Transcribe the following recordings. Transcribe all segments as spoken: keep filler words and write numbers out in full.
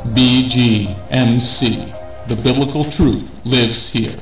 B G M C. The biblical truth lives here.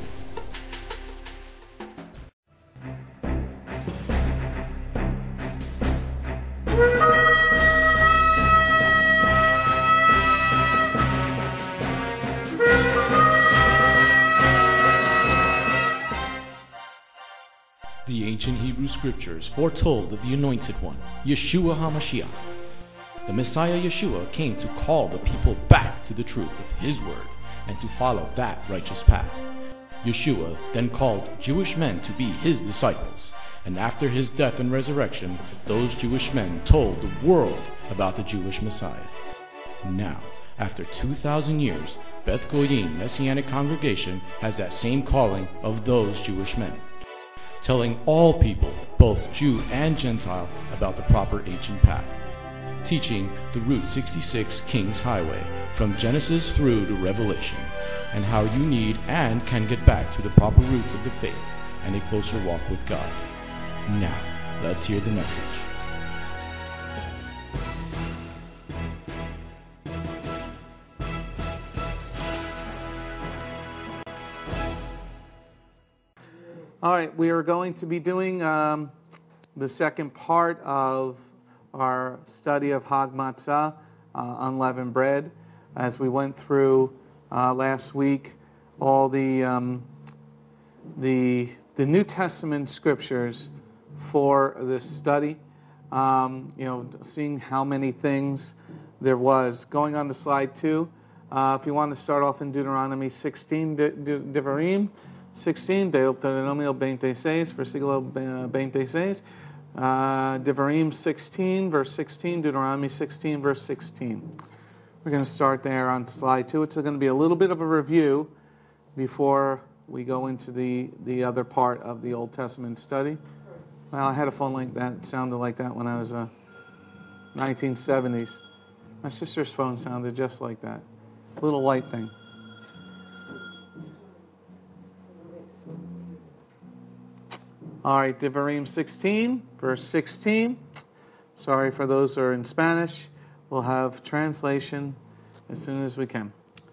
The ancient Hebrew scriptures foretold of the Anointed One, Yeshua HaMashiach. The Messiah Yeshua came to call the people back to the truth of His word and to follow that righteous path. Yeshua then called Jewish men to be His disciples, and after His death and resurrection, those Jewish men told the world about the Jewish Messiah. Now, after two thousand years, Beth Goyim Messianic Congregation has that same calling of those Jewish men, telling all people, both Jew and Gentile, about the proper ancient path, teaching the Route sixty-six King's Highway from Genesis through to Revelation, and how you need and can get back to the proper roots of the faith and a closer walk with God. Now, let's hear the message. All right, we are going to be doing um, the second part of our study of Hag Matzah, uh, unleavened bread, as we went through uh, last week all the um, the the New Testament scriptures for this study. Um, you know, seeing how many things there was. Going on to slide two, uh, if you want to start off in Deuteronomy sixteen, Devarim sixteen, Deuteronomio veintiséis, versículo veintiséis. Uh, Devarim sixteen, verse sixteen, Deuteronomy sixteen, verse sixteen. We're going to start there on slide two. It's going to be a little bit of a review before we go into the, the other part of the Old Testament study. Well, I had a phone like that. It sounded like that when I was uh, nineteen seventies. My sister's phone sounded just like that. Little white thing. All right, Devarim sixteen, verse sixteen. Sorry for those who are in Spanish. We'll have translation as soon as we can.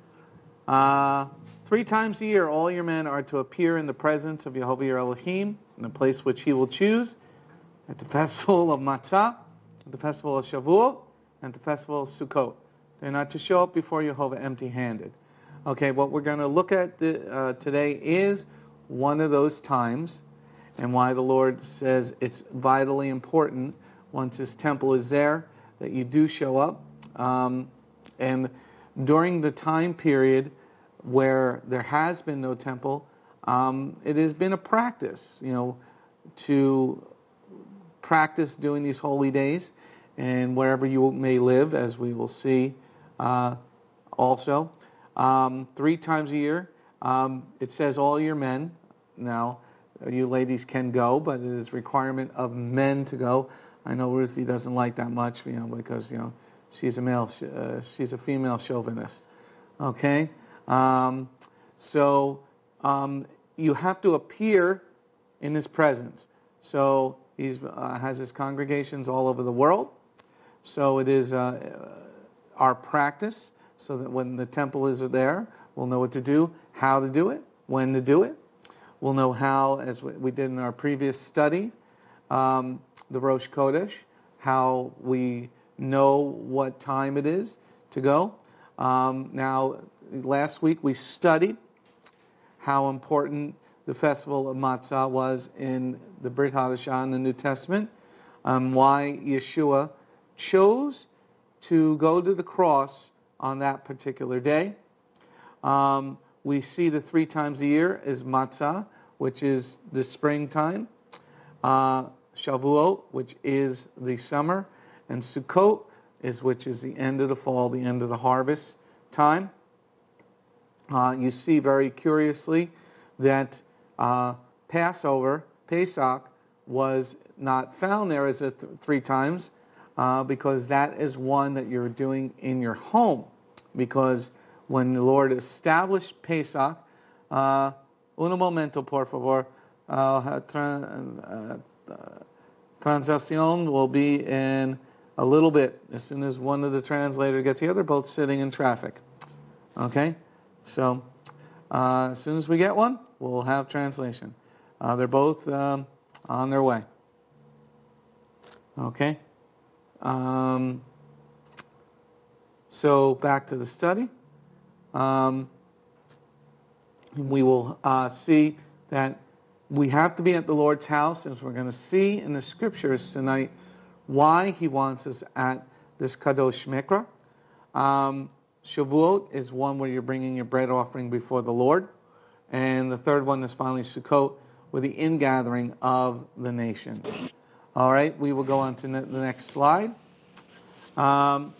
Uh, three times a year, all your men are to appear in the presence of Yehovah your Elohim, in the place which He will choose, at the festival of Matzah, at the festival of Shavuot, and at the festival of Sukkot. They're not to show up before Yehovah empty-handed. Okay, what we're going to look at the, uh, today is one of those times, and why the Lord says it's vitally important once His temple is there that you do show up. Um, and during the time period where there has been no temple, um, it has been a practice, you know, to practice doing these holy days, and wherever you may live, as we will see uh, also. Um, three times a year, um, it says all your men. Now, you ladies can go, but it is a requirement of men to go. I know Ruthie doesn't like that much, you know, because, you know, she's a male, uh, she's a female chauvinist. Okay? Um, so, um, you have to appear in His presence. So, He uh, has His congregations all over the world. So, it is uh, our practice, so that when the temple is there, we'll know what to do, how to do it, when to do it. We'll know how, as we did in our previous study, um, the Rosh Chodesh, how we know what time it is to go. Um, now, last week we studied how important the festival of Matzah was in the Brit HaDasha in the New Testament, um, why Yeshua chose to go to the cross on that particular day. Um, we see the three times a year is Matzah, which is the springtime, uh, Shavuot, which is the summer, and Sukkot, is which is the end of the fall, the end of the harvest time. Uh, you see very curiously that uh, Passover, Pesach, was not found there as a th three times, uh, because that is one that you're doing in your home. Because when the Lord established Pesach, uh, un momento, por favor, uh, tra uh, uh, translación will be in a little bit. As soon as one of the translators gets here, they're both sitting in traffic. Okay? So, uh, as soon as we get one, we'll have translation. Uh, they're both um, on their way. Okay? Um, so, back to the study. Um, we will uh, see that we have to be at the Lord's house, as we're going to see in the scriptures tonight why he wants us at this Kadosh Miqra. Um, Shavuot is one where you're bringing your bread offering before the Lord. And the third one is finally Sukkot, with the ingathering of the nations. All right, we will go on to the next slide. Um,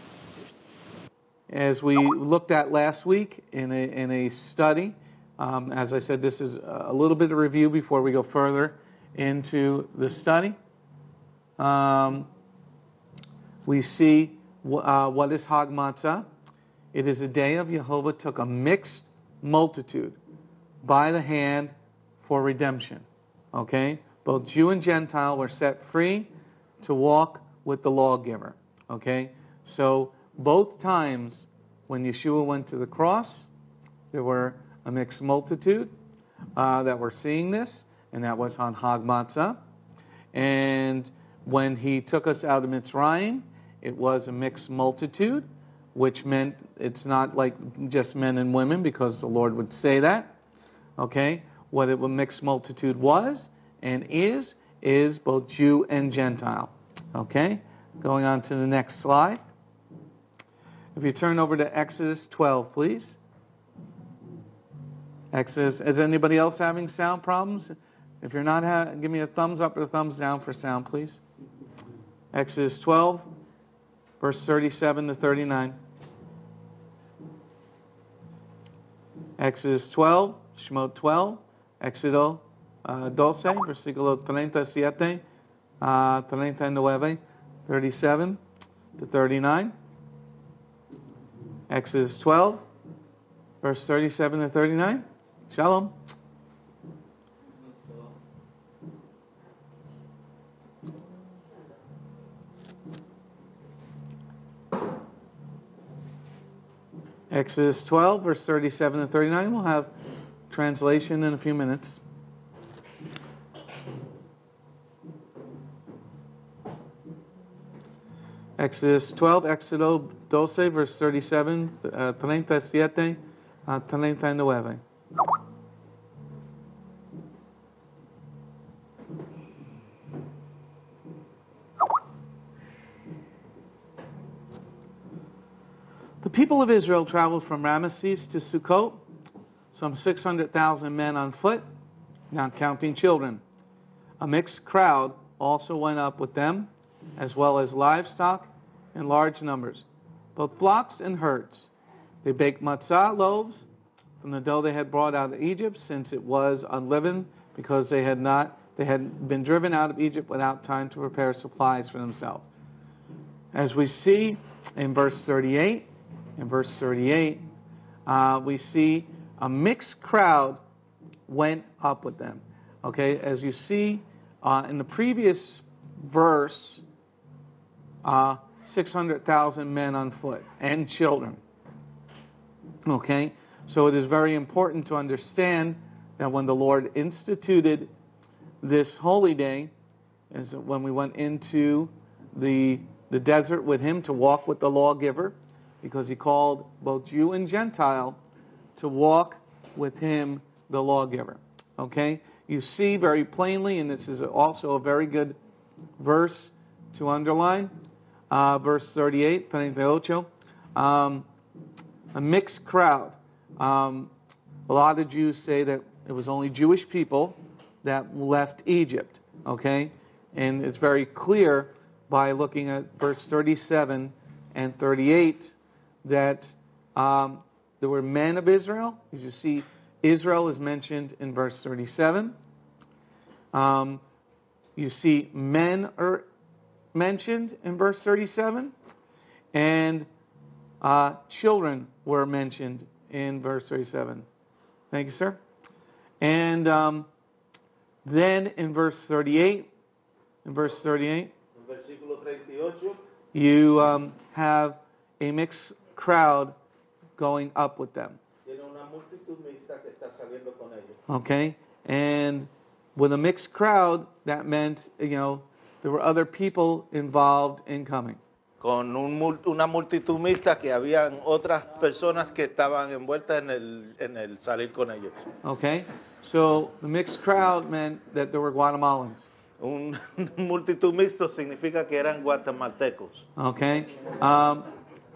as we looked at last week in a, in a study, um, as I said, this is a little bit of review before we go further into the study. Um, we see uh, what is Hag Matzah. It is a day of Yehovah took a mixed multitude by the hand for redemption. Okay? Both Jew and Gentile were set free to walk with the lawgiver. Okay? So, both times when Yeshua went to the cross, there were a mixed multitude uh, that were seeing this, and that was on Hag Matzah. And when he took us out of Mitzrayim, it was a mixed multitude, which meant it's not like just men and women, because the Lord would say that. Okay? What a mixed multitude was and is, is both Jew and Gentile. Okay? Going on to the next slide. If you turn over to Exodus twelve, please. Exodus, is anybody else having sound problems? If you're not, ha- give me a thumbs up or a thumbs down for sound, please. Exodus twelve, verse thirty-seven to thirty-nine. Exodus twelve, Shemot twelve, Éxodo uh, doce, versículo treinta y siete, uh, treinta y nueve, thirty-seven to thirty-nine. Exodus twelve, verse thirty-seven to thirty-nine. Shalom. Exodus twelve, verse thirty-seven to thirty-nine. We'll have translation in a few minutes. Exodus twelve, Éxodo doce, verse thirty-seven, uh, treinta y siete, uh, treinta y nueve. The people of Israel traveled from Ramesses to Sukkot, some six hundred thousand men on foot, not counting children. A mixed crowd also went up with them, as well as livestock in large numbers, both flocks and herds. They baked matzah loaves from the dough they had brought out of Egypt, since it was unleavened, because they had not they had been driven out of Egypt without time to prepare supplies for themselves. As we see in verse thirty-eight, in verse thirty-eight, uh, we see a mixed crowd went up with them. Okay, as you see uh, in the previous verse, uh, six hundred thousand men on foot and children. Okay, so it is very important to understand that when the Lord instituted this holy day, is when we went into the, the desert with him to walk with the lawgiver, because he called both Jew and Gentile to walk with him, the lawgiver. Okay? You see very plainly, and this is also a very good verse to underline, uh, verse thirty-eight, thirty-ocho, um, a mixed crowd. Um, a lot of Jews say that it was only Jewish people that left Egypt. Okay? And it's very clear by looking at verse thirty-seven and thirty-eight that um, there were men of Israel. As you see, Israel is mentioned in verse thirty-seven. Um, you see men are mentioned in verse thirty-seven. And uh, children were mentioned in verse thirty-seven. Thank you, sir. And um, then in verse thirty-eight, in verse thirty-eight, versículo treinta y ocho, you um, have a mixed crowd going up with them. Okay? And with a mixed crowd, that meant, you know, there were other people involved in coming. Con un, una multitud mixta que habían otras personas que estaban envueltas en el, en el salir con ellos. Okay? So the mixed crowd meant that there were Guatemalans. Un multitud mixto significa que eran guatemaltecos. Okay? Um,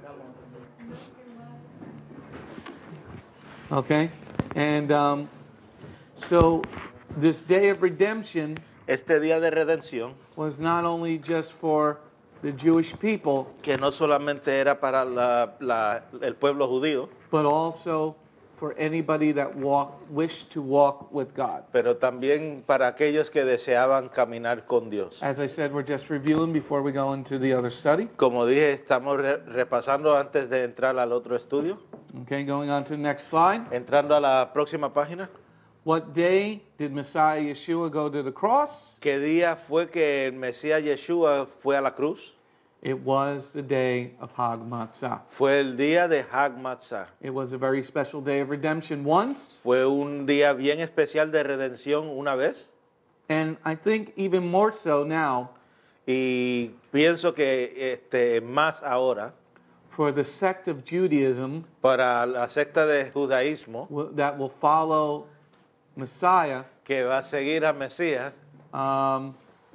okay? And um, so this day of redemption Este día de redención, was not only just for the Jewish people, que no solamente era para la, la, el pueblo judío, but also for anybody that walk, wished to walk with God. pero también para aquellos que deseaban caminar con Dios. As I said, we're just reviewing before we go into the other study. Como dije, estamos re repasando antes de entrar al otro estudio. Okay, going on to the next slide. Entrando a la próxima página. What day did Messiah Yeshua go to the cross? ¿Qué día fue que el Mesías Yeshua fue a la cruz? It was the day of Hag Matzah. Fue el día de Hag Matzah. It was a very special day of redemption once. Fue un día bien especial de redención una vez. And I think even more so now. Y pienso que este, más ahora. For the sect of Judaism. Para la secta de judaísmo. That will follow Messiah. Que va a seguir a Mesías. Um,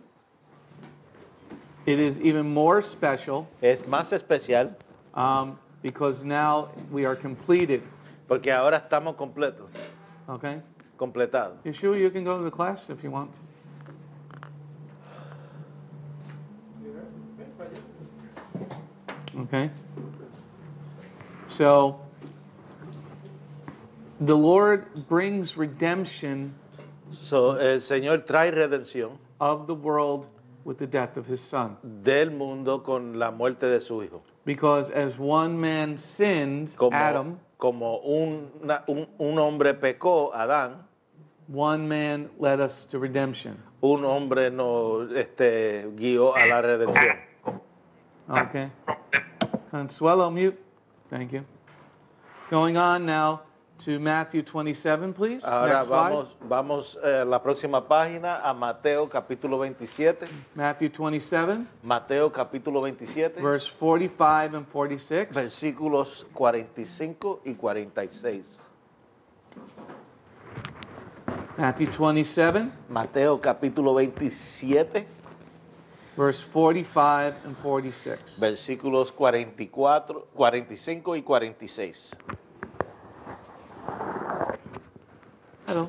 It is even more special. Es más especial. Um, because now we are completed. Porque ahora estamos completos. Okay. Completados. Yeshua, you can go to the class if you want. Okay. So the Lord brings redemption. So el Señor trae redención. Of the world. With the death of his son. Del mundo con la muerte de su hijo. Because as one man sinned, como, Adam, como un, una, un, un hombre pecó, Adán, one man led us to redemption. Un hombre nos este, guió a la redención. Okay. Consuelo, mute. Thank you. Going on now to Matthew twenty-seven, please. Ahora Next vamos, slide. vamos a eh, la próxima página, a Mateo capítulo veintisiete. Matthew twenty-seven. Mateo capítulo veintisiete. Verse forty-five and forty-six. Versículos cuarenta y cinco y cuarenta y seis. Matthew twenty-seven. Mateo capítulo veintisiete. Verse forty-five and forty-six. Versículos cuarenta y cuatro, cuarenta y cinco y cuarenta y seis. Hello.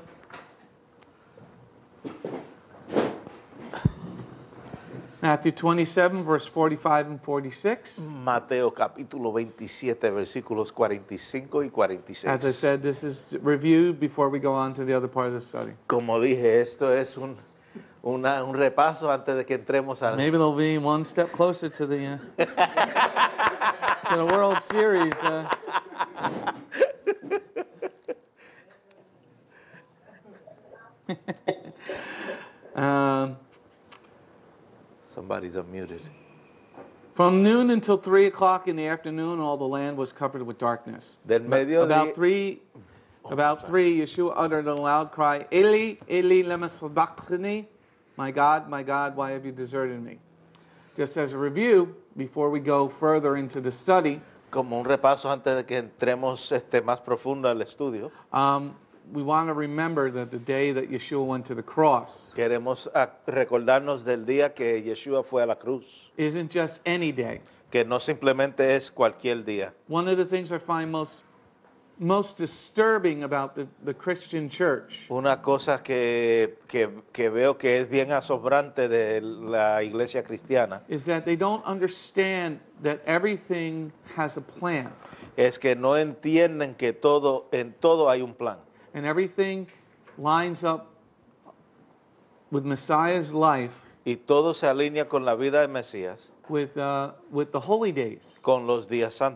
Matthew twenty-seven, verse forty-five and forty-six. Mateo capítulo veintisiete, versículos cuarenta y cinco y cuarenta y seis. As I said, this is reviewed before we go on to the other part of the study. Como dije, esto es un, una, un repaso antes de que entremos a... Maybe they'll be one step closer to the, uh, to the World Series. Uh. um, Somebody's unmuted. From noon until three o'clock in the afternoon, all the land was covered with darkness. Del medio about de... three, about three, Yeshua uttered a loud cry, Eli, Eli, lema sabachthani? My God, my God, why have you deserted me? Just as a review, before we go further into the study, como un repaso antes de que entremos este, más profundo al estudio, um, we want to remember that the day that Yeshua went to the cross queremos recordarnos del día que Yeshua fue a la cruz. Isn't just any day. Que no simplemente es cualquier día. One of the things I find most most disturbing about the, the Christian church Una cosa que, que, que veo que es bien asombrante de la iglesia cristiana is that they don't understand that everything has a plan. Es que no entienden que todo, en todo hay un plan. And everything lines up with Messiah's life. Y todo se alinea con la vida de Mesías. With, uh, with the holy days. Con los días santos.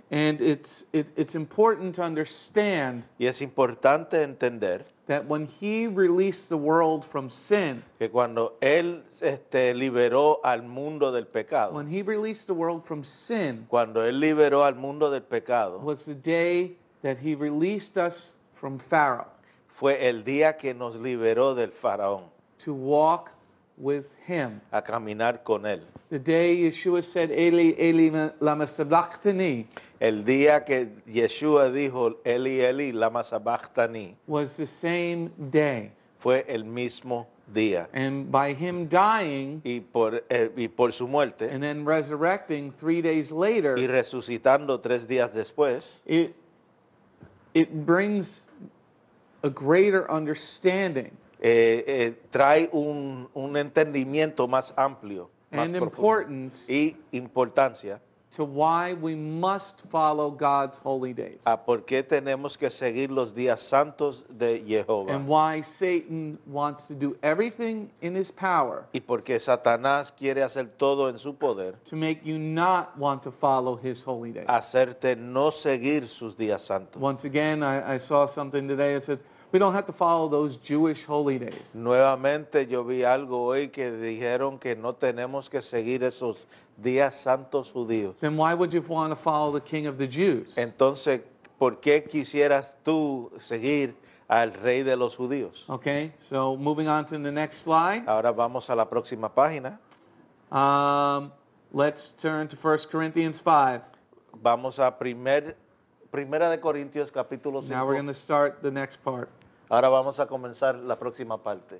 And it's, it, it's important to understand Y es importante entender that when he released the world from sin, que cuando Él este, liberó al mundo del pecado, when he released the world from sin, cuando Él liberó al mundo del pecado, was the day that he released us from Pharaoh fue el día que nos liberó del faraón, to walk with him. a caminar con Él. The day Yeshua said, Eli, Eli, lama sabachthani, El día que Yeshua dijo, Eli, Eli, lama sabachthani, was the same day. fue el mismo día. And by him dying Y por, eh, y por su muerte, and then resurrecting three days later, y resucitando tres días después, it, it brings a greater understanding eh, eh, trae un, un entendimiento más amplio más and profundo, importance y importancia to why we must follow God's holy days a por qué tenemos que seguir los días santos de Jehová, and why Satan wants to do everything in his power y porque Satanás quiere hacer todo en su poder, to make you not want to follow his holy days. hacerte no seguir sus días santos. Once again, I, I saw something today that said, we don't have to follow those Jewish holy days. Nuevamente yo vi algo hoy que dijeron que no tenemos que seguir esos días santos judíos. Then why would you want to follow the King of the Jews? Entonces, ¿por qué quisieras tú seguir al rey de los judíos? Okay, so moving on to the next slide. Ahora vamos a la próxima página. Um, let's turn to First Corinthians five. Vamos a primer, Primera de Corintios capítulo Now we're going cinco. to start the next part. Ahora vamos a comenzar la próxima parte.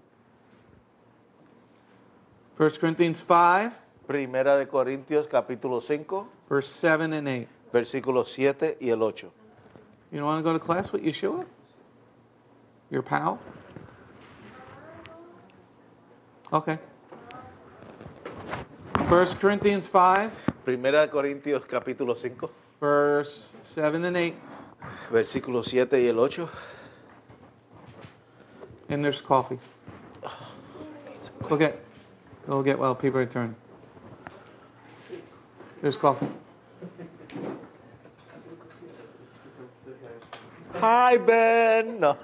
First Corinthians five, Primera de Corintios capítulo cinco, verse seven and eight. versículos siete y el ocho. You don't want to go to class with Yeshua? Your pal? Okay. First Corinthians five, Primera de Corintios capítulo cinco, verse seven and eight. versículos siete y el ocho. And there's coffee. Go get, go get while people return. There's coffee. Hi, Ben. No.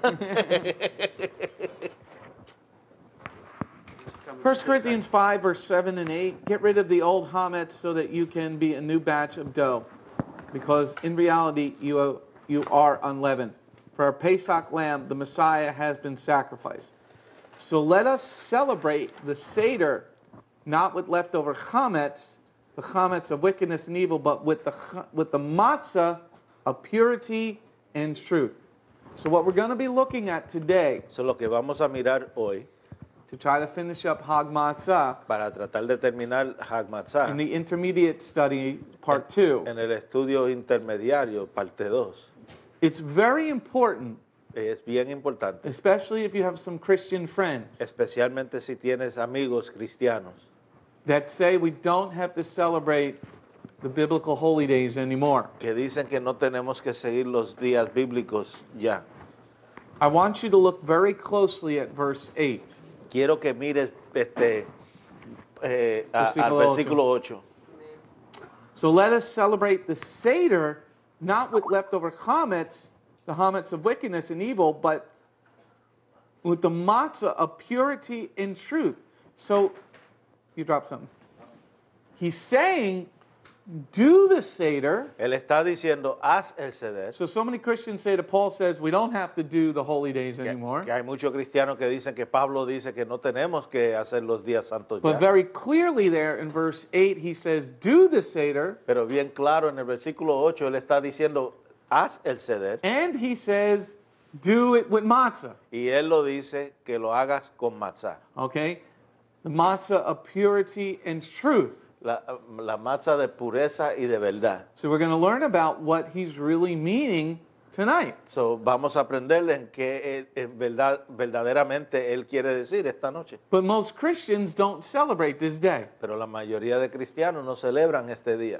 First Corinthians five, verse seven and eight. Get rid of the old hametz so that you can be a new batch of dough. Because in reality, you, you are unleavened. For our Pesach lamb, the Messiah, has been sacrificed. So let us celebrate the Seder, not with leftover chametz, the chametz of wickedness and evil, but with the, with the matzah of purity and truth. So what we're going to be looking at today, Eso es lo que vamos a mirar hoy to try to finish up Hag Matzah para tratar de terminar Hag Matzah in the intermediate study, part two. en el estudio intermediario, parte dos. It's very important, Es bien importante, especially if you have some Christian friends, especialmente si tienes amigos cristianos that say we don't have to celebrate the biblical holy days anymore. que dicen que no tenemos que seguir los días bíblicos ya. I want you to look very closely at verse eight. Quiero que mires este, eh, a- al Versículo versículo ocho. So let us celebrate the Seder, not with leftover chametz, the chametz of wickedness and evil, but with the matzah of purity and truth. So, you dropped something. He's saying, do the Seder. Él está diciendo, haz el ceder. So, so many Christians say that Paul says we don't have to do the holy days Que, anymore. que hay muchos cristianos que dicen que Pablo dice que no tenemos que hacer los días santos But ya. very clearly there in verse eight, he says, do the Seder. Pero bien claro en el versículo ocho él está diciendo, haz el ceder. And he says, do it with matzah. Y él lo dice que lo hagas con matzah. Okay? The matzah of purity and truth. La, la matzah de pureza y de verdad. So we're going to learn about what he's really meaning tonight. So, vamos a aprenderle en qué él, en verdad, verdaderamente él quiere decir esta noche. But most Christians don't celebrate this day. Pero la mayoría de cristianos no celebran este día.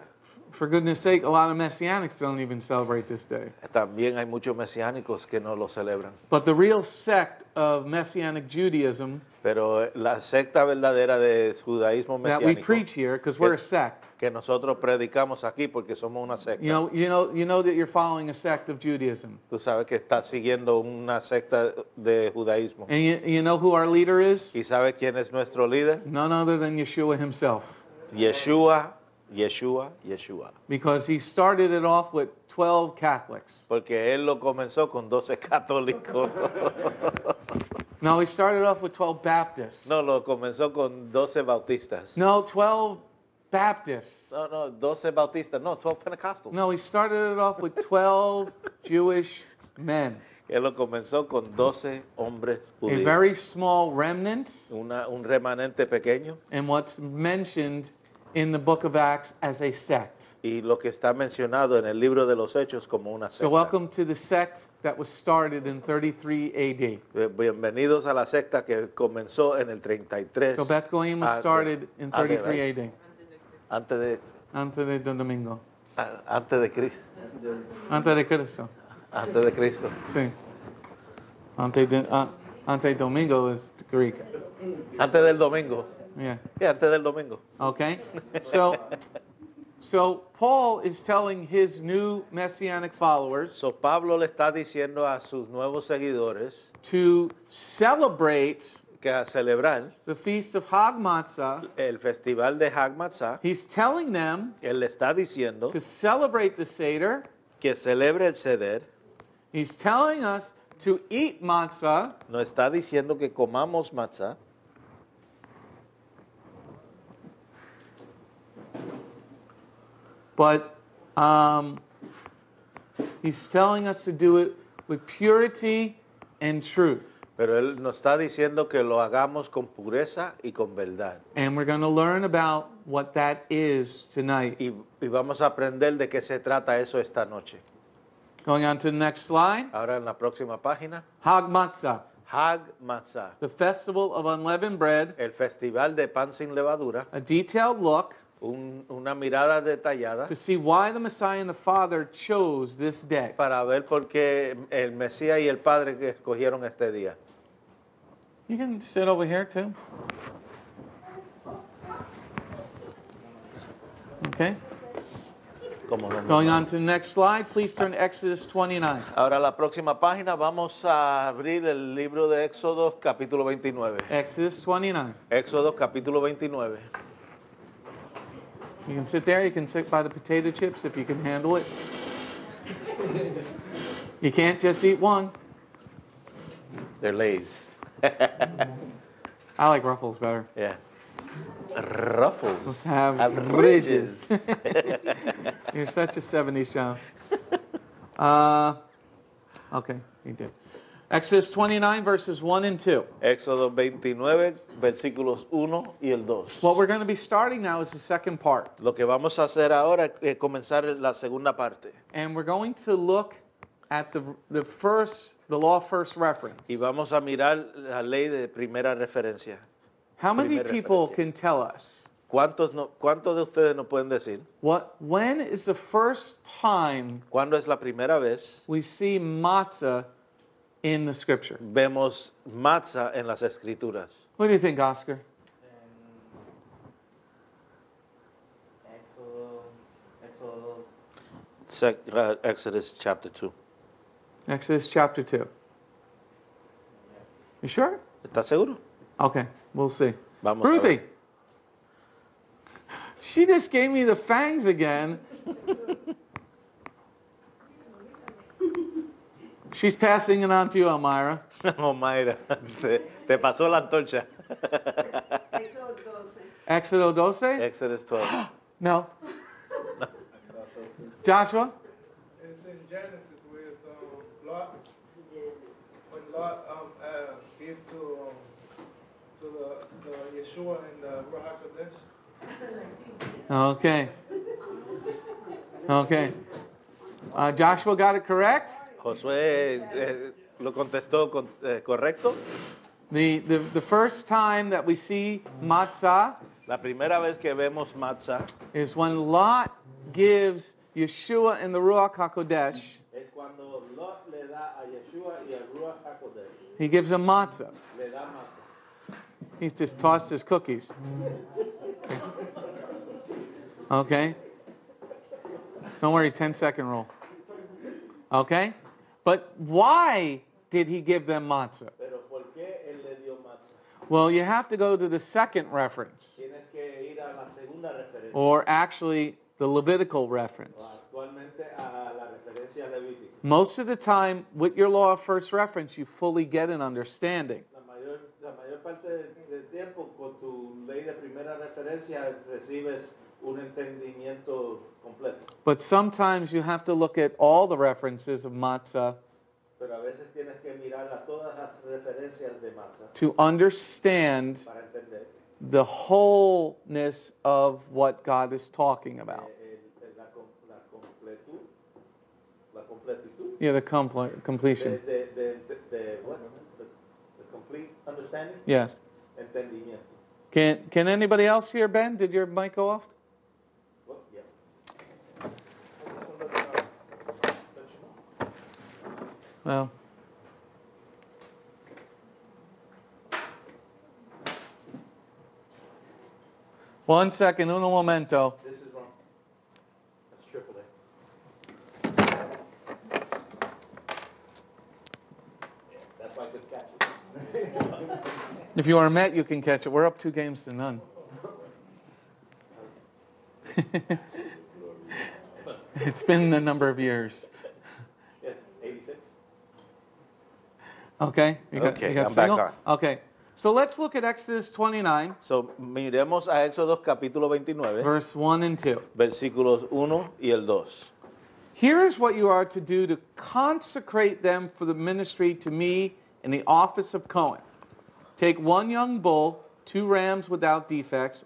for goodness sake, a lot of Messianics don't even celebrate this day. También hay muchos mesiánicos que no lo celebran. But the real sect of Messianic Judaism Pero la secta verdadera de judaísmo that we mesiánico preach here, because we're a sect. que nosotros predicamos aquí porque somos una secta. You know, you know, you know that you're following a sect of Judaism. Tú sabes que estás siguiendo una secta de judaísmo. And you, you know who our leader is? ¿Y sabes quién es nuestro líder? None other than Yeshua himself. Yeshua, Yeshua, Yeshua. Because he started it off with twelve Catholics. Porque él lo comenzó con doce católicos. No, he started off with twelve Baptists. No, lo comenzó con doce bautistas. No, twelve Baptists. No, no, doce bautistas. No, twelve Pentecostals. No, he started it off with twelve Jewish men. Él lo comenzó con doce hombres A judíos. very small remnant, Una, un remanente pequeño. and what's mentioned in the book of Acts as a sect. Y lo que está mencionado en el libro de los Hechos como una secta. So welcome to the sect that was started in thirty-three A D. Bienvenidos a la secta que comenzó en el treinta y tres. So Beth Goyim was antes- started in thirty-three A D. Antes de, Antes de Domingo. a- antes de Cristo. Antes de Cristo. Antes de Cristo. Sí. Ante, de, uh, ante Domingo is Greek. Antes del domingo. Yeah. Sí, antes del domingo. Okay. So, so Paul is telling his new messianic followers So Pablo le está diciendo a sus nuevos seguidores to celebrate que a celebrar the feast of Hag Matzah. el festival de Hag Matzah, He's telling them él le está diciendo to celebrate the Seder. que celebre el Seder. He's telling us to eat matzah. Nos está diciendo que comamos matzah. But um, he's telling us to do it with purity and truth. Pero él nos está diciendo que lo hagamos con pureza y con verdad. And we're going to learn about what that is tonight. Y, y vamos a aprender de qué se trata eso esta noche. Going on to the next slide. Ahora en la próxima página, Hag Matzah, Hag Matzah, the festival of unleavened bread, el festival de pan sin levadura, a detailed look un- una mirada detallada to see why the Messiah and the Father chose this day. para ver por qué el Mesías y el Padre que escogieron este día. You can sit over here too. Okay. Como lo- Going on to the next slide, please turn to Exodus twenty-nine. Ahora la próxima página vamos a abrir el libro de Éxodo capítulo veintinueve. Exodus twenty-nine. Éxodo capítulo veintinueve. You can sit there, you can sit by the potato chips if you can handle it. You can't just eat one. They're Lay's. I like Ruffles better. Yeah. Ruffles. Let's have, Have ridges. You're such a seventies child. Uh, okay, he did. Exodus twenty-nine, verses one and two. Éxodo veintinueve, versículos uno y el dos. What we're going to be starting now is the second part. Lo que vamos a hacer ahora es comenzar la segunda parte. And we're going to look at the, the first, the law of first reference. Y vamos a mirar la ley de primera referencia. How many Primera people referencia. can tell us ¿Cuántos, no, ¿Cuántos de ustedes nos pueden decir what, when is the first time cuándo es la primera vez we see matzah in the scripture? vemos matzah en las escrituras? What do you think, Oscar? Sec, uh, Exodus chapter two. Exodus chapter two. You sure? ¿Estás seguro? Okay, we'll see. Vamos a Ruthie, ver. she just gave me the fangs again. She's passing it on to you, Elmira. Oh, Mayra, te, te pasó la antorcha. Exodus twelve? Exodus twelve. No. Joshua? It's in Genesis with um, Lot, when Lot um, uh, gives to um, to the, the Yeshua and the Brit HaDasha. Okay. Okay. Uh, Joshua got it correct? Josué eh, lo contestó con- eh, correcto. The, the, the first time that we see matzah La primera vez que vemos matzah is when Lot gives Yeshua and the Ruach HaKodesh, es cuando Lot le da a Yeshua y al Ruach HaKodesh, he gives him matzah. le da matzah. He just tossed his cookies. Okay? Don't worry, ten second rule. Okay? But why did he give them matzah? Pero ¿por qué él le dio matzah? Well, you have to go to the second reference, Tienes que ir a la segunda referencia, or actually the Levitical o reference. actualmente a la referencia levítica. Most of the time, with your law of first reference, you fully get an understanding. La mayor, la mayor parte del, del tiempo con tu ley de primera referencia recibes un entendimiento completo. But sometimes you have to look at all the references of matzah Pero a veces tienes que mirar a todas las referencias de Matzah to understand para entender the wholeness of what God is talking about. el- el- la, com- la completud, la completitud Yeah, the compl- de, completion. de, de, de, de what? The, the complete understanding, Yes. entendimiento. Can Can anybody else hear Ben? Did your mic go off? What? Yeah. Well. One second, uno momento. This is wrong. That's triple A. That's why I could catch it. If you are a Met, you can catch it. We're up two games to none. It's been a number of years. Yes, eighty-six. Okay? You got, Okay, you got I'm back single? on. Okay. So let's look at Exodus twenty-nine, So, miremos a Éxodo capítulo veintinueve, verse one and two. versículos uno y el dos. Here is what you are to do to consecrate them for the ministry to me in the office of Cohen. Take one young bull, two rams without defects,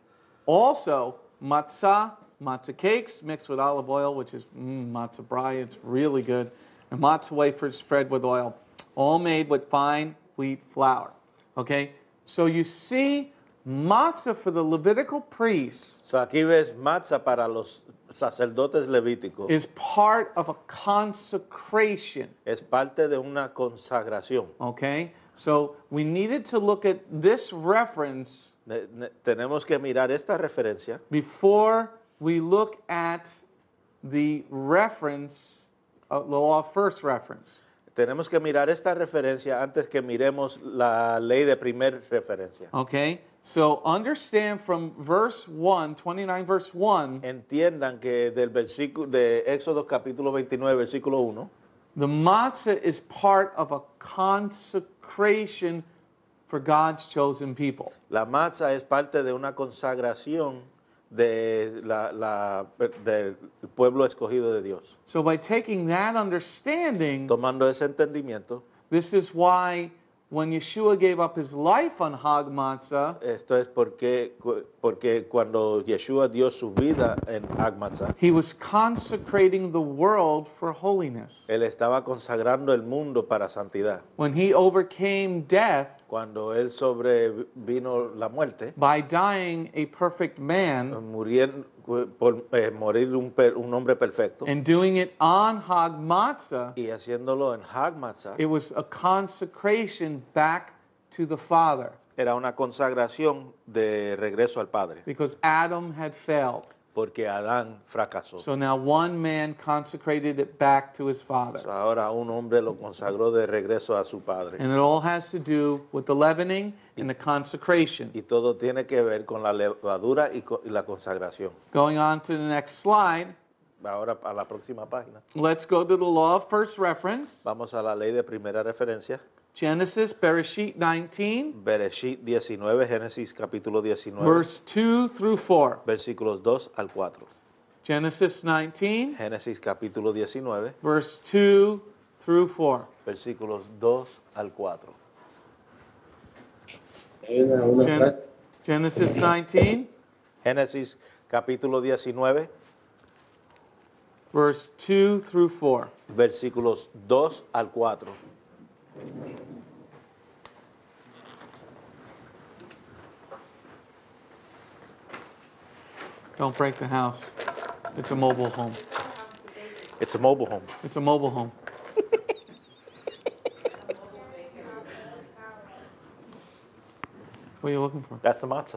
also matzah, matzah cakes mixed with olive oil, which is mm, matzah brai, it's really good, and matzah wafers spread with oil, all made with fine wheat flour. Okay? So you see, matzah for the Levitical priests So, aquí ves matzah para los sacerdotes levíticos. is part of a consecration. Es parte de una consagración. Okay? So we needed to look at this reference Ne- ne- tenemos que mirar esta referencia before we look at the reference, uh, the law of first reference. Tenemos que mirar esta referencia antes que miremos la ley de primer referencia. Okay? So understand from verse one, twenty-nine verse one, Entiendan que del versículo de Éxodo capítulo veintinueve, versículo uno, the matzah is part of a consecration for God's chosen people. la matzah es parte de una consagración de la, la- del pueblo escogido de Dios. So by taking that understanding, Tomando ese entendimiento, this is why when Yeshua gave up his life on Hag Matzah, esto es porque, porque cuando Yeshua dio su vida en Matzah, he was consecrating the world for holiness. él estaba consagrando el mundo para santidad. When he overcame death Cuando él sobrevino la muerte, by dying a perfect man muriendo, por eh, morir un, per- un hombre perfecto and doing it on Hag Matzah, y haciéndolo en Hag Matzah, it was a consecration back to the Father era una consagración de regreso al Padre, because Adam had failed. porque Adán fracasó. So now one man consecrated it back to his Father. So, ahora un hombre lo consagró de regreso a su Padre. And it all has to do with the leavening and the consecration. Y todo tiene que ver con la levadura y, co- y la consagración. Going on to the next slide, Ahora a la próxima página. let's go to the law of first reference. Vamos a la ley de primera referencia. Genesis, Bereshit nineteen, Bereshit diecinueve, Génesis capítulo diecinueve, verse two through four. versículos dos al cuatro. Genesis nineteen, Génesis capítulo diecinueve, verse two through four. versículos dos al cuatro. Gen- Genesis nineteen, Génesis capítulo diecinueve, verse two through four. versículos dos al cuatro. Don't break the house. It's a mobile home. It's a mobile home. It's a mobile home. What are you looking for? That's the matzah.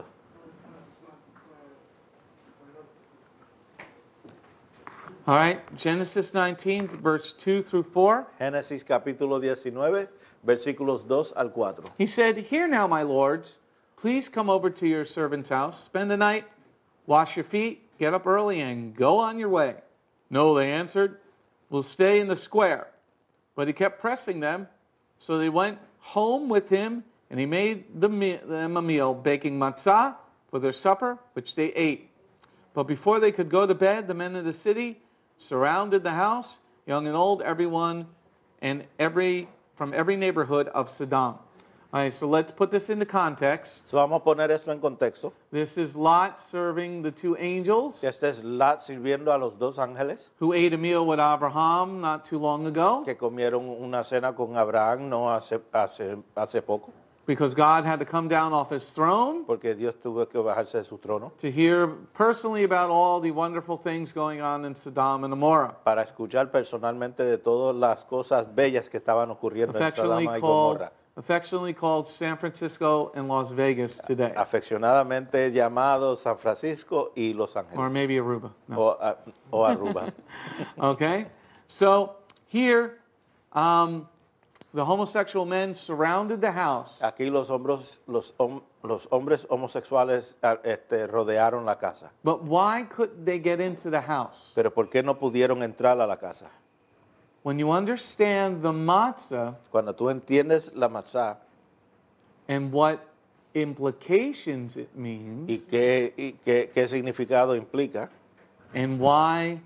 All right, Genesis nineteen, verse two through four. Génesis capítulo diecinueve, versículos dos al cuatro. He said, "Hear now, my lords, please come over to your servant's house, spend the night, wash your feet, get up early, and go on your way." "No," they answered, "we'll stay in the square." But he kept pressing them, so they went home with him, and he made them a meal, baking matzah for their supper, which they ate. But before they could go to bed, the men of the city surrounded the house, young and old, everyone, and every from every neighborhood of Sodom. All right, so let's put this into context. So vamos a poner esto en contexto. This is Lot serving the two angels Este es Lot sirviendo a los dos ángeles who ate a meal with Abraham not too long ago que comieron una cena con Abraham no hace, hace, hace poco, because God had to come down off his throne porque Dios tuvo que bajarse de su trono to hear personally about all the wonderful things going on in Sodom and Gomorrah. para escuchar personalmente de todas las cosas bellas que estaban ocurriendo en Affectionately Sodoma y called, Gomorra. affectionately called San Francisco and Las Vegas today. Afeccionadamente llamados San Francisco y Los Ángeles. Or maybe Aruba. No. O, a- o Aruba. Okay? So here, um, the homosexual men surrounded the house. Aquí los hombres, los, hom- los hombres homosexuales ah, este, rodearon la casa. But why couldn't they get into the house? Pero ¿por qué no pudieron entrar a la casa? When you understand the matzah Cuando tú entiendes la matzah and what implications it y means, qué, y qué, qué significado implica, and why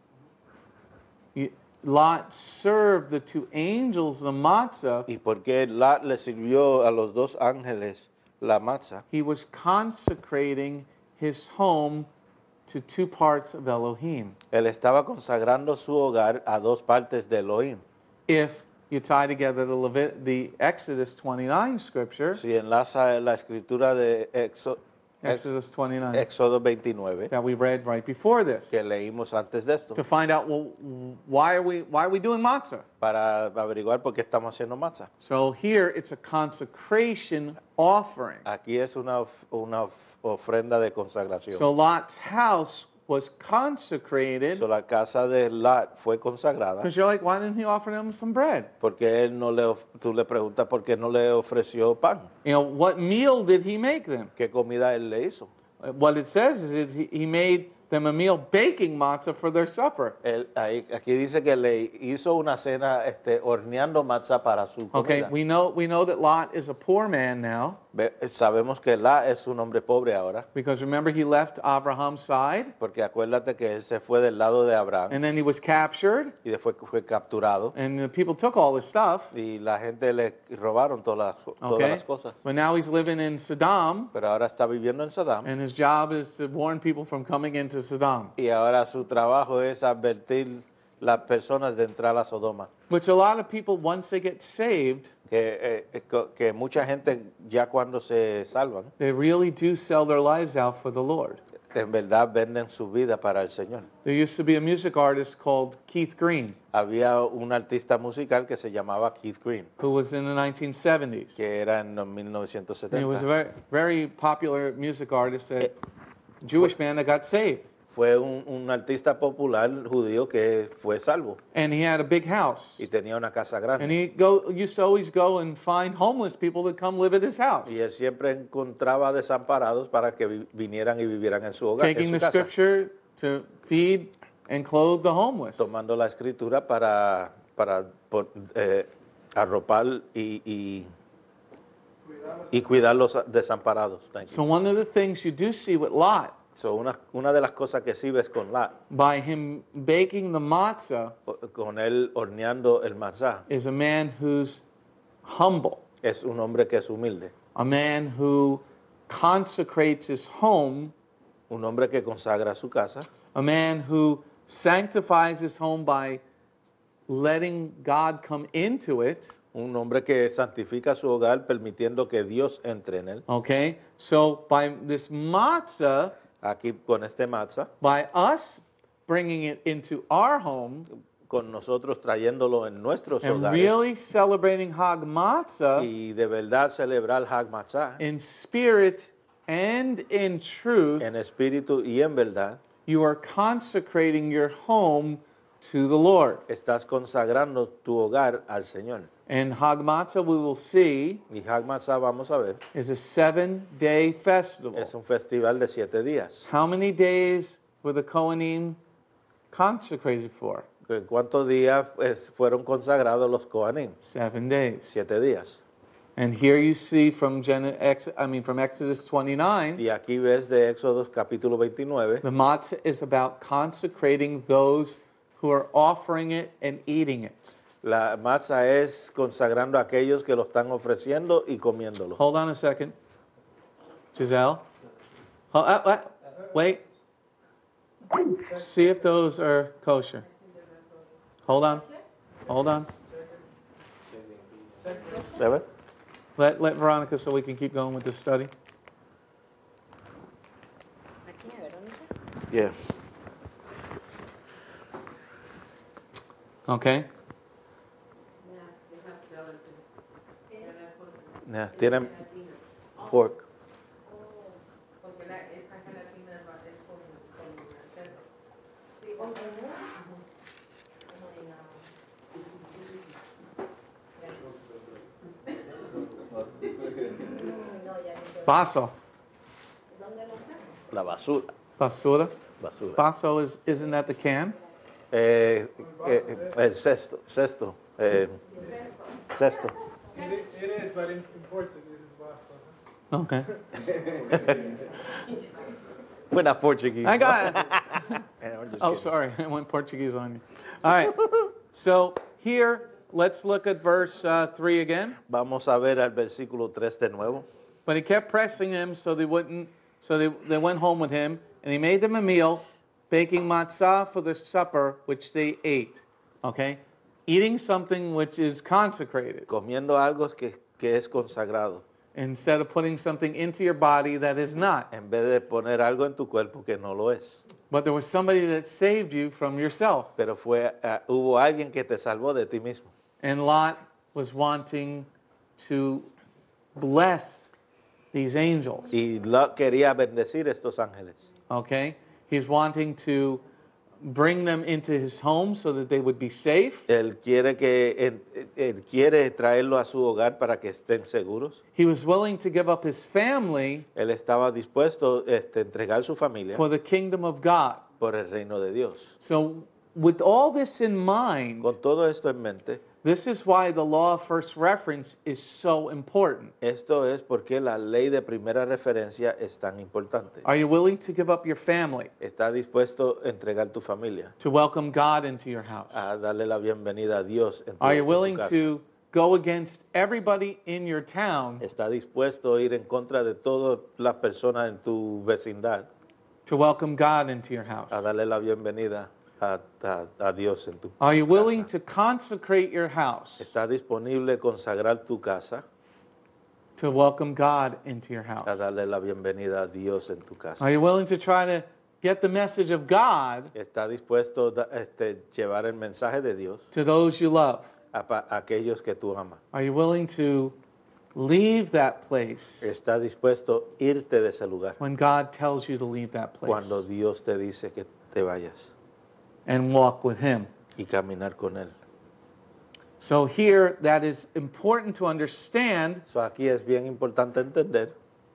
you- Lot served the two angels the matzah, y por qué Lot le sirvió a los dos ángeles la matzah, he was consecrating his home to two parts of Elohim. él estaba consagrando su hogar a dos partes de Elohim. If you tie together the, Levit- the Exodus twenty-nine scripture, Si enlaza la escritura de Éxodo, Exodus twenty-nine, Éxodo veintinueve, that we read right before this, que leímos antes de esto, to find out, well, why are we why are we doing matzah? para averiguar por qué estamos haciendo matzah. So here it's a consecration offering. Aquí es una, of- una of- ofrenda de consagración. So Lot's house was consecrated So, la casa de Lot fue consagrada because you're like, why didn't he offer them some bread? porque él no le, of- tú le preguntas por qué no le ofreció pan. You know, what meal did he make them? ¿Qué comida él le hizo? What it says is it, he he made them a meal baking matzah for their supper. Él, ahí, aquí dice que le hizo una cena este, horneando matzah para su Okay, comida. we know we know that Lot is a poor man now Ve- Sabemos que Lot es un hombre pobre ahora, because remember he left Abraham's side porque acuérdate que él se fue del lado de Abraham and then he was captured y después fue capturado and the people took all his stuff. y la gente le robaron todas las, todas Okay, las cosas. but now he's living in Sodom Pero ahora está viviendo en Sodom and his job is to warn people from coming into Sodom, y ahora su trabajo es advertir las personas de entrar a Sodoma. which a lot of people once they get saved, Que, eh, co- que mucha gente ya cuando se salvan, they really do sell their lives out for the Lord. en verdad venden su vida para el Señor. There used to be a music artist called Keith Green Había un artista musical que se llamaba Keith Green, who was in the nineteen seventies. que era en los mil novecientos setenta. He was a very, very popular music artist, a Jewish man that got saved. Fue un, un artista popular judío que fue salvo And he had a big house. y tenía una casa And grande. he go, used to always go and find homeless people that come live at his house. Y él siempre encontraba desamparados para que vi- vinieran y vivieran en su hogar, en Taking su the casa, scripture to feed and clothe the homeless. tomando la escritura para, para por- eh, arropar y, y, y cuidar los desamparados. Thank you. So one of the things you do see with Lot, So, una, una de las cosas que sí ves con Lot, by him baking the matzah, con él horneando el matzah, is a man who's humble, es un hombre que es humilde, a man who consecrates his home, un hombre que consagra su casa, a man who sanctifies his home by letting God come into it. un hombre que santifica su hogar permitiendo que Dios entre en él. Okay? So by this matzah, Aquí con este matzah, by us bringing it into our home con nosotros trayéndolo en nuestros and hogares really celebrating Hag Matzah y de verdad celebrar Hag Matzah in spirit and in truth, en espíritu y en verdad, you are consecrating your home to the Lord. estás consagrando tu hogar al Señor. And Hag Matzah, we will see, Y Hag Matzah, vamos a ver, is a seven-day festival. es un festival de siete días. How many days were the Kohanim consecrated for? ¿Cuántos días pues, fueron consagrados los Kohanim? Seven days. Siete días. And here you see from Gen- Ex- I mean from Exodus twenty-nine, Y aquí ves de Éxodo capítulo veintinueve, the matzah is about consecrating those who are offering it and eating it. la matzah es consagrando a aquellos que lo están ofreciendo y comiéndolo. Hold on a second. Giselle? Ho- uh, uh, wait. See if those are kosher. Hold on. Hold on. ¿Ya ves? Let, let Veronica so we can keep going with this study. Yeah. Okay? Yeah, tienen pork. Baso. La basura. Basura. Basura. Baso is, isn't that the can? Eh, eh, el cesto. Cesto. Eh, cesto. It, i- it is, but in, in Portuguese it's Basa. Okay. We're not Portuguese. I got it. I'm just Oh, kidding. sorry. I went Portuguese on you. All right. So here, let's look at verse uh, three again. Vamos a ver al versículo tres de nuevo. But he kept pressing them so they wouldn't, so they, they went home with him, and he made them a meal, baking matzah for their supper, which they ate. Okay? Eating something which is consecrated, Comiendo algo que, que es consagrado, instead of putting something into your body that is not. en vez de poner algo en tu cuerpo que no lo es. But there was somebody that saved you from yourself. Pero fue, ah, hubo alguien que te salvó de ti mismo. And Lot was wanting to bless these angels. Y Lot quería bendecir estos ángeles. Okay? He's wanting to bring them into his home so that they would be safe. Él quiere que él, él quiere traerlo a su hogar para que estén seguros. He was willing to give up his family Él estaba dispuesto este, a entregar su familia for the kingdom of God. por el reino de Dios. So, with all this in mind, Con todo esto en mente, this is why the law of first reference is so important. esto es porque la ley de primera referencia es tan importante. Are you willing to give up your family Está dispuesto a entregar tu familia, to welcome God into your house? a darle la bienvenida a Dios en tu, Are you en tu willing casa. to go against everybody in your town Está dispuesto a ir en contra de todas las personas en tu vecindad, to welcome God into your house? a darle la bienvenida a, a- a Dios en tu Are you willing casa. to consecrate your house Está disponible consagrar tu casa, to welcome God into your a house? darle la bienvenida a Dios en tu casa. Are you willing to try to get the message of God Está dispuesto a este, llevar el mensaje de Dios to those you love? a, pa- a aquellos que tú amas. Are you willing to leave that place Está dispuesto a irte de ese lugar when God tells you to leave that place cuando Dios te dice que te vayas and walk with Him? y caminar con Él. So here, that is important to understand So aquí es bien importante entender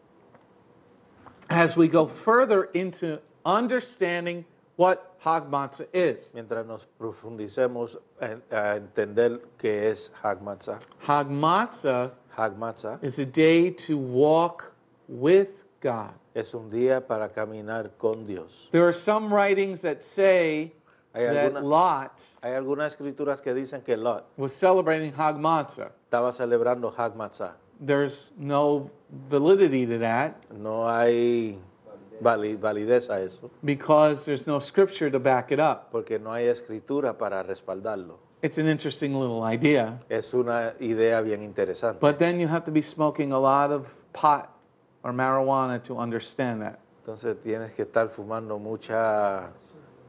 as we go further into understanding what Hag Matzah is. mientras nos profundicemos en, a entender qué es Hag Matzah. Hag Matzah Hag Matzah is a day to walk with God. es un día para caminar con Dios. There are some writings that say Hay that alguna- Lot Hay algunas escrituras que dicen que Lot was celebrating Hag Matzah. estaba celebrando Hag Matzah. There's no validity to that No hay vali- validez a eso, because there's no scripture to back it up. porque no hay escritura para respaldarlo. It's an interesting little idea. Es una idea bien interesante. But then you have to be smoking a lot of pot or marijuana to understand that. Entonces tienes que estar fumando mucha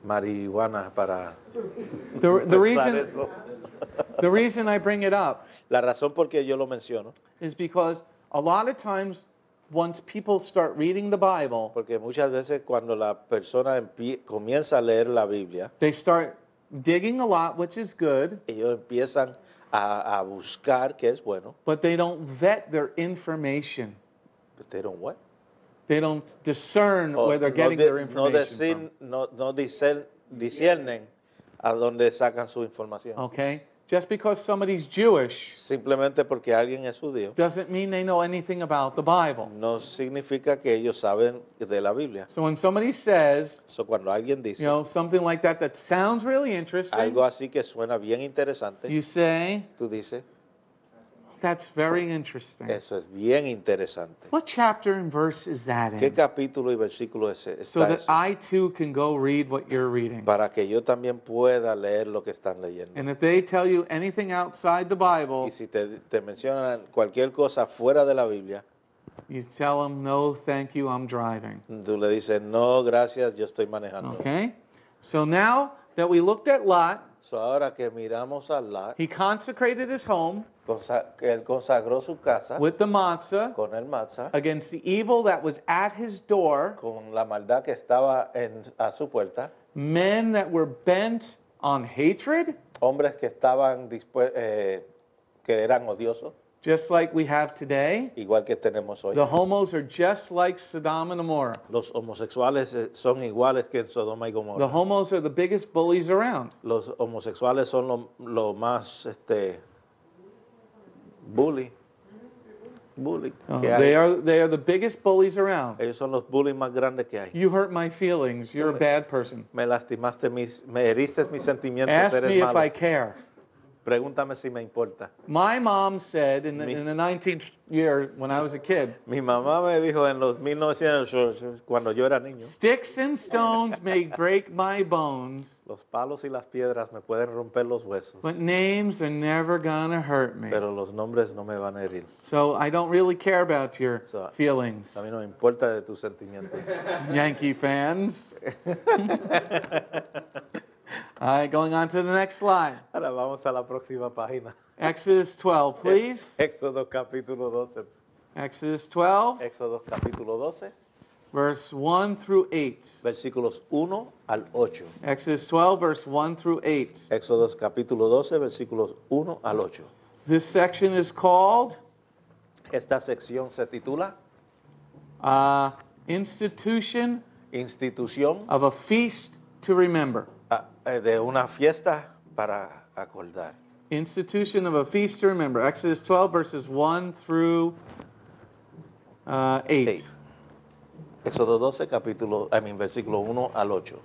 marihuana para The, the, usar reason, eso. the reason I bring it up La razón por qué yo lo menciono, is because a lot of times once people start reading the Bible, porque muchas veces cuando la persona empie- comienza a leer la Biblia, they start digging a lot, which is good, ellos empiezan a, a buscar, que es bueno, but they don't vet their information. but they don't what? They don't discern O where they're no getting de- their no, information decir- no, no discer- disciernen a dónde sacan su información. from. Okay? Just because somebody's Jewish Simplemente porque alguien es judío, doesn't mean they know anything about the Bible. no significa que ellos saben de la Biblia. So when somebody says, So, cuando alguien dice you know, something like that that sounds really interesting, algo así que suena bien interesante, you say, tú dices, that's very interesting. eso es bien interesante. What chapter and verse is that ¿Qué in? capítulo y versículo es ese? So Está that eso? I too can go read what you're reading. Para que yo también pueda leer lo que están leyendo. And if they tell you anything outside the Bible, Y si te, te mencionan cualquier cosa fuera de la Biblia, you tell them, no, thank you, I'm driving. tú le dices, no, gracias, yo estoy manejando. Okay? So now that we looked at Lot, So, ahora que miramos a Lot, he consecrated his home consa- que él consagró su casa with the matzah con el matzah, against the evil that was at his door, con la maldad que estaba en, a su puerta, men that were bent on hatred, hombres que estaban dispu- eh, que eran odiosos, just like we have today. igual que tenemos hoy. The homos are just like Sodom and Gomorrah. Los homosexuales eh, son iguales que en Sodoma y The Gomorra. homos are the biggest bullies around. Los homosexuales son lo, lo más este bully, bully Uh, que hay. they are they are the biggest bullies around. Ellos son los bullies más grandes que hay. You hurt my feelings. You're a bad person. Me lastimaste mis, me heriste mis sentimientos, Ask eres me if malo. I care. Pregúntame si me importa. My mom said in the, Mi- in the nineteenth year when I was a kid, Mi mamá me dijo en los mil novecientos, cuando yo era niño, sticks and stones may break my bones, los palos y las piedras me pueden romper los huesos, but names are never gonna hurt me. pero los nombres no me van a herir. So I don't really care about your So, feelings, A mí no me importa de tus sentimientos. Yankee fans. All right, going on to the next slide. Ahora vamos a la próxima página. Exodus twelve, please. Éxodo capítulo doce. Exodus twelve, Éxodo capítulo doce, verse one through eight. versículos uno al ocho. Exodus twelve, verse one through eight. Éxodo capítulo doce, versículos uno al ocho. This section is called Esta sección se titula uh, Institution Institución of a Feast to Remember. ah, eh, de una fiesta para acordar. Institution of a Feast to Remember. Exodus twelve, verses one through uh, eight. Eight. Éxodo doce, capítulo, I mean, versículo uno al ocho.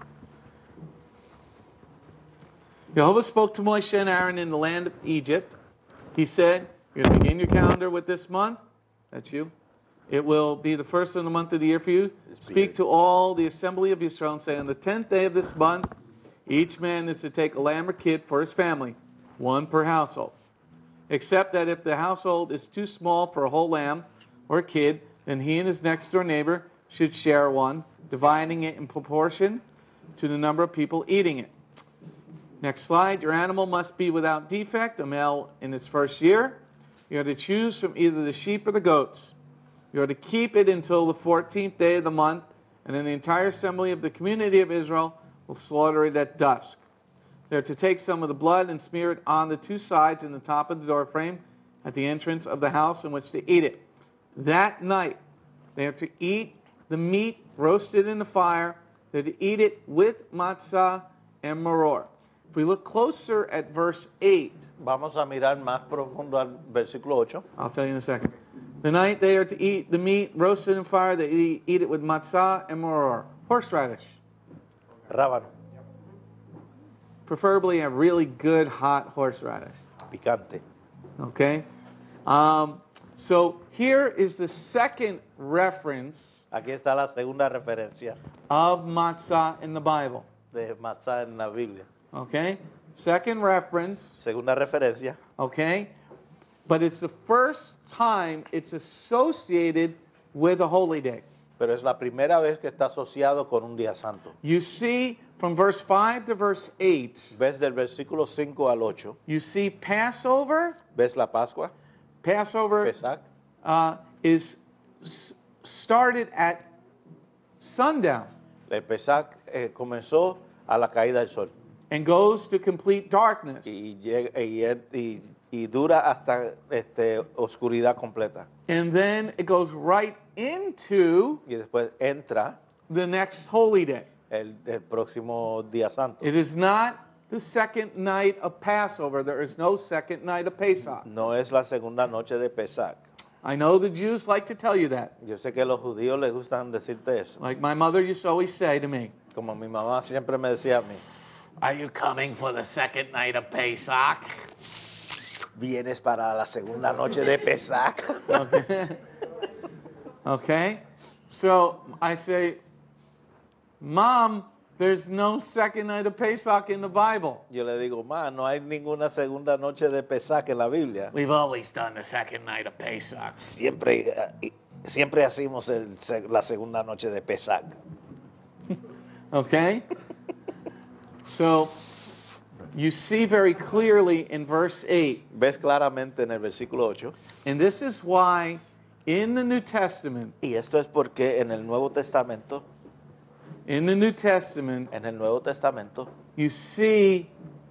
Jehovah spoke to Moshe and Aaron in the land of Egypt. He said, you're going to begin your calendar with this month. That's you. It will be the first of the month of the year for you. Speak to all the assembly of Israel and say, on the tenth day of this month, each man is to take a lamb or kid for his family, one per household. Except that if the household is too small for a whole lamb or kid, then he and his next door neighbor should share one, dividing it in proportion to the number of people eating it. Next slide. Your animal must be without defect, a male in its first year. You are to choose from either the sheep or the goats. You are to keep it until the fourteenth day of the month, and then the entire assembly of the community of Israel will slaughter it at dusk. They are to take some of the blood and smear it on the two sides and the top of the doorframe at the entrance of the house in which to eat it. That night, they are to eat the meat roasted in the fire. They are to eat it with matzah and maror. If we look closer at verse eight, Vamos a mirar más profundo al versículo ocho. I'll tell you in a second. The night they are to eat the meat roasted in fire, they eat, eat it with matzah and maror. Horseradish. Rábano, Preferably a really good hot horseradish. picante. Okay? Um, so here is the second reference Aquí está la segunda referencia of matzah in the Bible. de Matzah en la Biblia. Okay? Second reference, Segunda referencia, okay? But it's the first time it's associated with a holy day. pero es la primera vez que está asociado con un día santo. You see from verse five to verse eight, ves del versículo cinco al ocho, you see Passover. ves la Pascua, Passover Pesach, uh, is s- started at sundown el Pesach eh, comenzó a la caída del sol and goes to complete darkness. y, llega, y, y, y dura hasta este, oscuridad completa. And then it goes right into Y después entra the next holy day. el, el próximo día santo. It is not the second night of Passover. There is no second night of Pesach. No es la segunda noche de Pesach. I know the Jews like to tell you that. Yo sé que a los judíos les gustan decirte eso. Like my mother used to always say to me, Como mi mamá siempre me decía a mí, "Are you coming for the second night of Pesach?" vienes para la segunda noche de Pesach. Okay. Okay? So I say, Mom, there's no second night of Pesach in the Bible. Yo le digo, ma, no hay ninguna segunda noche de Pesach en la Biblia. We've always done the second night of Pesach. Siempre, eh, siempre hacemos el, se- la segunda noche de Pesach. Okay? So you see very clearly in verse eight, Ves claramente en el versículo ocho. and this is why in the New Testament, Y esto es porque en el Nuevo Testamento, in the New Testament, en el Nuevo Testamento, you see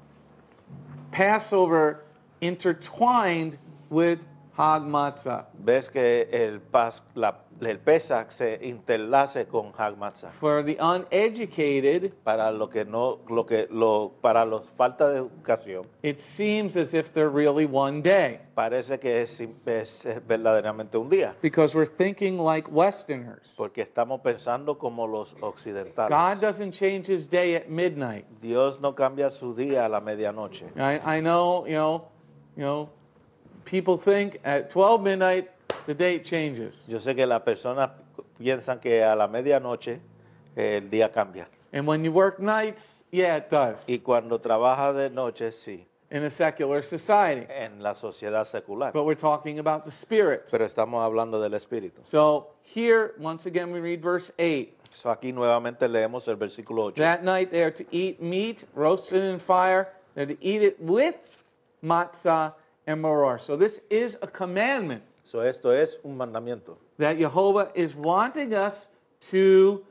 Passover intertwined with Hag Matzah. ves que el, pas, la, el Pesach se interlace con Hag Matzah. For the uneducated, Para lo que no, lo que, lo, para los falta de educación, it seems as if they're really one day parece que es, es, es verdaderamente un día. because we're thinking like Westerners. Porque estamos pensando como los occidentales. God doesn't change his day at midnight. Dios no cambia su día a la medianoche. I, I know, you know, you know, people think at twelve midnight the date changes. Yo sé que las personas piensan que a la medianoche eh, el día cambia. And when you work nights, yeah, it does. Y cuando trabaja de noche, sí, In a secular society. en la sociedad secular. But we're talking about the spirit. Pero estamos hablando del Espíritu. So here, once again, we read verse eight. So aquí nuevamente leemos el versículo ocho. That night they are to eat meat roasted in fire. They're to eat it with matzah and maror. So this is a commandment So esto es un mandamiento. that Jehovah is wanting us to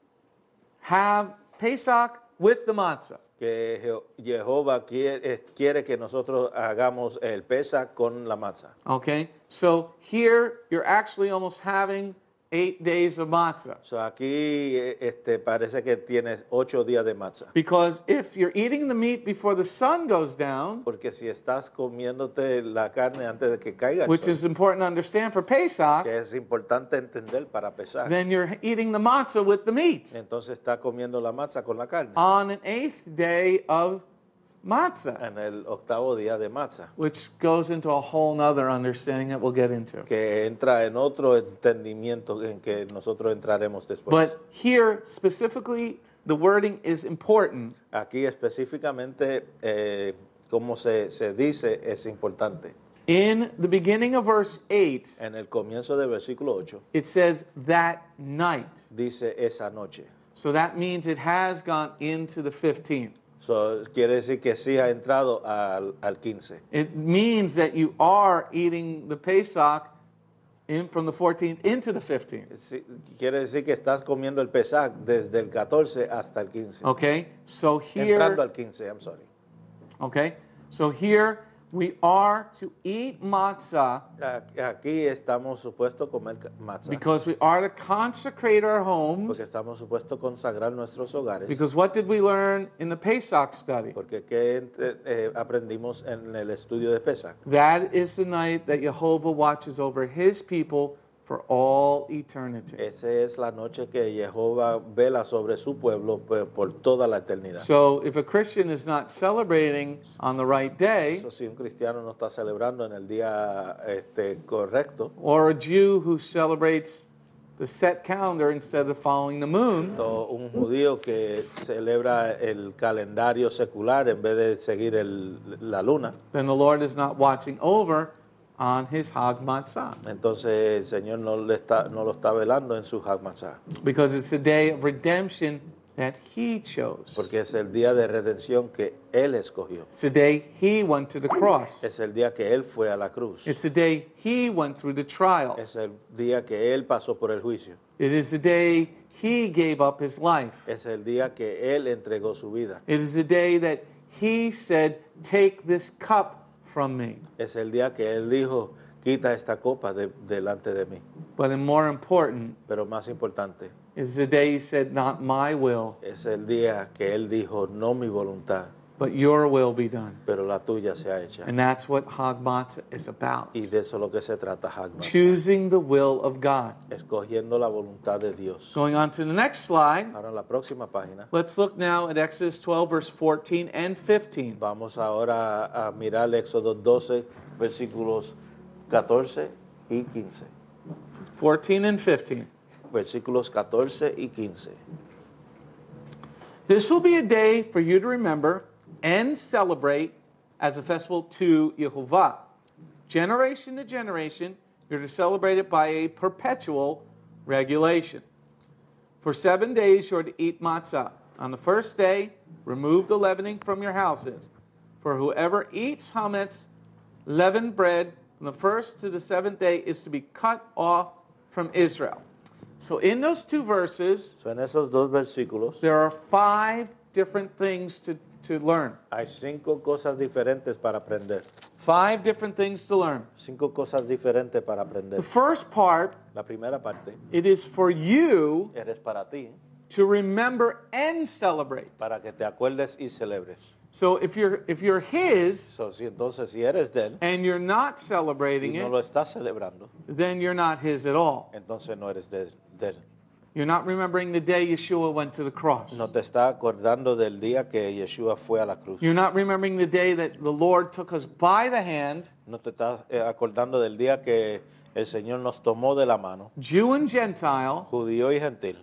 have Pesach with the matzah. Que Je- Jehová quiere, eh, quiere que nosotros hagamos el Pesach con la matzah. Okay? So here you're actually almost having eight days of matzah. So aquí eh, este, parece que tienes ocho días de matzah. Because if you're eating the meat before the sun goes down, Porque si estás comiéndote la carne antes de que caiga el which sol, is important to understand for Pesach, que es importante entender para pesar, then you're eating the matzah with the meat entonces está comiendo la matzah con la carne on an eighth day of matzah, en el octavo día de matzah, which goes into a whole nother understanding that we'll get into. que entra en otro entendimiento en que nosotros entraremos después. But here, specifically, the wording is important Aquí específicamente, eh, como se, se dice, es importante. in the beginning of verse eight. En el comienzo del versículo ocho, It says that night. dice esa noche. So that means it has gone into the fifteenth. So, quiere decir que sí ha entrado al, al quince. It means that you are eating the Pesach in, from the fourteenth into the fifteenth. Sí, quiere decir que estás comiendo el Pesach desde el catorce hasta el quince. Okay? So Entrando here, al quince, I'm sorry. okay? So here we are to eat matzah Aquí estamos supuestos a comer matzah. because we are to consecrate our Porque homes. estamos supuestos a consagrar nuestros hogares. Because what did we learn in the Pesach study? Porque ¿qué eh, aprendimos en el estudio de Pesach? That is the night that Jehovah watches over his people for all eternity. Esa es la noche que Jehová vela sobre su pueblo por, por toda la eternidad. So if a Christian is not celebrating on the right day, Eso si un cristiano no está celebrando en el día este, correcto, or a Jew who celebrates the set calendar instead of following the moon, o un judío que celebra el calendario secular en vez de seguir el, la luna, then the Lord is not watching over on his Hag Matzah. entonces el Señor no, le está, no lo está velando en su Hag Matzah. Because it's a day of redemption that he chose. Porque es el día de redención que Él escogió. It's the day he went to the cross. Es el día que Él fue a la cruz. It's the day he went through the trials. Es el día que Él pasó por el juicio. It is the day he gave up his life. Es el día que Él entregó su vida. It is the day that he said, take this cup from me. Es el día que Él dijo, quita esta copa de, delante de mí. But more important, Pero más importante, is the day he said, not my will, es el día que Él dijo, no mi voluntad, but your will be done. pero la tuya sea hecha. And that's what Hag Matzah is about. Y de eso es lo que se trata, Hagman. Choosing the will of God. Escogiendo la voluntad de Dios. Going on to the next slide, Ahora en la próxima página, let's look now at Exodus twelve, verse fourteen and fifteen. vamos ahora a, a mirar Éxodo doce, versículos catorce y quince. fourteen and fifteen. Versículos catorce y quince. This will be a day for you to remember and celebrate as a festival to Yehovah. Generation to generation, you're to celebrate it by a perpetual regulation. For seven days you are to eat matzah. On the first day, remove the leavening from your houses. For whoever eats chametz, leavened bread, from the first to the seventh day is to be cut off from Israel. So in those two verses, So, en esos dos versículos there are five different things to, to learn. hay cinco cosas diferentes para aprender. Five different things to learn. Cinco cosas diferentes para aprender. The first part, La primera parte, it is for you eres para ti, to remember and celebrate. para que te acuerdes y celebres. So if you're if you're his So, si entonces, si eres de Él and you're not y celebrating no it, lo estás celebrando, then you're not his at all. entonces no eres de, de Él. You're not remembering the day Yeshua went to the cross. No te está acordando del día que Yeshua fue a la cruz. You're not remembering the day that the Lord took us by the hand, No te estás eh, acordando del día que el Señor nos tomó de la mano, Jew and Gentile, judío y gentil,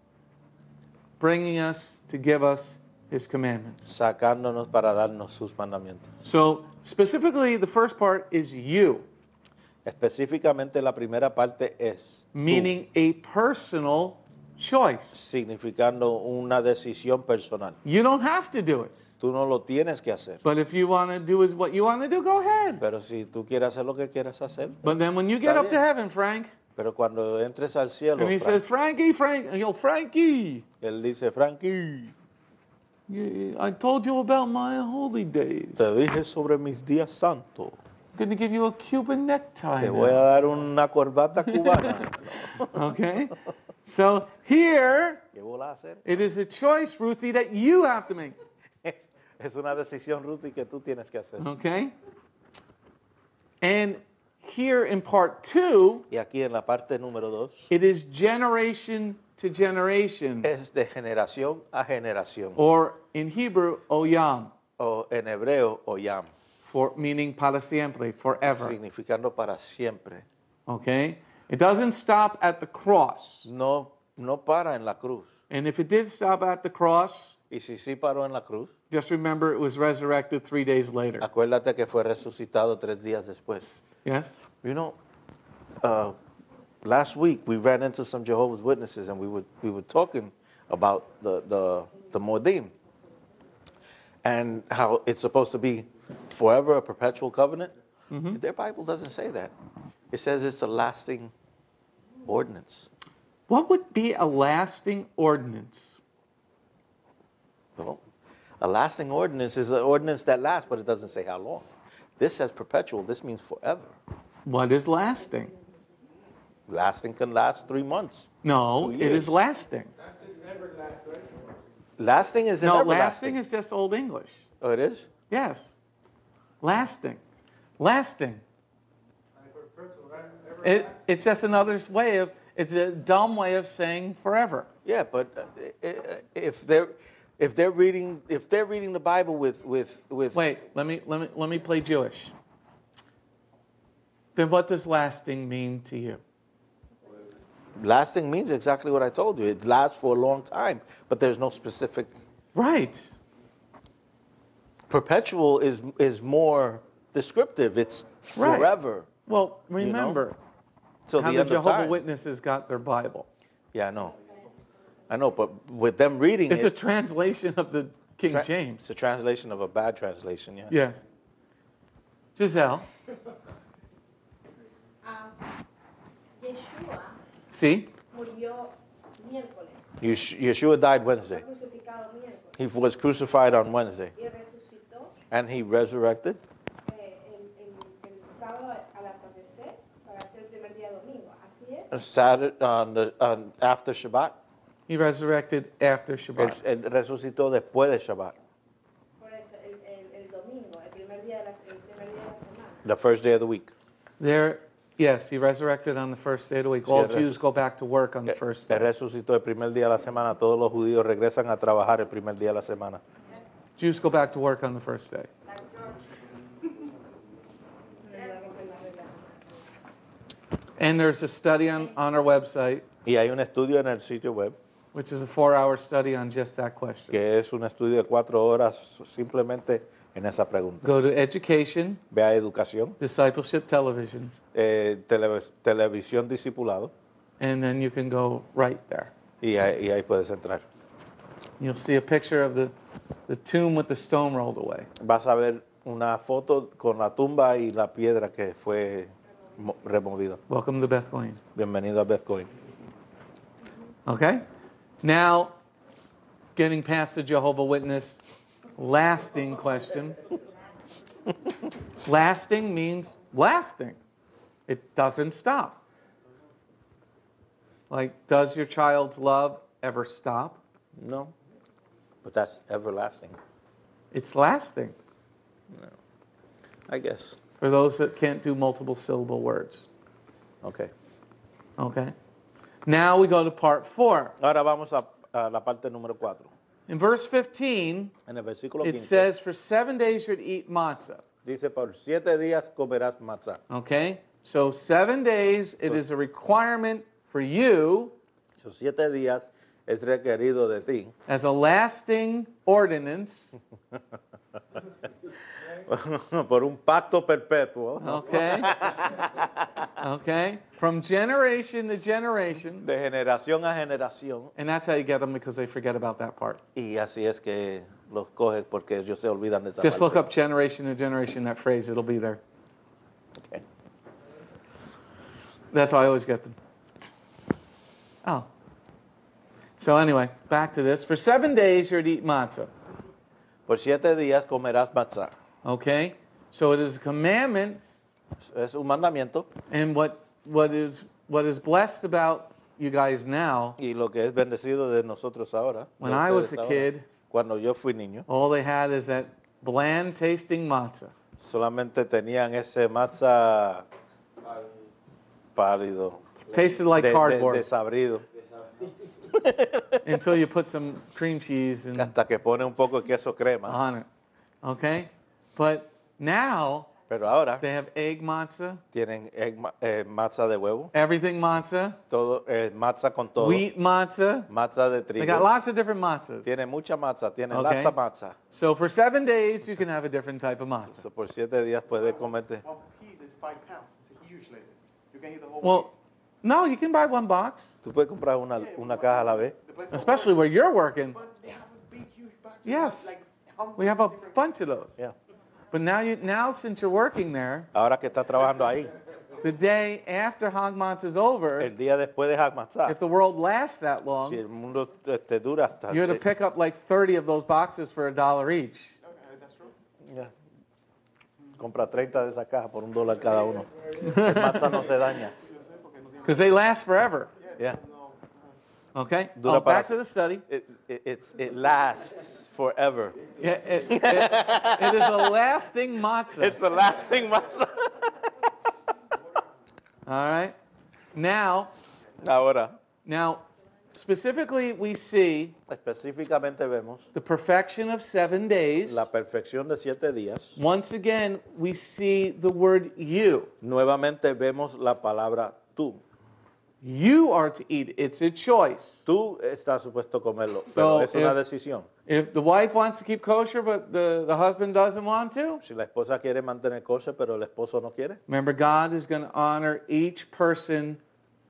bringing us to give us his commandments. sacándonos para darnos sus mandamientos. So specifically, the first part is you, Específicamente la primera parte es tú, meaning a personal choice. significando una decisión personal. You don't have to do it. Tú no lo tienes que hacer, But if you want to do is what you want to do, go ahead. pero si tú quieres hacer lo que quieras hacer, But then when you get Está up to bien. heaven, Frank, pero cuando entres al cielo, and he Frank, says, Frankie, Frank, yo, Frankie, él dice, Frankie, you- I told you about my holy days. te dije sobre mis días santos, I'm going to give you a Cuban necktie te voy a now. dar una corbata cubana. Okay? So here, ¿Qué voy a hacer? it is a choice, Ruthie, that you have to make. Es, es una decisión, Ruthie, que tú tienes que hacer. Okay? And here in part two, Y aquí en la parte número dos, it is generation to generation, es de generación a generación, or in Hebrew, oyam, o en hebreo, oyam, for meaning para siempre, forever. significando para siempre. Okay? It doesn't stop at the cross. No, no para en la cruz. And if it did stop at the cross, Y si sí paró en la cruz, just remember it was resurrected three days later. acuérdate que fue resucitado tres días después. Yes? You know, uh, last week we ran into some Jehovah's Witnesses and we were, we were talking about the, the, the Moedim and how it's supposed to be forever a perpetual covenant. Their Bible doesn't say that. It says it's a lasting ordinance. What would be a lasting ordinance? Well, a lasting ordinance is an ordinance that lasts, but it doesn't say how long. This says perpetual. This means forever. What is lasting? Lasting can last three months. No, Two it years. is lasting. That's just never last, right? Lasting is No, everlasting. lasting is just Old English. Oh, it is? Yes. Lasting. Lasting. Like for personal, right? Ever It, last? it's just another way of, it's a dumb way of saying forever. Yeah, but uh, i- if they're if they're reading if they're reading the Bible with with with Wait, let me, let me, let me play Jewish. Then what does lasting mean to you? lasting means exactly what I told you. It lasts for a long time, but there's no specific. Right. Perpetual is is more descriptive. It's Right. forever. Well, remember Till how the the end of Jehovah's time. Witnesses got their Bible. Yeah, I know. I know, but with them reading It's it, a translation of the King tra- James. it's a translation of a bad translation, yeah. Yes. Giselle. Ah, Yeshua See? murió miércoles, Yesh- Yeshua died Wednesday. fue crucificado miércoles He was crucified on Wednesday. y resucitó And he resurrected eh, el, el, el sábado al atardecer para ser el primer día domingo. Así es. Saturday, on the, on, after Shabbat. He resurrected after Shabbat. Él, él resucitó después de Shabbat. Por eso, el, el, el domingo, el primer día de la, el primer día de la semana. The first day of the week. There, yes, he resurrected on the first day of the week. Sí, All él Jews go back to work on the first Él day. resucitó el primer día de la semana. Todos los judíos regresan a trabajar el primer día de la semana. Jews go back to work on the first day. And there's a study on, on our website, Y hay un estudio en el sitio web which is a four-hour study on just that question. que es un estudio de cuatro horas simplemente en esa pregunta. Go to Education, Ve a educación, Discipleship Television, eh, televis- televisión discipulado and then you can go right there. y ahí, y ahí puedes entrar. You'll see a picture of the, the tomb with the stone rolled away. Vas a ver una foto con la tumba y la piedra que fue mo- removida. Welcome to Beth Goin. Bienvenido a Beth Coin. Okay? Now, getting past the Jehovah Witness lasting question. Lasting means lasting. It doesn't stop. Like, does your child's love ever stop? No, but that's everlasting, It's lasting I guess. for those that can't do multiple syllable words. Okay. Okay? Now we go to part four. Ahora vamos a, a la parte número cuatro. In verse fifteen, En el versículo it quince says, for seven days you're to eat matzah. dice, por siete días comerás matzah. Okay? So seven days, it is a requirement for you Esos siete días es requerido de ti as a lasting ordinance, por un pacto perpetuo okay? Okay? From generation to generation. de generación a generación. And that's how you get them because they forget about that part. Y así es que los coges porque ellos se olvidan de esa Just parte. look up generation to generation, that phrase, it'll be there. Okay. That's how I always get them. Oh. So anyway, back to this. For seven days you're to eat matzah. Por siete días comerás matzah. Okay? So it is a commandment, Es un mandamiento and what what is what is blessed about you guys now, y lo que es bendecido de nosotros ahora. when de I was ustedes a ahora, kid, cuando yo fui niño, all they had is that bland tasting matzah. solamente tenían ese matzah pálido, Tasted like de- de- cardboard desabrido, until you put some cream cheese and hasta que pone un poco de queso crema. on it. Okay? But now Pero ahora they have egg matzah, tienen egg ma- eh, matzah de huevo, everything matzah, todo eh, matzah con todo, wheat matzah. matzah de They got trigo. lots of different matzahs. Tiene mucha matzah, tiene Okay. laza matzah. So for seven days, you can have a different type of matzah. So, por siete días puede comerte. One piece is five pounds. It's a huge like this. You can eat the whole Well, no, you can buy one box, Tú puedes comprar una, una caja a la vez. The place especially where you're working. But they have a big, huge box. Yes. Like, how We have a different- bunch of those. Yeah. But now, you now since you're working there, Ahora que estás trabajando ahí, the day after Hag Matzah is over, el día después de Hagmatzah, if the world lasts that si long, el mundo te, te dura hasta... you're to pick up like thirty of those boxes for a dollar each. Okay, that's true. Ya. Compra treinta de esas cajas por un dólar cada uno. El matzah no se daña. Because they last forever. Yeah. Okay? Dura Oh, back para- to the study. It, it, it's, it lasts forever. Yeah, it, it- it is a lasting matzah. It's the lasting matzah. All right? Now, Ahora, now, specifically, we see específicamente vemos the perfection of seven days. la perfección de siete días. Once again, we see the word you. Nuevamente vemos la palabra tú. You are to eat. It's a choice. Tú estás supuesto a comerlo, So, pero es una if- decisión. If the wife wants to keep kosher, but the, the husband doesn't want to, Si la esposa quiere mantener kosher, pero el esposo no quiere, remember, God is going to honor each person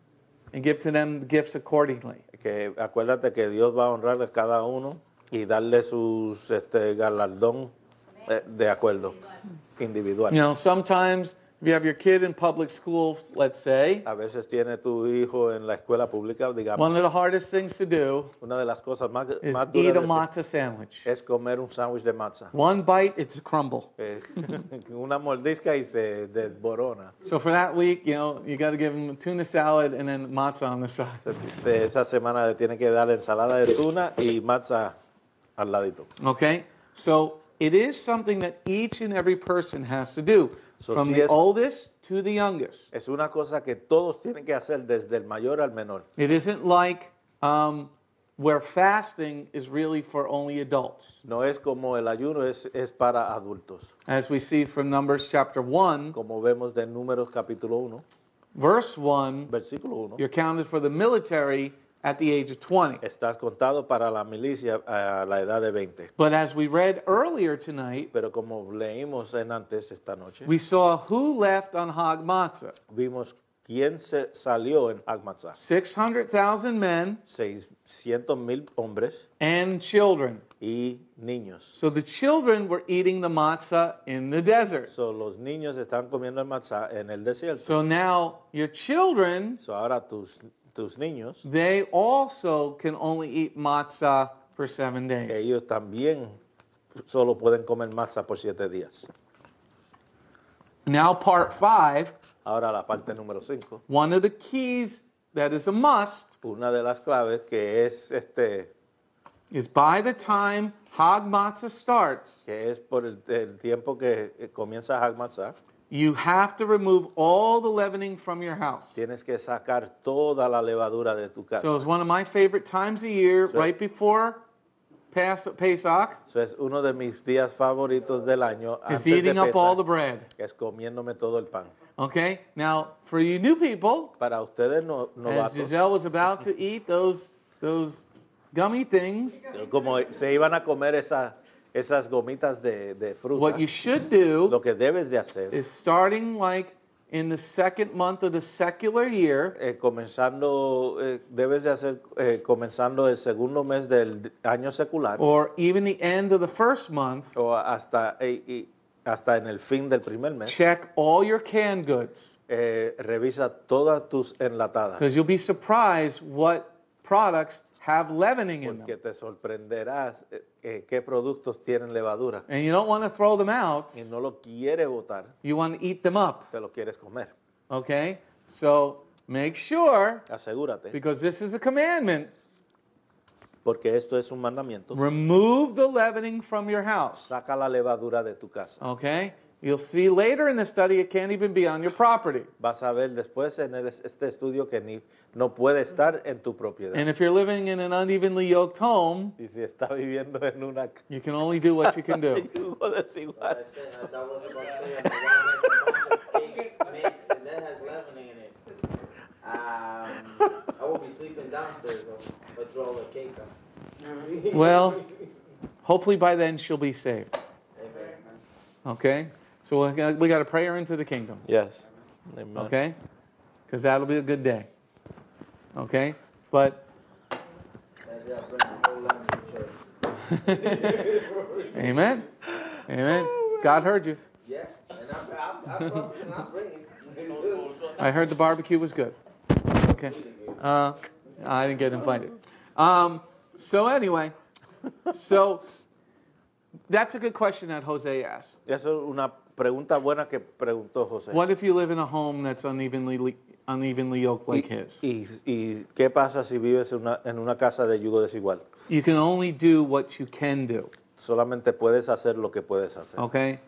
and give to them gifts accordingly. Que acuérdate que Dios va a honrar a cada uno y darle sus este, galardón eh, de acuerdo, individual. You know, sometimes if you have your kid in public school, let's say, A veces tiene tu hijo en la escuela pública, digamos. one of the hardest things to do Una de las cosas más, is más eat duras a de matzah sandwich. es comer un sándwich de matzah. One bite, it's a crumble. Eh, una mordisca y se desborona. So for that week, you know, you got to give them tuna salad and then matzah on the side. De esa semana le tiene que dar ensalada de tuna y matzah al ladito. Okay? So it is something that each and every person has to do, So from si the es- oldest to the youngest. Es una cosa que todos tienen que hacer desde el mayor al menor. It isn't like um, where fasting is really for only adults. No es como el ayuno, es, es para adultos. As we see from Numbers chapter one, Como vemos de Números capítulo uno, verse one, versículo uno. you're counted for the military at the age of twenty. Estás contado para la milicia a la edad de veinte. But as we read earlier tonight, Pero como leímos en antes esta noche, we saw who left on Hag Matzah. vimos quién se salió en Hagmatzah. six hundred thousand men seiscientos mil hombres and children. y niños. So the children were eating the matzah in the desert. So, los niños están comiendo el matzah en el desierto. So now your children, So, ahora tus, tus niños, they also can only eat matzah for seven days. ellos también solo pueden comer matzah por siete días. Now part five, Ahora la parte número cinco. one of the keys that is a must Una de las claves que es este is by the time Hag Matzah starts, que es por el, el tiempo que eh, comienza Hagmatzah, you have to remove all the leavening from your house. tienes que sacar toda la levadura de tu casa. So it's one of my favorite times of year, So- right before Pas- Pesach, Eso es uno de mis días favoritos del año is antes de eating up all the Pesach, bread. que es comiéndome todo el pan. Okay? Now, for you new people, Para ustedes no, as novatos, Giselle was about to eat those, those gummy things, como se iban a comer esas, esas gomitas de, de fruta, what you should do lo que debes de hacer is starting like in the second month of the secular year, eh, comenzando, eh, debes de hacer eh, comenzando el segundo mes del año secular or even the end of the first month, o hasta, eh, y hasta en el fin del primer mes. check all your canned goods. Eh, revisa todas tus enlatadas Because you'll be surprised what products have leavening in porque them. te sorprenderás eh, eh, qué productos tienen levadura And you don't want to throw them out. y no lo quieres botar, You want to eat them up. te lo quieres comer. Okay? So make sure, Asegúrate, because this is a commandment, porque esto es un mandamiento. remove the leavening from your house. Saca la levadura de tu casa. Okay? You'll see later in the study it can't even be on your property. Vas a ver después en el- este estudio que ni, no puede estar en tu propiedad. And if you're living in an unevenly yoked home, Y si está viviendo en una you can only do what you can casa de do. yugo desigual. I said, uh, that was about to say, uh, the one has a bunch of cake mix and that has leavening in it. Um, I will be sleeping downstairs though, if I throw all the cake up. Well, hopefully by then she'll be saved. Amen. Okay? So we got, we got to pray her into the kingdom. Yes. Amen. Okay? Because that'll be a good day. Okay? But, That's it, I bring the whole lamb to church. amen? Amen? God heard you. Yeah, and I'm, I'm, I'm promising I'll bring it. I heard the barbecue was good. Okay. Uh, I didn't get invited. Um, so anyway, so that's a good question that Jose asked. Eso es una pregunta buena que preguntó José. What if you live in a home that's unevenly unevenly yoked like y, his? y, y qué pasa si vives en una, en una casa de yugo desigual? You can only do what you can do. Solamente puedes hacer lo que puedes hacer. Okay?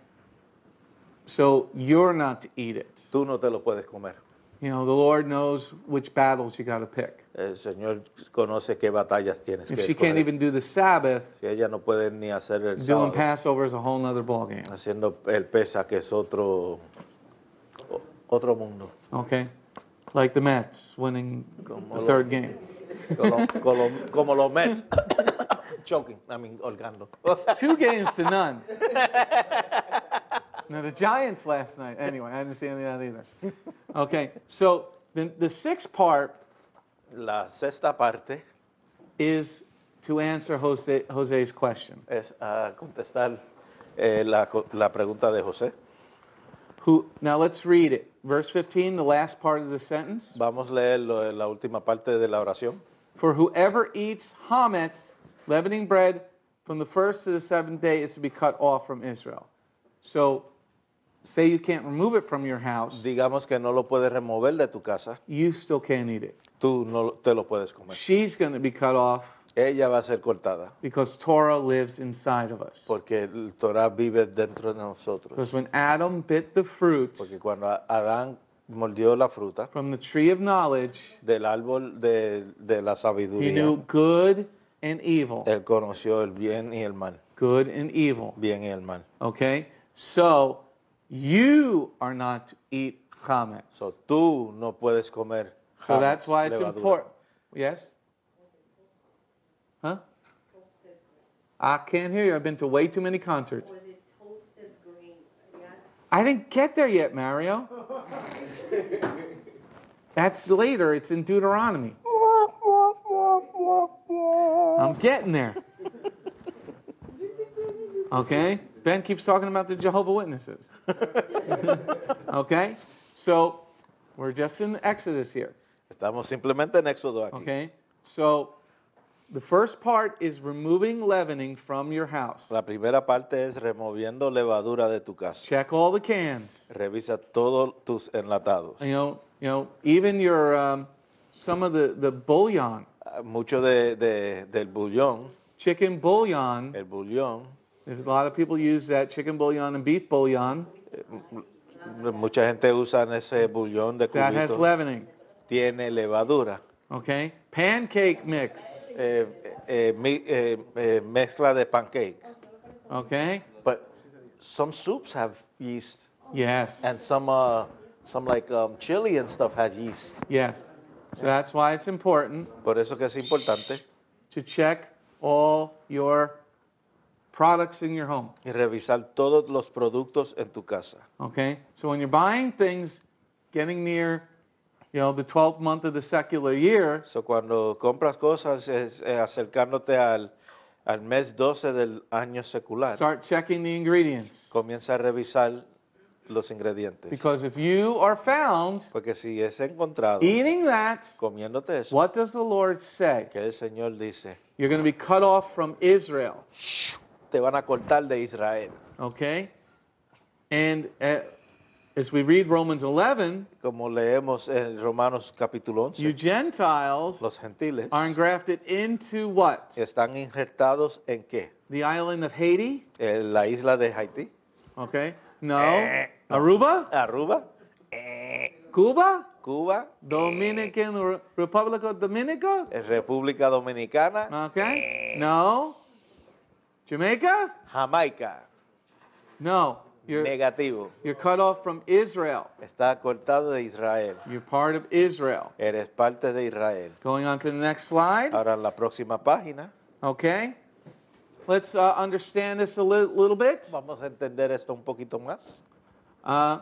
So you're not to eat it. Tú no te lo puedes comer. You know, the Lord knows which battles you got to pick. El Señor conoce qué batallas tienes If que she can't escoger. even do the Sabbath, Si ella no puede ni hacer el doing sábado, Passover is a whole nother ballgame. haciendo el pesa, que es otro, o- otro mundo. Okay? Like the Mets winning the third game. Como, como, como los Mets. Choking, I mean, holgando. Two games to none. Now, the Giants last night, anyway, I didn't see any of that either. Okay, so the, the sixth part La sexta parte is to answer Jose, Jose's question. es a contestar eh, la, co- la pregunta de José. Who, now let's read it. Verse fifteen, the last part of the sentence. Vamos a leer lo- la última parte de la oración. For whoever eats hametz, leavening bread, from the first to the seventh day is to be cut off from Israel. So, say you can't remove it from your house, Digamos que no lo puedes remover de tu casa, you still can't eat it. tú no te lo puedes comer. She's going to be cut off Ella va a ser cortada because Torah lives inside of us. porque el Torah vive dentro de nosotros. Because when Adam bit the fruit Porque cuando A- Adán mordió la fruta from the tree of knowledge, del árbol de, de la he sabiduría, knew good and evil. él conoció el bien y el mal. Good and evil. Bien y el mal. Okay? So, you are not to eat chametz. So, tú no puedes comer So chametz, that's why it's levadura. important. Yes? Huh? I can't hear you. I've been to way too many concerts. Was it toasted green? Yes. I didn't get there yet, Mario. That's later. It's in Deuteronomy. I'm getting there. Okay? Ben keeps talking about the Jehovah's Witnesses. Okay? So, we're just in Exodus here. Estamos simplemente en Éxodo aquí. Okay? So, the first part is removing leavening from your house. La primera parte es removiendo levadura de tu casa. Check all the cans. Revisa todos tus enlatados. You know, you know, even your um, some of the, the bouillon, Ah, Mucho de, de- del bullón, chicken bouillon. el bullón, There's a lot of people use that chicken bouillon and beef bouillon. mucha gente usa ese bullón de That has cubito, leavening. tiene levadura. Okay, pancake mix. Eh, eh, mi- eh, eh, mezcla de pancake. Okay, But some soups have yeast, yes, and some uh, some like um, chili and stuff has yeast. yes. So that's why it's important Por eso que es importante to check all your products in your home. y revisar todos los productos en tu casa. Okay, so when you're buying things, getting near, you know, the twelfth month of the secular year, So cuando compras cosas es eh, acercándote al, al mes doce del año secular, start checking the ingredients. comienza a revisar los ingredientes. Because if you are found Porque si es encontrado eating that, comiéndote eso, what does the Lord say? que el Señor dice, You're going to be cut off from Israel. te van a cortar de Israel. Okay? And uh, as we read Romans eleven, Como leemos en Romanos capítulo once, you Gentiles los gentiles are engrafted into what? están injertados en qué? The island of Haiti? En la isla de Haití, Okay? No. Aruba? Aruba, Cuba? Cuba, Dominican Re- Republic of Dominica? en República Dominicana, Okay? No. Jamaica? Jamaica, No. You're, negativo. you're cut off from Israel. Está cortado de Israel. You're part of Israel. Eres parte de Israel. Going on to the next slide. Ahora en la próxima página Okay? Let's uh, understand this a li- little bit. vamos a entender esto un poquito más. Uh,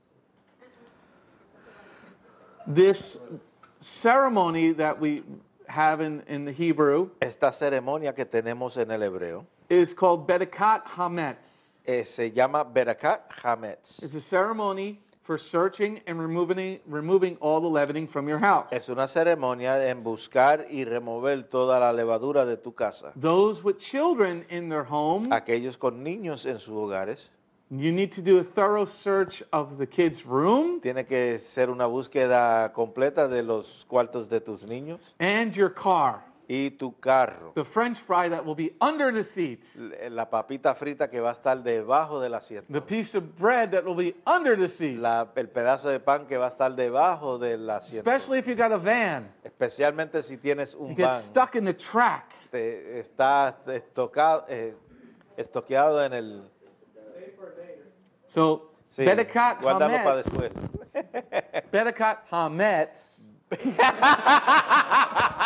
this ceremony that we have in, in the Hebrew Esta ceremonia que tenemos en el hebreo is called Bedekat Hametz. eh, se llama Berakat Hametz. It's a ceremony for searching and removing, removing all the leavening from your house. Es una ceremonia en buscar y remover toda la levadura de tu casa. Those with children in their home, Aquellos con niños en sus hogares, you need to do a thorough search of the kids' room tiene que ser una búsqueda completa de los cuartos de tus niños and your car. y tu carro. The French fry that will be under the seats. La papita frita que va a estar debajo del asiento. The piece of bread that will be under the seat. La- el pedazo de pan que va a estar debajo del asiento. Especially if you got a van. Especialmente si tienes un You get van. stuck in the track. Te- está estocado, eh, estoqueado en el... So, Sí, Bedekat guárdalo para Hametz. después. Bedekat Hametz.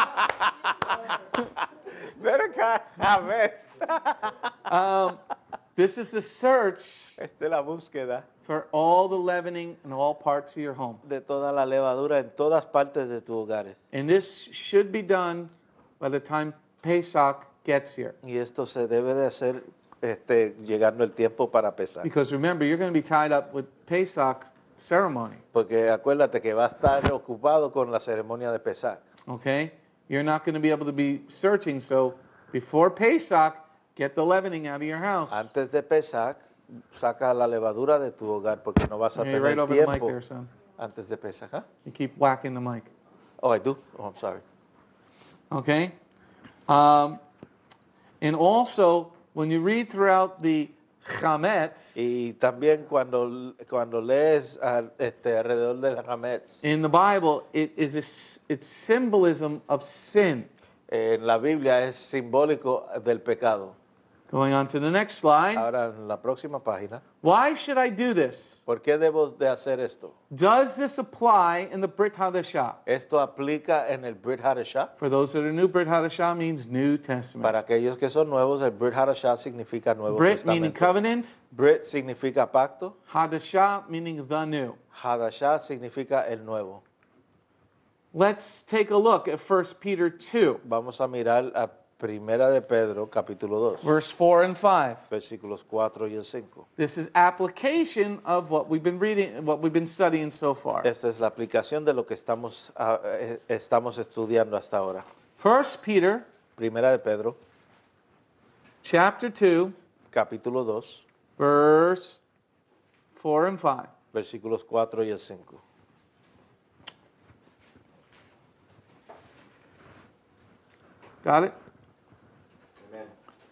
Bedekat Hametz. Um, This is the search Esta es la búsqueda for all the leavening in all parts of your home. de toda la levadura en todas partes de tu hogar. And this should be done by the time Pesach gets here. Y esto se debe de hacer este, llegando el tiempo para pesar. Because remember, you're going to be tied up with Pesach ceremony. Porque acuérdate que va a estar ocupado con la ceremonia de pesar. Okay? You're not going to be able to be searching, so before Pesach, get the leavening out of your house. Antes de pesar, saca la levadura de tu hogar porque no vas a Yeah, you're tener right over the mic tiempo there, son. antes de pesar. ¿Ah? You keep whacking the mic. Oh, I do? Oh, I'm sorry. Okay? Um, and also, when you read throughout the chametz, Y también cuando, cuando lees al- este, alrededor del Hametz, in the Bible, it is a s it's symbolism of sin. en la Biblia es simbólico del pecado. Going on to the next slide. Ahora en la próxima página, Why should I do this? ¿por qué debo de hacer esto? Does this apply in the Brit HaDasha? Esto aplica en el Brit HaDasha. For those that are new, Brit HaDasha means New Testament. Para aquellos que son nuevos, el Brit HaDasha significa Nuevo Brit meaning Testamento. covenant, Brit significa pacto, HaDasha meaning the new. HaDasha significa el nuevo. Let's take a look at First Peter two, Vamos a mirar a Primera de Pedro, capítulo dos, verse four and five. versículos cuatro y el cinco. This is application of what we've been reading, what we've been studying so far. Esta es la aplicación de lo que estamos, ah, eh, estamos estudiando hasta ahora. First Peter Primera de Pedro, chapter two, capítulo dos, verse four and five. versículos cuatro y el cinco. Got it? Amen.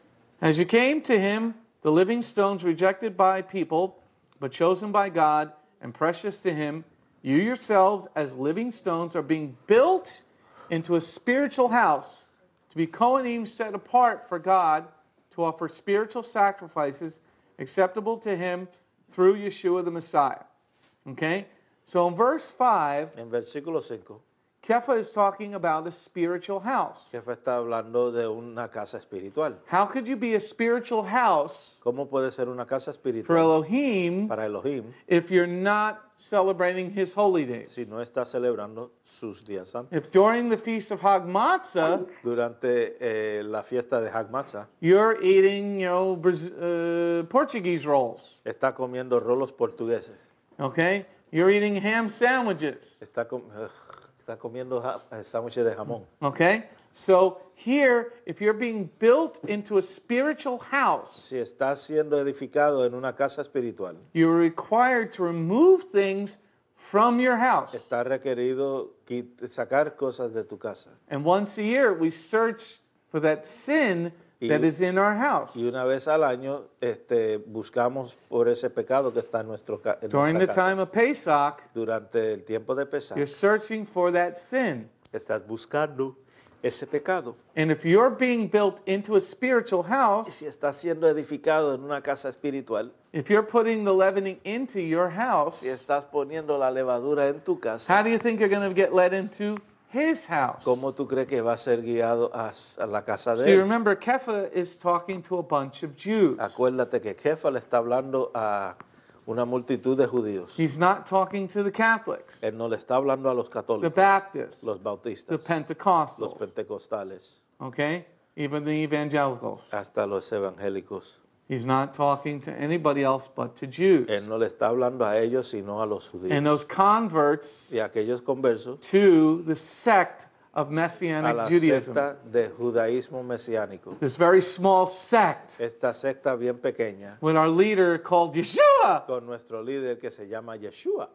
As you came to him, the living stones rejected by people, but chosen by God and precious to him, you yourselves as living stones are being built into a spiritual house to be Kohanim set apart for God to offer spiritual sacrifices acceptable to him through Yeshua the Messiah. Okay? So in verse five, En versículo cinco, Kepha is talking about a spiritual house. Jefe está hablando de una casa espiritual. How could you be a spiritual house ¿Cómo puede ser una casa for espiritual Elohim para Elohim if you're not celebrating his holy days? si no está celebrando sus días santos? If during the feast of Hag Matzah, Durante eh, la fiesta de Hag Matzah, you're eating, you know, Braz- uh, Portuguese rolls, está comiendo rolos portugueses, okay? You're eating ham sandwiches, está, com- ugh, está comiendo ja- eh, sándwiches de jamón. okay? So here, if you're being built into a spiritual house, Si está siendo edificado en una casa espiritual, you're required to remove things from your house. está requerido quit- sacar cosas de tu casa. And once a year, we search for that sin Y- that is in our house. Y una vez al año este, buscamos por ese pecado que está en, nuestro, ca- en During the nuestra casa. time of Pesach, Durante el tiempo de pesar, you're searching for that sin. estás buscando ese pecado. And if you're being built into a spiritual Y house, si estás siendo edificado en una casa espiritual, if you're putting the leavening into your house, si estás poniendo la levadura en tu casa, how do you think you're going to get led into his house? ¿cómo tú crees que va a ser guiado a, a la casa So de you él? remember, Kepha is talking to a bunch of Jews. Acuérdate que Jefa le está hablando a una multitud de judíos. He's not talking to the Catholics, Él no le está hablando a los the católicos, Baptists, los the bautistas, los Pentecostals, pentecostales, okay? Even the evangelicals. hasta los evangélicos. He's not talking to anybody else but to Jews. Él no le está hablando a ellos, sino a los judíos. And those converts Y aquellos conversos to the sect of a Messianic la Judaism. secta de judaísmo mesiánico. This very small sect Esta secta bien pequeña, with our leader called Yeshua. con nuestro líder que se llama Yeshua,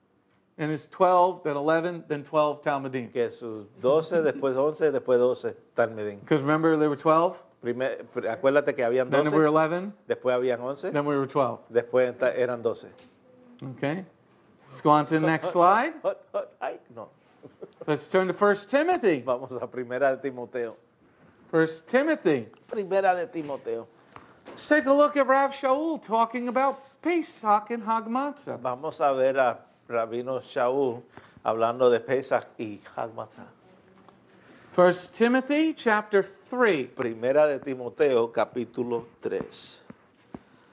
And it's twelve, then eleven, then twelve Talmudim. que sus doce, después once, después doce talmidim. Because remember, there were twelve, Primer- acuérdate que habían then there were doce, eleven, después habían once, then we were twelve. después enta- eran doce. Okay? Let's go on to the next slide. Hot, hot, ay, no. Let's turn to First Timothy. Vamos a Primera de Timoteo. First Timothy. Primera de Timoteo. Let's take a look at Rav Shaul talking about Pesach and Hag Matzah. Vamos a ver a Rabino Shaul hablando de Pesach y Hag Matzah. First Timothy chapter three. Primera de Timoteo, capítulo tres.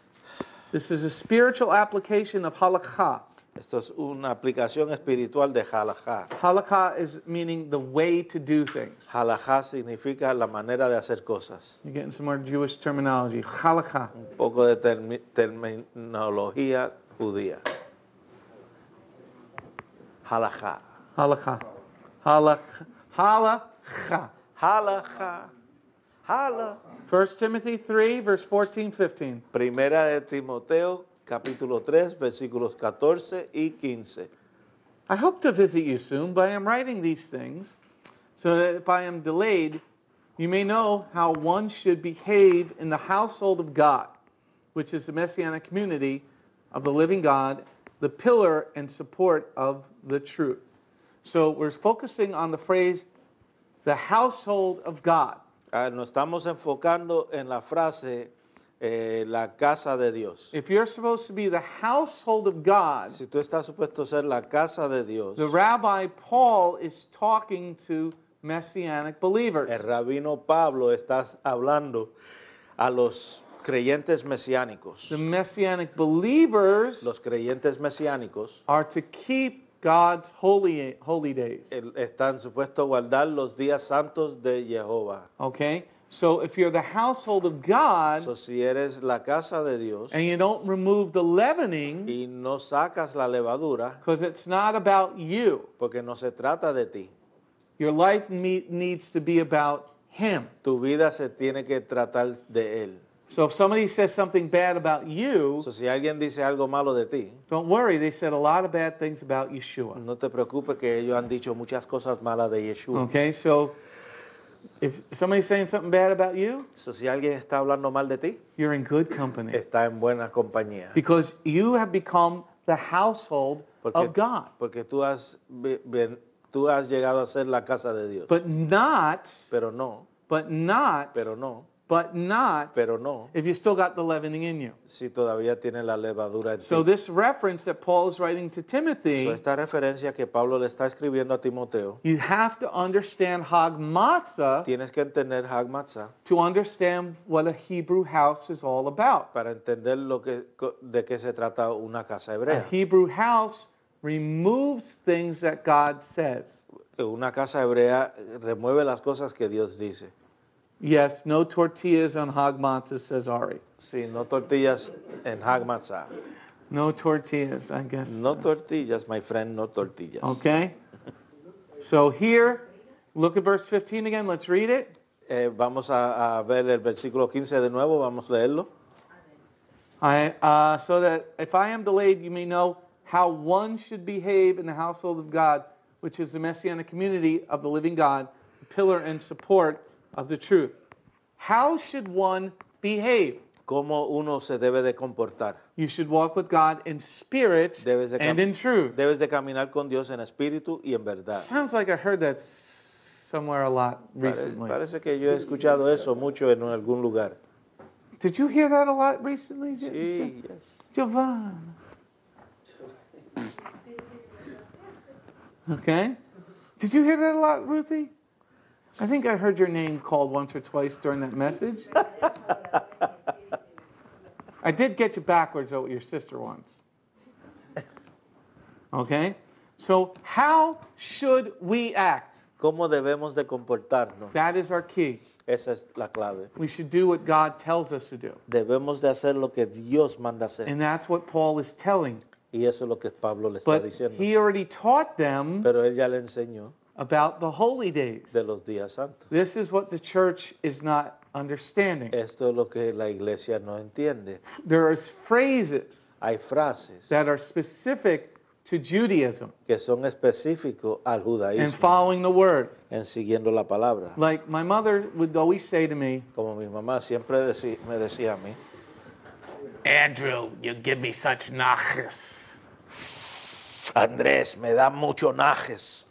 This is a spiritual application of halakha. Esto es una aplicación espiritual de halajá. Halakha is meaning the way to do things. Halajá significa la manera de hacer cosas. You're getting some more Jewish terminology. Halakha. Un poco de termi terminología judía. Halajá. Halakha. Halakha. Halakha. Halajá. Hala. First Timothy three, verse fourteen, fifteen. Primera de Timoteo, capítulo tres, versículos catorce y quince. I hope to visit you soon, but I am writing these things so that if I am delayed, you may know how one should behave in the household of God, which is the messianic community of the living God, the pillar and support of the truth. So we're focusing on the phrase, the household of God. Ah, nos estamos enfocando en la frase, eh, la casa de Dios. If you're supposed to be the household of God, Si tú estás supuesto a ser la casa de Dios, the Rabbi Paul is talking to messianic believers. el rabino Pablo está hablando a los creyentes mesiánicos. The messianic believers Los creyentes mesiánicos are to keep God's holy holy days. eh, están supuestos a guardar los días santos de Jehová. Okay? So if you're the household of God So, si eres la casa de Dios and you don't remove the leavening, y no sacas la levadura, because it's not about you. porque no se trata de ti, Your life me- needs to be about Him. tu vida se tiene que tratar de Él. So if somebody says something bad about you, So, si alguien dice algo malo de ti, don't worry, they said a lot of bad things about Yeshua. no te preocupes que ellos han dicho muchas cosas malas de Yeshua. Okay? So if somebody's saying something bad about you, So, si alguien está hablando mal de ti, you're in good company. está en buena compañía. Because you have become the household Porque, of God. porque tú, has, ve- ven- tú has llegado a ser la casa de Dios. But not, Pero no, but not, pero no, but not pero no, if you still got the leavening in you. si todavía tiene la levadura en So ti. this reference that Paul is writing to So, Timothy, esta referencia que Pablo le está escribiendo a Timoteo, you have to understand Hag Matzah tienes que entender Hag Matzah to understand what a Hebrew house is all about. para entender lo que, de qué se trata una casa A hebrea. Hebrew house removes things that God says. Una casa hebrea remueve las cosas que Dios dice. Yes, no tortillas on Hag Matzah, says Ari. Sí, no tortillas en Hag Matzah. No tortillas, I guess. No tortillas, my friend, no tortillas. Okay? So here, look at verse fifteen again. Let's read it. Eh, vamos a, a ver el versículo quince de nuevo, vamos a leerlo. I, uh, so that if I am delayed, you may know how one should behave in the household of God, which is the messianic community of the living God, the pillar and support of the truth. How should one behave? Cómo uno se debe de comportar. You should walk with God in spirit Debes de, and cam- in truth. debes de caminar con Dios en espíritu y en verdad. Sounds like I heard that s- somewhere a lot Parece, recently. parece que yo he escuchado eso mucho en algún lugar. Did you hear that a lot recently? Jo- Sí, yes. Jovan. Okay. Did you hear that a lot, Ruthie? I think I heard your name called once or twice during that message. I did get you backwards though with your sister once. Okay? So how should we act? ¿Cómo debemos de comportarnos? That is our key. Esa es la clave. We should do what God tells us to do. Debemos de hacer lo que Dios manda hacer. And that's what Paul is telling. Y eso es lo que Pablo le está But diciendo. he already taught them Pero él ya le enseñó about the holy days. de los días santos. This is what the church is not understanding. Esto es lo que la iglesia no entiende. There are phrases Hay frases that are specific to Judaism que son específicos al and judaísmo following the word. en siguiendo la palabra. Like my mother would always say to me, Como mi mamá siempre decí- me decía a mí, Andrew, you give me such nachas. Andrés, me da mucho najes.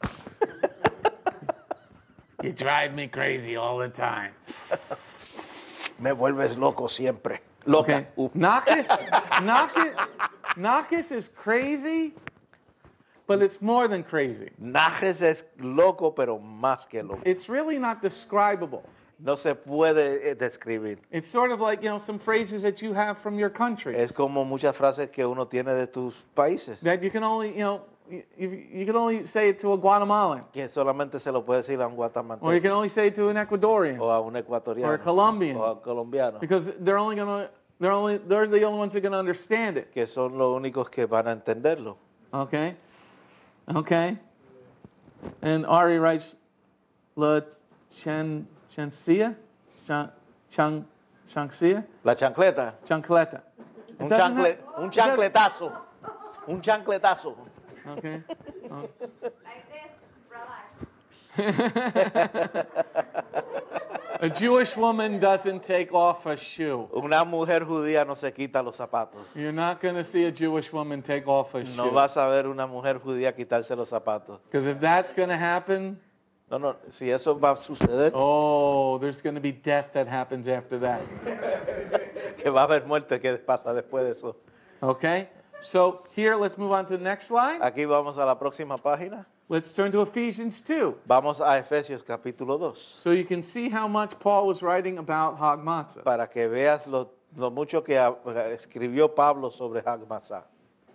You drive me crazy all the time. Me vuelves loco siempre. Loca. Okay. Uf. Nachas, nachas, nachas is crazy, but it's more than crazy. Najes es loco, pero más que loco. It's really not describable. No se puede eh, describir. It's sort of like, you know, some phrases that you have from your country Es como muchas frases que uno tiene de tus países. that you can only, you know, you, you can only say it to a Guatemalan, Que solamente se lo puede decir a un or you guatemalteco can only say it to an Ecuadorian, o a un or a ecuatoriano Colombian, o a un colombiano. because they're only gonna, they're only, they're the only ones that can understand it. Que son los únicos que van a entenderlo. Okay, okay. And Ari writes, La Chan Chancia, Chan Chan Chancia, La chancleta. Chancleta. It Un, doesn't chancle, have- un it doesn't- chancletazo. Un chancletazo. Okay. Like this, brother. A Jewish woman doesn't take off a shoe. Una mujer judía no se quita los zapatos. You're not going to see a Jewish woman take off a No shoe. vas a ver una mujer judía quitarse los zapatos. Because if that's going to happen, No, no, si eso va a suceder, oh, there's going to be death that happens after that. que va a haber muerte, ¿qué pasa después de eso? Okay? So here, let's move on to the next slide. Aquí vamos a la próxima página. Let's turn to Ephesians two. Vamos a Efesios capítulo dos. So you can see how much Paul was writing about Hag Matzah. Para que veas lo, lo mucho que a- escribió Pablo sobre Hag Matzah.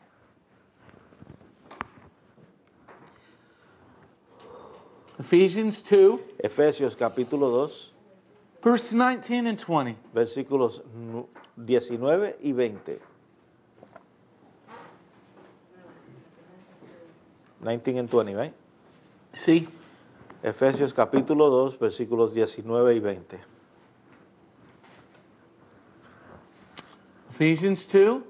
Ephesians two, Efesios capítulo dos, verse nineteen and twenty. versículos nu- diecinueve y veinte. nineteen and twenty, right? See? Efesios capítulo dos, versículos diecinueve y veinte. Ephesians two,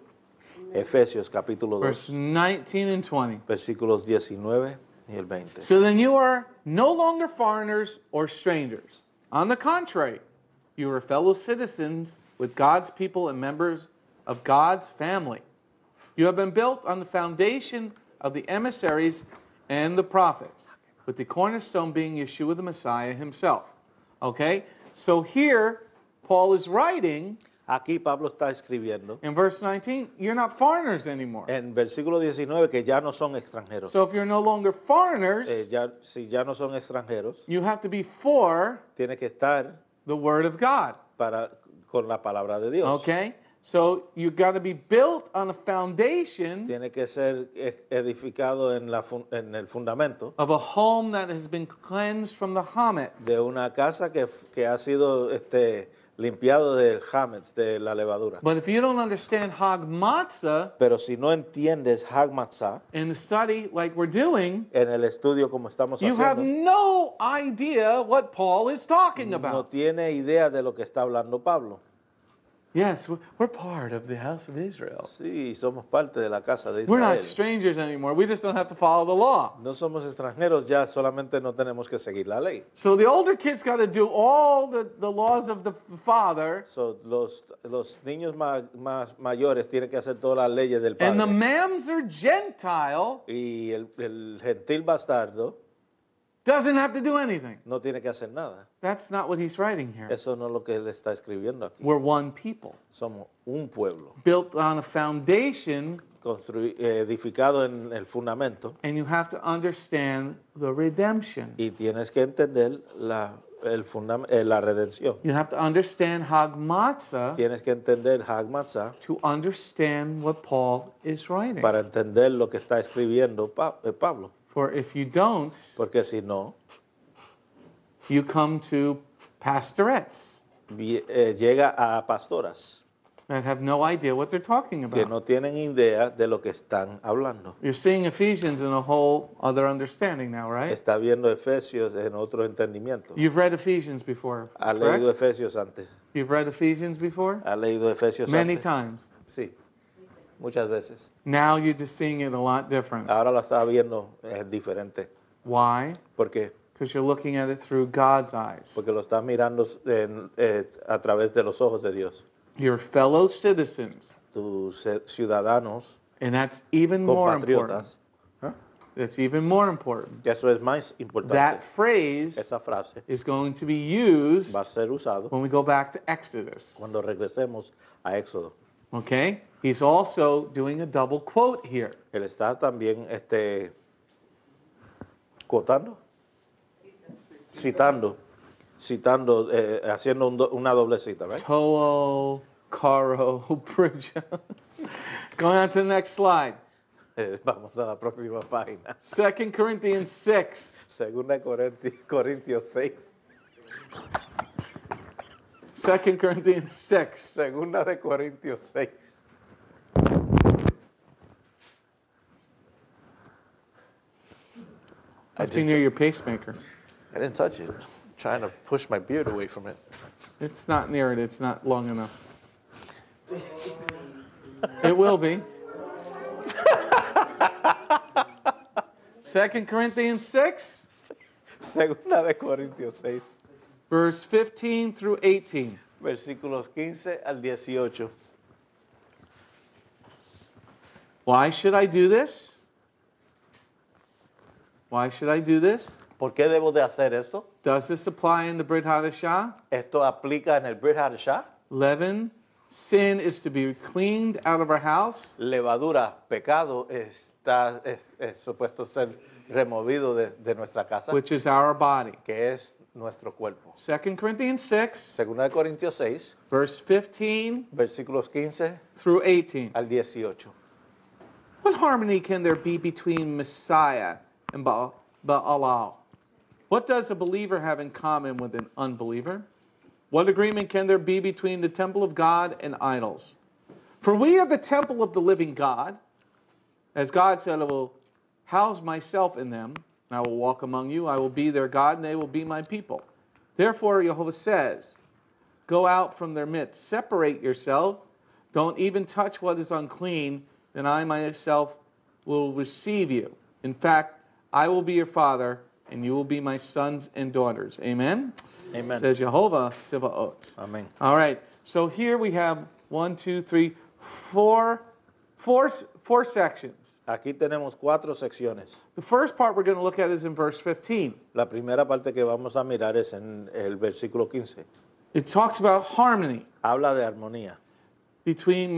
Efesios capítulo verse dos, nineteen and twenty. versículos diecinueve y el veinte. So then you are no longer foreigners or strangers. On the contrary, you are fellow citizens with God's people and members of God's family. You have been built on the foundation of the emissaries and the prophets, with the cornerstone being Yeshua the Messiah himself. Okay? So here, Paul is writing Aquí Pablo está escribiendo in verse nineteen, you're not foreigners anymore. en versículo diecinueve que ya no son extranjeros. So if you're no longer foreigners, Eh, ya, si ya no son extranjeros, you have to be for tiene que estar the Word of God. para, con la palabra de Dios. Okay? So you got to be built on a foundation Tiene que ser e- edificado en, la, fun- en el fundamento of a home that has been cleansed from the hametz. de una casa que, que ha sido este, limpiado del hametz, de la levadura. But if you don't understand Hag Matzah Pero si no entiendes Hag Matzah, in the study like we're doing, en el estudio como estamos you have haciendo, no idea what Paul is talking no about. tiene idea de lo que está hablando Pablo. Yes, we're- we're part of the house of Israel. Sí, somos parte de la casa de We're not Israel. strangers anymore. We just don't have to follow the law. No somos extranjeros, ya solamente no tenemos que seguir la ley. So the older kids got to do all the, the laws of the father, So, los, los niños más, más mayores tienen que hacer todas las leyes del and the padre. mamzer Gentile Y el, el gentil bastardo doesn't have to do anything. no tiene que hacer nada. That's not what he's writing here. Eso no es lo que él está escribiendo aquí. We're one people, Somos un pueblo built on a foundation, construi- eh, edificado en el fundamento and you have to understand the redemption. y tienes que entender la, el fundam- eh, la redención. You have to understand Hag Matzah Tienes que entender Hag Matzah to understand what Paul is writing. para entender lo que está escribiendo Pa- eh, Pablo. For if you don't, Porque si no, you come to pastorettes vi- eh, llega a pastoras that have no idea what they're talking que about. no tienen idea de lo que están hablando. You're seeing Ephesians in a whole other understanding now, right? Está viendo Efesios en otro entendimiento. You've read Ephesians before, Ha leído correct? Efesios antes. You've read Ephesians before? Ha leído Efesios Many antes. times. Sí, muchas veces. Now you're just seeing it a lot different. Ahora la está viendo eh, diferente. Why? ¿Por qué? Because you're looking at it through God's eyes. Porque lo está mirando en- eh, a través de los ojos de Dios. Your fellow citizens, Tus eh, ciudadanos, and that's even more important. compatriotas. ¿Ah? That's even more important. Que eso es más importante. That phrase Esa frase is going to be used va a ser usado when we go back to Exodus. cuando regresemos a Éxodo. Okay? He's also doing a double quote here. Él está también este, cotando, citando citando, eh, haciendo un do, una doble cita, right? To'o, Karo, Bridge. Going on to the next slide. Eh, vamos a la próxima página. Second Corinthians six. Segunda Corintios, Corintios seis. Second Corinthians six. Segunda de Corintios seis. Must be near your pacemaker. I didn't touch it. I'm trying to push my beard away from it. It's not near it. It's not long enough. It will be. Second Corinthians six, Segunda de Corintios seis, verse fifteen through eighteen. versículos quince al dieciocho. Why should I do this? Why should I do this? ¿Por qué debo de hacer esto? Does this apply in the Brit HaDasha? Esto aplica en el Brit HaDasha. Leaven, sin is to be cleaned out of our house. Levadura, pecado, está es, es supuesto ser removido de, de nuestra casa, Which is our body. que es nuestro cuerpo. Second Corinthians six, Segunda de Corintios seis, verse fifteen versículos quince through eighteen. al dieciocho. What harmony can there be between Messiah and Ba- Ba'alal? What does a believer have in common with an unbeliever? What agreement can there be between the temple of God and idols? For we are the temple of the living God. As God said, I will house myself in them, and I will walk among you. I will be their God, and they will be my people. Therefore, Jehovah says, go out from their midst, separate yourself, don't even touch what is unclean, then I myself will receive you. In fact, I will be your father, and you will be my sons and daughters. Amen? Amen. Says Jehovah Sivaot. Amén. All right. So here we have one, two, three, four, four, four sections. Aquí tenemos cuatro secciones. The first part we're going to look at is in verse fifteen. La primera parte que vamos a mirar es en el versículo quince. It talks about harmony Habla de armonía between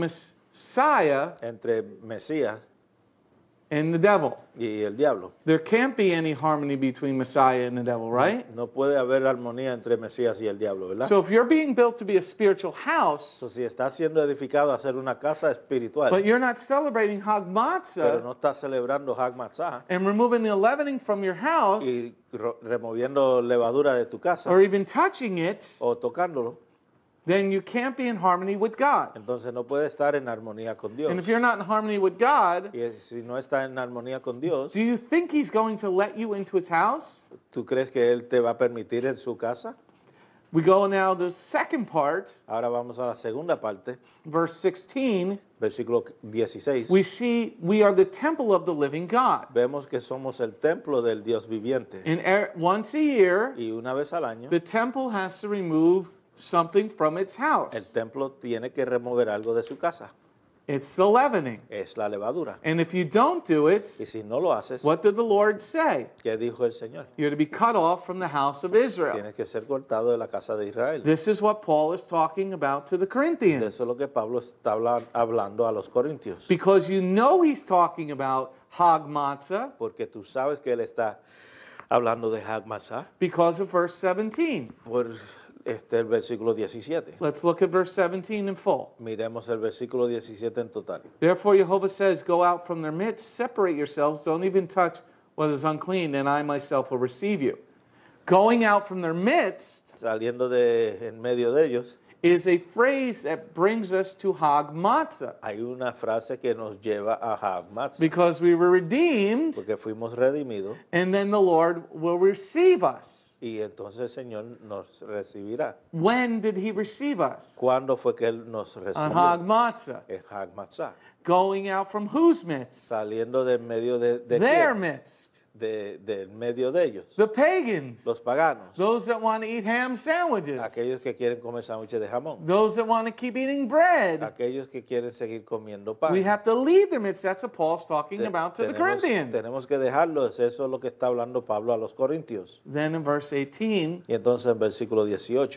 Messiah entre Mesías and the devil. y el diablo. There can't be any harmony between Messiah and the devil, right? No puede haber armonía entre Mesías y el diablo, ¿verdad? So if you're being built to be a spiritual house, So, si está siendo edificado a ser una casa espiritual, but you're not celebrating Hag pero Matzah no está celebrando Hag Matzah and removing the leavening from your house, y ro- removiendo levadura de tu casa or even touching it, o tocándolo, then you can't be in harmony with God. entonces no puede estar en armonía con Dios. And if you're not in harmony with God, Y si no está en armonía con Dios, do you think He's going to let you into His house? ¿tú crees que Él te va a permitir en su casa? We go now to the second part, Ahora vamos a la segunda parte, verse sixteen. versículo dieciséis. We see we are the temple of the living God. Vemos que somos el templo del Dios viviente. And er- once a year, Y una vez al año, the temple has to remove something from its el house. templo tiene que remover algo de su casa. It's the leavening. Es la levadura. And if you don't do Y it, si no lo haces, what did the Lord say? ¿qué dijo el Señor? You're to be cut off from the house of Israel. Tienes que ser cortado de la casa de Israel. This is what Paul is talking about to the De Corinthians. eso es lo que Pablo está habla- hablando a los corintios. Because you know he's talking about Hag Matzah Porque tú sabes que él está hablando de Hag Matzah because of verse seventeen. por este, el versículo diecisiete. Let's look at verse seventeen in full. Miremos el versículo diecisiete en total. Therefore, Jehovah says, go out from their midst, separate yourselves, don't even touch what is unclean, and I myself will receive you. Going out from their midst Saliendo de en medio de ellos, is a phrase that brings us to Hag Matzah. hay una frase que nos lleva a Hag Matzah. Because we were redeemed, Porque fuimos redimidos and then the Lord will receive us. y entonces el Señor nos recibirá. When did he receive us? ¿Cuándo fue que Él nos On Hag recibió? Matzah. En Hag Matzah. Going out from whose midst? Saliendo de en medio de, de, Their quién? midst. de, de en medio de ellos. The pagans. Los paganos. Those that want to eat ham sandwiches. Aquellos que quieren comer sándwiches de jamón. Those that want to keep eating bread. Aquellos que quieren seguir comiendo pan. We have to leave their midst. That's what Paul's talking Te- about to the tenemos, Corinthians. tenemos que dejarlos. Eso es lo que está hablando Pablo a los corintios. Then in verse eighteen, Y entonces en versículo dieciocho,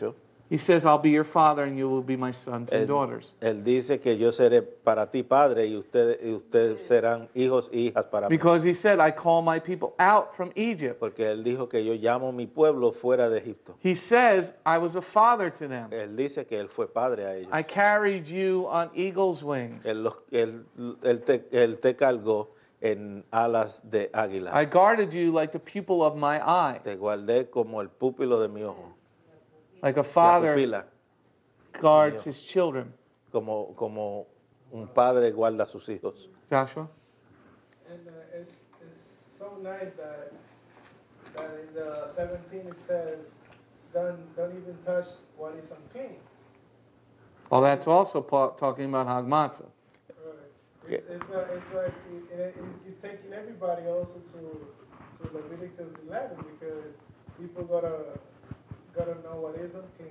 He says, I'll be your father and you will be my sons and Él, daughters. él dice que yo seré para ti padre y ustedes y ustedes serán hijos y hijas para mí. Because he said, I call my people out from Egypt. Porque él dijo que yo llamo mi pueblo fuera de Egipto. He says, I was a father to them. Él dice que él fue padre a ellos. I carried you on eagle's wings. Él, los, él, él, te, él te cargó en alas de águila. I guarded you like the pupil of my eye. Te guardé como el púpilo de mi ojo. Like a La father pupila, guards his children. como, como un padre guarda a sus hijos. Joshua? And uh, it's, it's so nice that, that in the seventeen it says, don't, don't even touch what is unclean. Well, that's also pa- talking about Hag Matzah. Right. It's, it's, uh, it's like it, it, it's taking everybody also to, to Leviticus eleven because people gotta, gotta know what is unclean.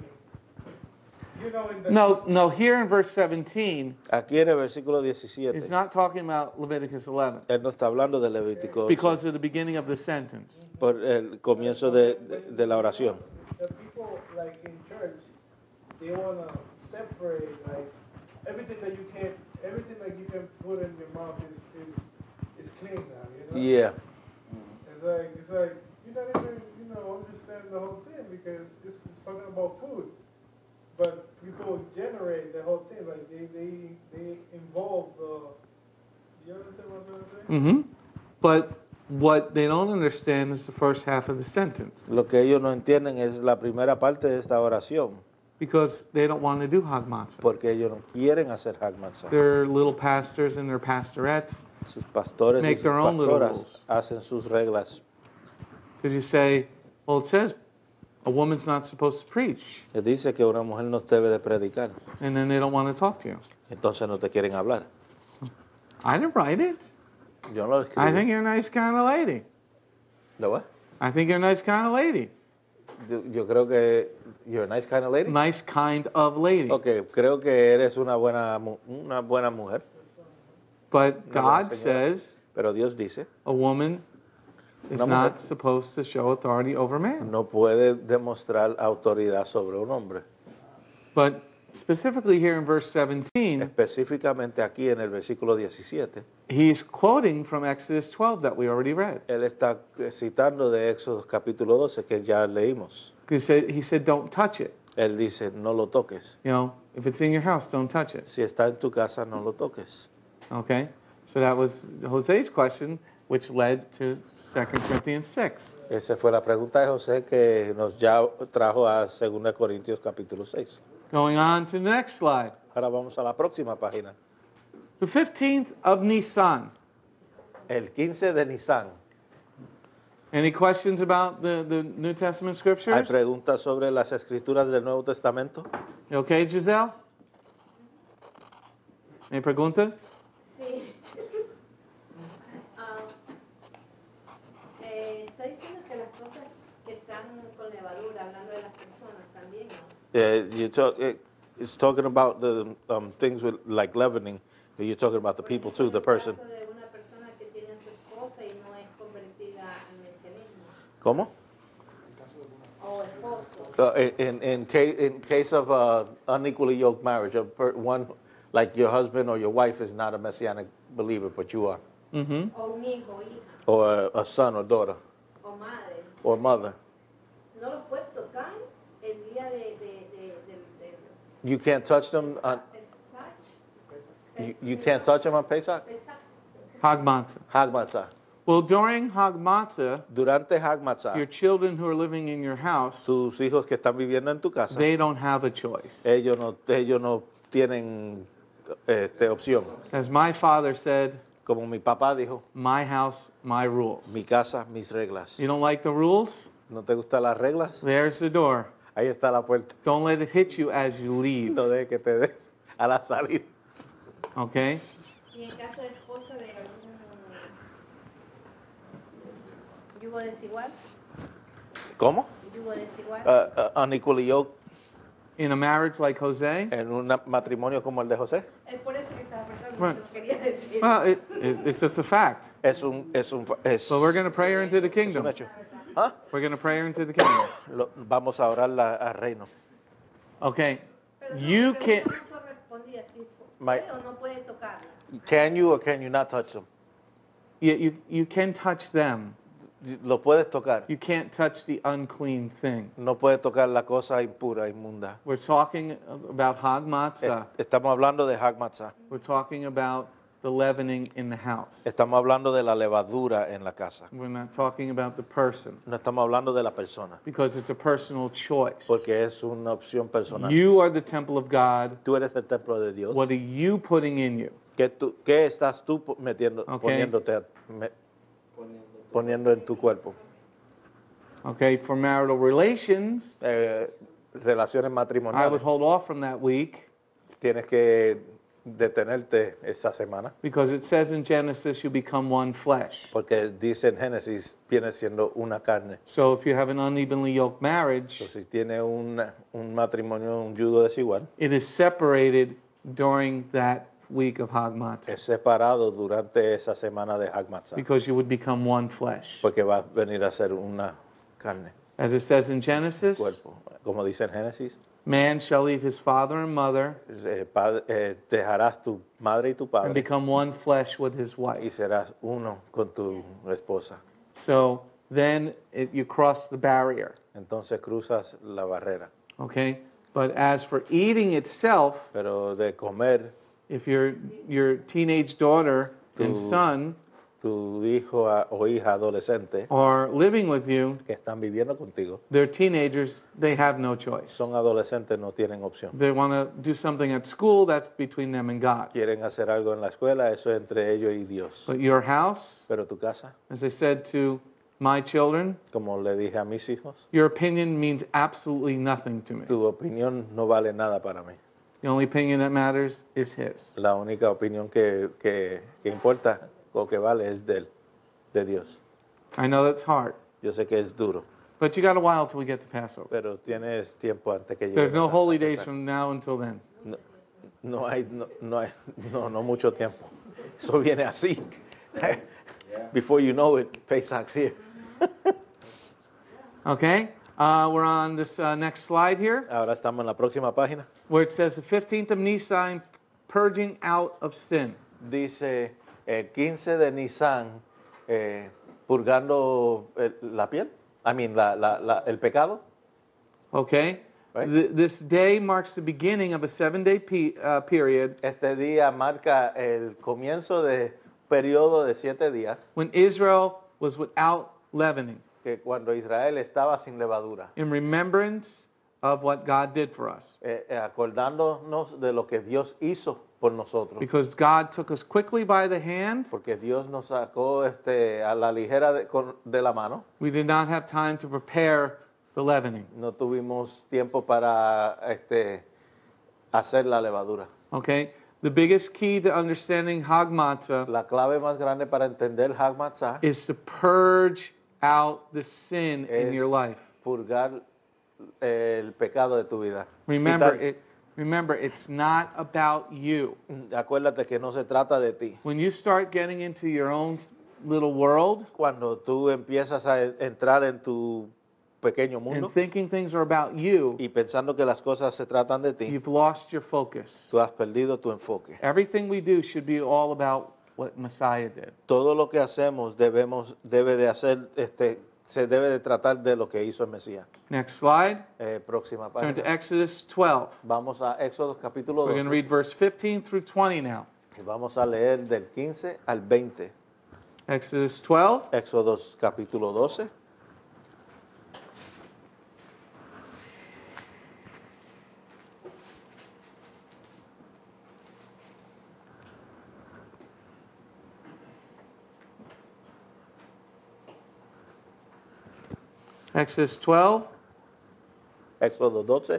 You know, in the No, no, here in verse seventeen, Aquí en el versículo diecisiete, it's not talking about Leviticus eleven él no está hablando de Levítico because of the beginning of the sentence. por el comienzo de, de, de la oración. the people like in church, they wanna separate like everything that you can, everything that you can put in your mouth is is, is clean now. You know. Yeah. It's like it's like you're not even you know understanding the whole thing because it's, it's talking about food, but people generate the whole thing like they they they involve the. You understand what I'm saying? Mm-hmm. But what they don't understand is the first half of the sentence Lo que ellos no entienden es la primera parte de esta oración, because they don't want to do Hag Matzah. porque ellos no quieren hacer Hag Matzah. Their little pastors and their pastorettes, Sus pastores y make sus their own little pastoras rules. hacen sus reglas. because you say, well, it says a woman's not supposed to preach, Les dice que una mujer no debe de predicar, and then they don't want to talk to you. entonces no te quieren hablar. I didn't write it. Yo no lo escribí. I think you're a nice kind of lady. ¿Lo ves? I think you're a nice kind of lady. Yo, yo creo que you're a nice kind of lady. Nice kind of lady. Okay, creo que eres una buena mu- una buena mujer. But Una buena God señora. says Pero Dios dice, a woman is Una mujer. not supposed to show authority over man. no puede demostrar autoridad sobre un hombre. But specifically here in verse seventeen, Específicamente aquí en el versículo diecisiete, he's quoting from Exodus twelve that we already read. él está citando de Éxodo capítulo doce que ya leímos. He said, he said, don't touch it. Él dice, no lo toques. You know, if it's in your house, don't touch it. Si está en tu casa, no lo toques. Okay? So that was Jose's question, which led to Second Corinthians six. Esa fue la pregunta de José que nos ya trajo a Segunda Corintios capítulo seis. Going on to the next slide. Ahora vamos a la próxima página. The fifteenth of Nisan. El quince de Nisan. Any questions about the, the New Testament ¿Hay scriptures? preguntas sobre las escrituras del Nuevo Testamento? You okay, Giselle? Any preguntas? Sí. Ah, eh, está diciendo que las cosas que están con levadura, hablando de las personas también, ¿no? Yeah, you talk, it, it's talking about the um, things with like leavening. But you're talking about the people too, the person. En el caso de una persona que tiene a su esposa y no es convertida al mesianismo, ¿Cómo? o esposo. Uh, in, in, case, in case of uh, unequally yoked marriage, a per, one like your husband or your wife is not a messianic believer, but you are, Mm-hmm. O un hijo, hija, or a, a son or daughter o madre. or mother. No los puedes tocar el día de... de, de, de, de You can't touch them. On, Pesach. you, you can't touch them on Pesach. Pesach. Hag Matzah. Hag Matzah. Well, during Hag Matzah, Durante Hag your Matzah, children who are living in your house, tus hijos que están viviendo en tu casa, they don't have a choice. ellos no, ellos no tienen este, opción. As my father said, Como mi papá dijo, my house, my rules. mi casa, mis reglas. You don't like the rules? ¿No te gustan las reglas? There's the door. Ahí está la puerta. Don't let it hit you as you leave. No dejes que te dé a la salida. Okay? Y en caso de esposa de algún yugo desigual, ¿Cómo? yugo desigual, Uh, uh, unequally yoked In a marriage like Jose, en un matrimonio como el de José. es por eso que estaba apretando, Right. lo quería decir. well, it, it, it's just a fact. Es un, es un, es, So we're going to pray her into the es un kingdom. hecho. ¿Ah? We're going to pray her into the kingdom. Lo- vamos a orarla al reino. Okay, Pero no, you la can. pregunta no correspondía si My- puede o no puede tocarla. Can you or can you not touch them? You, you, you can touch them. Lo puedes tocar. You can't touch the unclean thing. No puedes tocar la cosa impura, inmunda. We're talking about Hag Matzah. Estamos hablando de Hag Matzah. We're talking about the leavening in the house. Estamos hablando de la levadura en la casa. We're not talking about the person No estamos hablando de la persona, because it's a personal choice. porque es una opción personal. You are the temple of God. Tú eres el templo de Dios. What are you putting in you? ¿Qué, tú, qué estás tú metiendo, Okay. poniéndote, me- poniendo en tu cuerpo? Okay, for marital relations, Eh, relaciones I matrimoniales. would hold off from that week Tienes que detenerte esa semana, because it says in Genesis you become one flesh. porque dice en Génesis, viene siendo una carne. So if you have an unevenly yoked marriage, Entonces, si tiene un, un matrimonio, un yugo desigual, it is separated during that week of Hag Matzah es separado durante esa semana de Hag Matzah, because you would become one flesh. porque va a venir a ser una carne, As it says in Genesis, cuerpo. Como dice en Génesis, man shall leave his father and mother eh, padre- eh, dejarás tu madre y tu and padre become one flesh with his y wife. serás uno con tu esposa. So then it, you cross the barrier, Entonces cruzas la barrera. okay? But as for eating itself, Pero de comer, if your your teenage daughter and Tu- son tu hijo a- o hija adolescente are living with you, que están viviendo contigo, they're teenagers, they have no choice. son adolescentes, no tienen opción. They want to do something at school, that's between them and God. Quieren hacer algo en la escuela, eso es entre ellos y Dios. But your house, Pero tu casa, as I said to my children, como le dije a mis hijos, your opinion means absolutely nothing to me. tu opinión no vale nada para mí. The only opinion that matters is his. La única opinión que, que, que importa o que vale es de él, de Dios. I know that's hard, Yo sé que es duro, but you got a while till we get to Passover. pero tienes tiempo antes que llegue. There's no esa- holy days esa- from now until then. No, no hay, no, no hay, no, no mucho tiempo. Eso viene así. Before you know it, Pesach's here. Okay? Uh, we're on this uh, next slide here Ahora estamos en la próxima página. where it says the fifteenth of Nisan, purging out of sin. Dice el quince de Nisan, eh, purgando el- la piel, I mean, la, la, la, el pecado. Okay? Right. Th- this day marks the beginning of a seven day pe- uh, period Este día marca el comienzo de periodo de siete días, when Israel was without leavening, que cuando Israel estaba sin levadura, in remembrance of what God did for us. eh, eh, acordándonos de lo que Dios hizo por nosotros. Because God took us quickly by the hand, Porque Dios nos sacó este, a la ligera de, con- de la mano. we did not have time to prepare the leavening. No tuvimos tiempo para este, hacer la levadura. Okay? The biggest key to understanding Hag Matzah La clave más grande para entender Hag Matzah is to purge out the sin in es your life. purgar el pecado de tu vida. Remember, Quitar- it, remember, it's not about you. Acuérdate que no se trata de ti. When you start getting into your own little world Cuando tú empiezas a e- entrar en tu pequeño mundo and thinking things are about you, y pensando que las cosas se tratan de ti, you've lost your focus. tú has perdido tu enfoque. Everything we do should be all about what Messiah did. Todo lo que hacemos debemos, debe de hacer, este, se debe de tratar de lo que hizo el Mesías. Next slide. Eh, próxima Turn to página. Exodus twelve. Vamos a Éxodo capítulo We're going to doce. read verse fifteen through twenty now. Y vamos a leer del quince al veinte. Exodus twelve. Éxodo capítulo doce. Exodus twelve, Éxodo doce,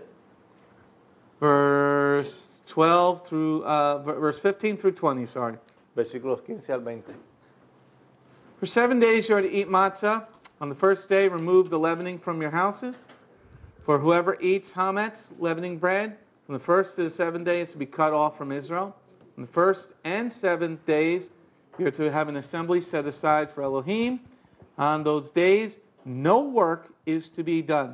verse twelve through, uh, v- verse fifteen through twenty, sorry. versículos quince al veinte. For seven days you are to eat matzah. On the first day, remove the leavening from your houses. For whoever eats hametz, leavening bread, from the first to the seventh day, it's to be cut off from Israel. On the first and seventh days, you're to have an assembly set aside for Elohim. On those days, no work is to be done.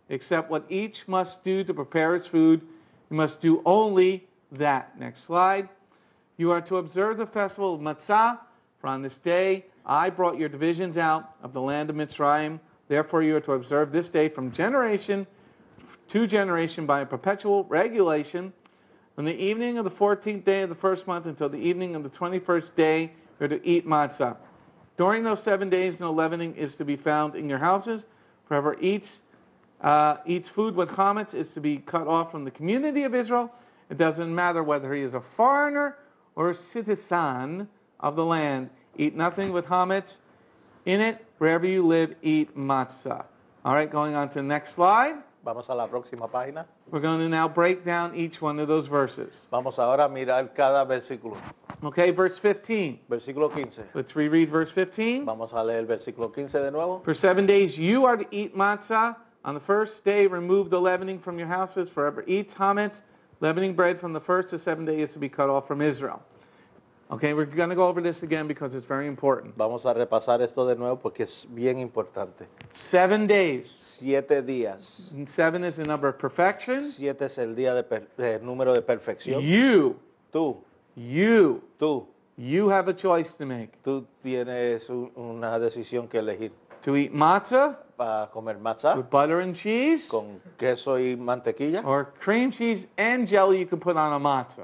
except what each must do to prepare its food. You must do only that. Next slide. You are to observe the festival of Matzah, for on this day I brought your divisions out of the land of Mitzrayim. Therefore you are to observe this day from generation to generation by a perpetual regulation. From the evening of the fourteenth day of the first month until the evening of the twenty-first day, you are to eat matzah. During those seven days, no leavening is to be found in your houses. Whoever eats, uh, eats food with chametz is to be cut off from the community of Israel. It doesn't matter whether he is a foreigner or a citizen of the land. Eat nothing with chametz in it. Wherever you live, eat matzah. All right, going on to the next slide. Vamos a la próxima página. We're going to now break down each one of those verses. Vamos ahora a mirar cada versículo. Okay, verse fifteen. Versículo quince. Let's reread verse fifteen. Vamos a leer el versículo quince de nuevo. For seven days you are to eat matzah. On the first day, remove the leavening from your houses. Forever eats chametz. Leavening bread from the first to seven days is to be cut off from Israel. Okay, we're going to go over this again because it's very important. Vamos a repasar esto de nuevo porque es bien importante. Seven days. Siete días. And seven is the number of perfection. Siete es el día de per, el número de perfección. You. Tú. You. Tú. You have a choice to make. Tú tienes un, una decisión que elegir. To eat matzah. Para comer matzah. With butter and cheese. Con queso y mantequilla. Or cream cheese and jelly you can put on a matzah.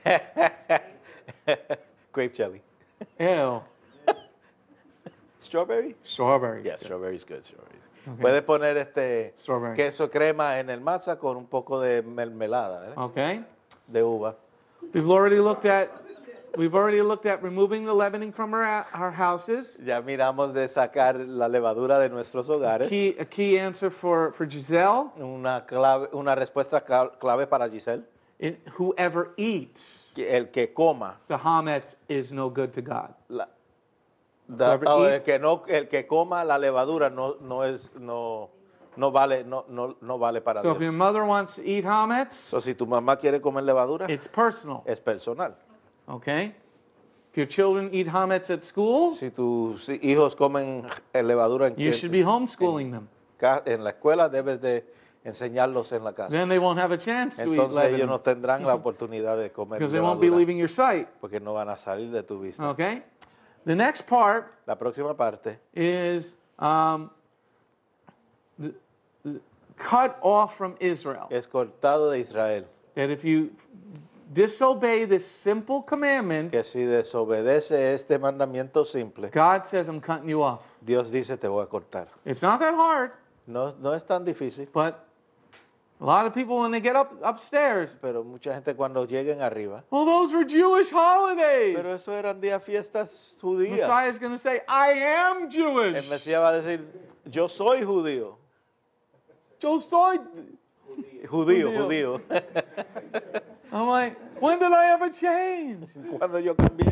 Grape jelly. Ew. Strawberry? Strawberry. Yeah, strawberry is good. Strawberry. Okay. Puedes poner este Strawberry. queso crema en el matzah con un poco de mermelada, ¿eh? Okay. De uva. We've already looked at we've already looked at removing the leavening from our, our houses. Ya miramos de sacar la levadura de nuestros hogares. Key, a key answer for, for Giselle. Una clave, una respuesta clave para Giselle. It, whoever eats El que coma the chametz is no good to God. la, da, oh, el que no el que coma la levadura no no es no no vale no no no vale para So Dios. if your mother wants to eat chametz, So si tu mamá quiere comer levadura, it's personal. es personal. Okay? If your children eat chametz at school, Si tus hijos comen levadura en, you should be homeschooling them. en la escuela, debes de enseñarlos en la casa. Then they won't have a chance to eat Entonces ellos leavening no tendrán la oportunidad de comer because they won't be levadura leaving your sight. porque no van a salir de tu vista. Okay? The next part La próxima parte is um, the, the cut off from Israel. es cortado de Israel. That if you disobey this simple commandment, Que si desobedece este mandamiento simple, God says, I'm cutting you off. Dios dice te voy a cortar. It's not that hard, No, no es tan difícil, but a lot of people, when they get up upstairs, pero mucha gente cuando lleguen arriba, well, those were Jewish holidays. pero eso eran días fiestas judías. Messiah is going to say, I am El Jewish. Mesías va a decir, yo soy judío. Yo soy. Judío, Judío. judío. I'm like, when did I ever change? Cuando yo cambié.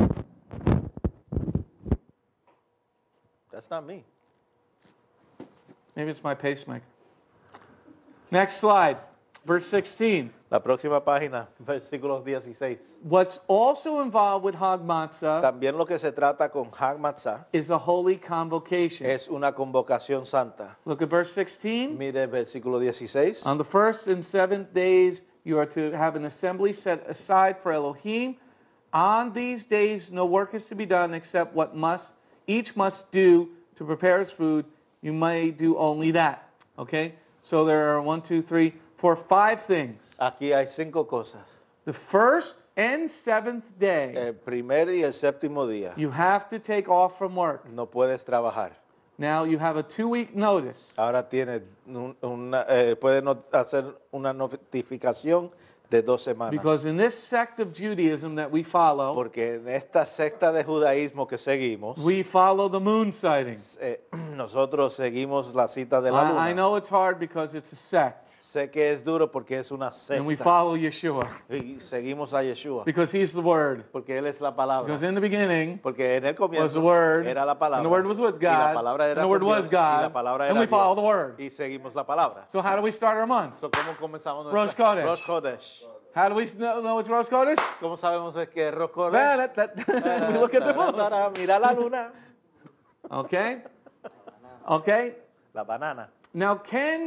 That's not me. Maybe it's my pacemaker. Next slide, verse sixteen. La próxima página, versículos dieciséis. What's also involved with Hag Matzah También lo que se trata con Hag Matzah is a holy convocation. es una convocación santa. Look at verse sixteen. Mire el versículo dieciséis. On the first and seventh days, you are to have an assembly set aside for Elohim. On these days, no work is to be done except what must each must do to prepare his food. You may do only that. Okay? So there are one, two, three, four, five things. Aquí hay cinco cosas. The first and seventh day, El primer y el séptimo día you have to take off from work. no puedes trabajar. Now you have a two-week notice. Ahora tienes un, una, eh, puedes not- hacer una notificación de dos semanas. Because in this sect of Judaism that we follow, Porque en esta secta de judaísmo que seguimos, we follow the moon sighting. eh, nosotros seguimos la cita de la luna. I, I know it's hard because it's a sect. Sé que es duro porque es una And we secta. follow Yeshua Y seguimos a Yeshua. because he's the Word. Porque Él es la palabra. Because in the beginning Porque en el was comienzo the Word, era la palabra. and the Word was with y la God, palabra era and the Word con was Dios, y la God, palabra and era we follow the Dios. Word. Y seguimos la palabra. So how do we start our month? So, ¿Cómo comenzamos Rosh nuestra- Chodesh. Rosh Chodesh. How do we know, know it's Rosh Chodesh? ¿Cómo sabemos que es Rosh Chodesh? That- that- that- we look at the moon. Mira la luna. Okay? Okay? La banana. Now, can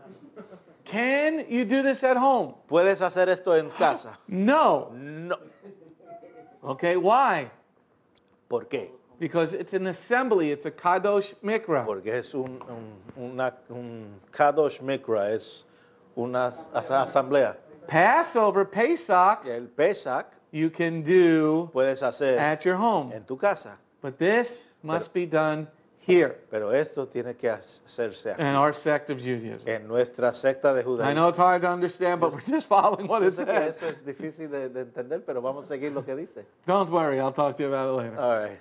Can you do this at home? ¿Puedes hacer esto en casa? No. No. Okay, why? ¿Por qué? Because it's an assembly. It's a Kadosh Miqra. Porque es un, un, una, un Kadosh Miqra, es una as- asamblea. Passover, Pesach, El Pesach you can do puedes hacer at your home. en tu casa, But this must be done here pero esto tiene que hacerse aquí, in our sect of Judaism. en nuestra secta de I judaísmo. know it's hard to understand, but we're just following what Yo it sé que says. eso es difícil de, de entender, pero vamos a seguir lo que dice. Don't worry, I'll talk to you about it later. All right.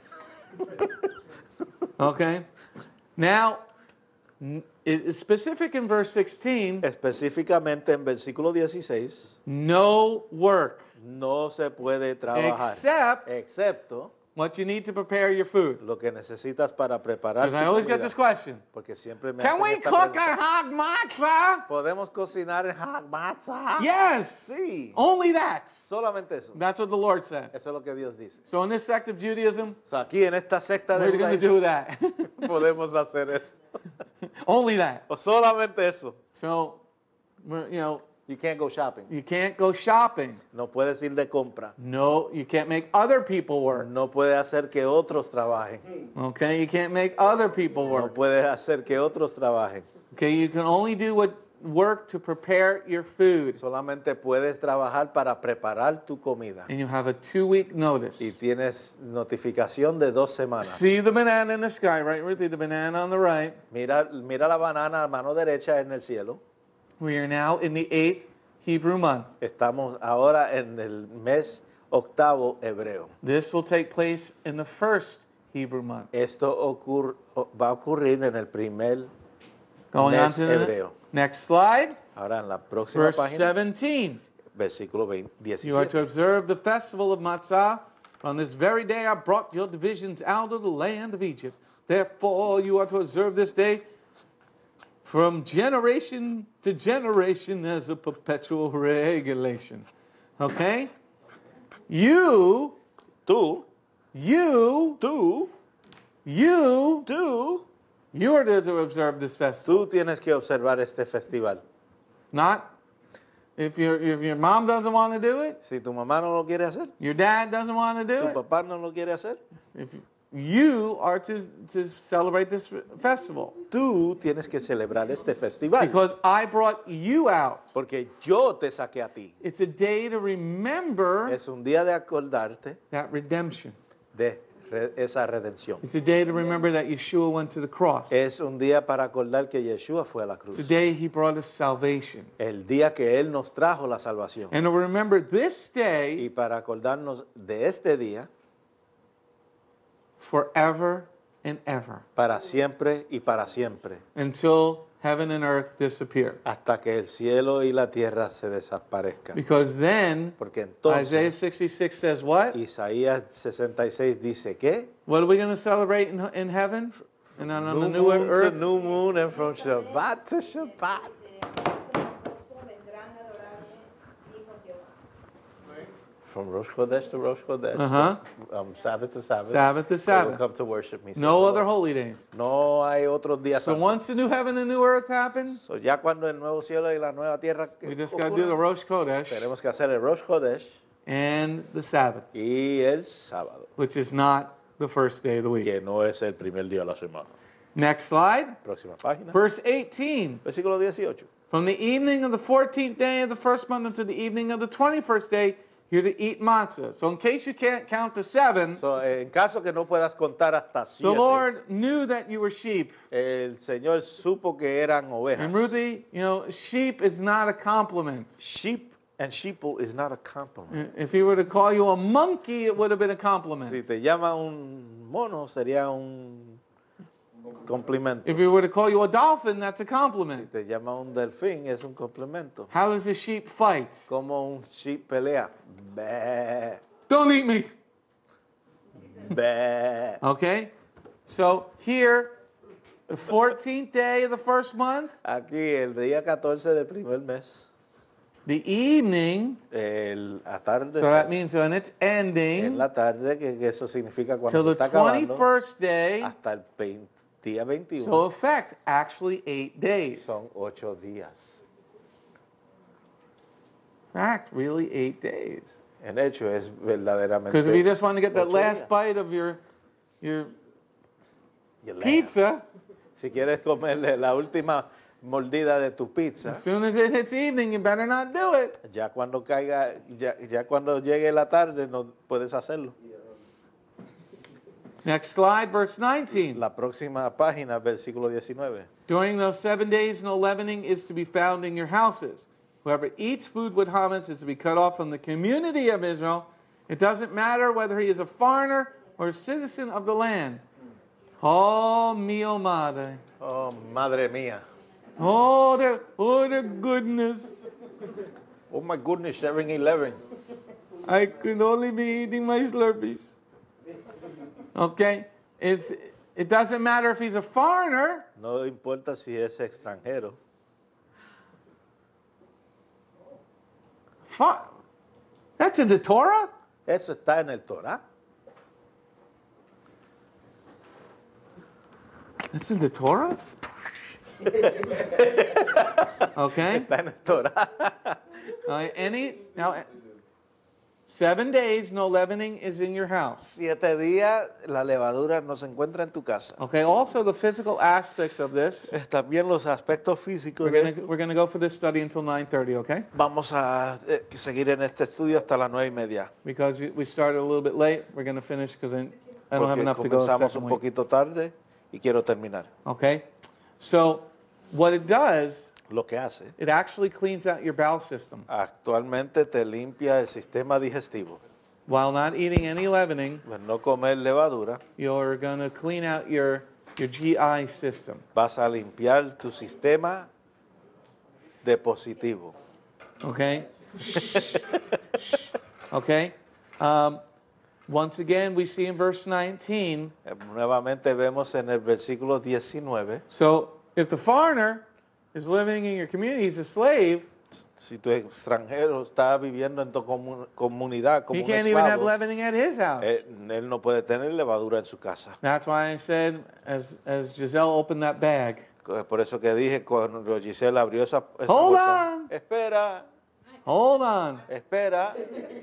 Okay? Now, n- it is specific in verse sixteen, Específicamente en versículo dieciséis, no work no se puede trabajar, except excepto what you need to prepare your food. lo que necesitas para preparar Because tu I always get comida. this question. Porque siempre me Can hacen we esta cook a pregunta. hog matzah? ¿Podemos cocinar en hag matzah? Yes. Sí. Only that. Solamente eso. That's what the Lord said. Eso es lo que Dios dice. So in this sect of Judaism, O sea, aquí en esta secta de we're going to judaísmo do that. podemos hacer eso. Only that. O solamente eso. So, we're, you know, You can't go shopping. you can't go shopping. No puedes ir de compra. No, you can't make other people work. No puedes hacer que otros trabajen. Okay, you can't make other people No work. puedes hacer que otros trabajen. Okay, you can only do what work to prepare your food. Solamente puedes trabajar para preparar tu comida. And you have a two-week Y notice. tienes notificación de dos semanas. See the banana in the sky, right, Ruthie? The banana on the right. Mira, mira la banana a mano derecha en el cielo. We are now in the eighth Hebrew month. Estamos ahora en el mes octavo hebreo. This will take place in the first Hebrew month. Esto ocurre, va a ocurrir en el primer Going on mes to the hebreo. next slide, Ahora en la próxima verse página, seventeen. versículo veinte, You are to diecisiete. observe the festival of Matzah. On this very day I brought your divisions out of the land of Egypt. Therefore you are to observe this day from generation to generation as a perpetual regulation. Okay? You, Tú, you, tú, you, tú, you are to, to observe this festival. tú tienes que observar este festival. Not if your if your mom doesn't want to do it, Si tu mamá no lo quiere hacer, your dad doesn't want to do tu it. papá no lo quiere hacer, If you are to, to celebrate this festival. tú tienes que celebrar este festival. Because I brought you out. Porque yo te saqué a ti. It's a day to remember Es un día de acordarte that redemption. de re- esa redención. It's a day to remember that Yeshua went to the cross. Es un día para acordar que Yeshua fue a la cruz. It's a day he brought us salvation. El día que Él nos trajo la salvación. And to remember this Y day para acordarnos de este día, forever and ever. para siempre y para siempre, Until heaven and earth disappear. hasta que el cielo y la tierra se desaparezcan. Because then Porque Isaiah entonces sixty-six says what? Isaías sesenta y seis dice que What are we going to celebrate in, in heaven? And on, on the new new moon to earth? new moon and from Shabbat to Shabbat. From Rosh Chodesh to Rosh Chodesh, Uh-huh. um, Sabbath to Sabbath, Sabbath to they will Sabbath. come to worship me. says No the other Lord. holy days. No hay otros días. So santos. once the new heaven and new earth happens, So, ya cuando el nuevo cielo y la nueva tierra we just got to do the Rosh Chodesh tenemos que hacer el Rosh Chodesh and the Sabbath, y el sábado, which is not the first day of the week. que no es el primer día de la semana. Next slide, Próxima página. verse eighteen. Versículo dieciocho. From the evening of the fourteenth day of the first month until the evening of the twenty-first day, you're to eat matzah. So in case you can't count to seven, So, en caso que no puedas contar hasta the siete, Lord knew that you were sheep. el Señor supo que eran ovejas. And Ruthie, you know, sheep is not a compliment. Sheep and sheeple is not a compliment. If he were to call you a monkey, it would have been a Si compliment. te llama un mono, sería un complemento. If he were to call you a dolphin, that's a Si compliment. te llama un delfín, es un complemento. How does a sheep fight? Como un sheep pelea. Bé, Don't eat me. bé. Okay? So here, the fourteenth day of the first month, Aquí, el día catorce del primer mes, the evening, el so that atardecer, means when it's en ending, la tarde, que, que eso significa cuando till se the está acabando, twenty-first day, hasta el veinte, Día veintiuno. So effect, actually eight days. Son ocho días. Fact, really eight days. En hecho es verdaderamente. Because if you just want to get that ocho last días. bite of your your Your lamb. pizza, Si quieres comerle la última mordida de tu pizza, as soon as it hits evening, you better not do it. ya cuando caiga, ya, ya cuando llegue la tarde no puedes hacerlo. Next slide, verse nineteen. La próxima página, versículo diecinueve. During those seven days, no leavening is to be found in your houses. Whoever eats food with chametz is to be cut off from the community of Israel. It doesn't matter whether he is a foreigner or a citizen of the land. Oh, mio madre. Oh, madre mía. Oh, the, oh, the goodness. Oh my goodness, seven eleven. I could only be eating my Slurpees. Okay? It's, it doesn't matter if he's a foreigner. No importa si es extranjero. Fo- That's in the Torah? Eso está en el Torah. That's in the Torah? Okay? Está en el Torah. Uh, any now, seven days, no leavening is in your house. Siete días, la levadura no se encuentra en tu casa. Okay. Also, the physical aspects of this. También los aspectos físicos. We're de gonna esto. we're gonna go for this study until nine thirty. Okay? Vamos a eh, seguir en este estudio hasta las nueve y media. Because we started a little bit late, we're gonna finish because I, I don't have Porque enough to go the comenzamos second un week. poquito tarde y quiero terminar. Okay. So, what it does, Lo que hace, it actually cleans out your bowel system actualmente te limpia el sistema digestivo. while not eating any leavening. Pues no comer levadura, You're gonna clean out your your G I system. vas a limpiar tu sistema depositivo. Okay? Okay? Um, once again, we see in verse nineteen. Eh, Nuevamente vemos en el versículo diecinueve, So, if the foreigner is living in your community, he's a slave, si tu extranjero está viviendo en tu comu- comunidad como he un can't even have esclavo, leavening at his house. eh, él no puede tener levadura en su casa. That's why I said, as, as Giselle opened that bag, Por eso que dije cuando Giselle abrió esa, esa Hold bolsa, on. espera, hold on, espera.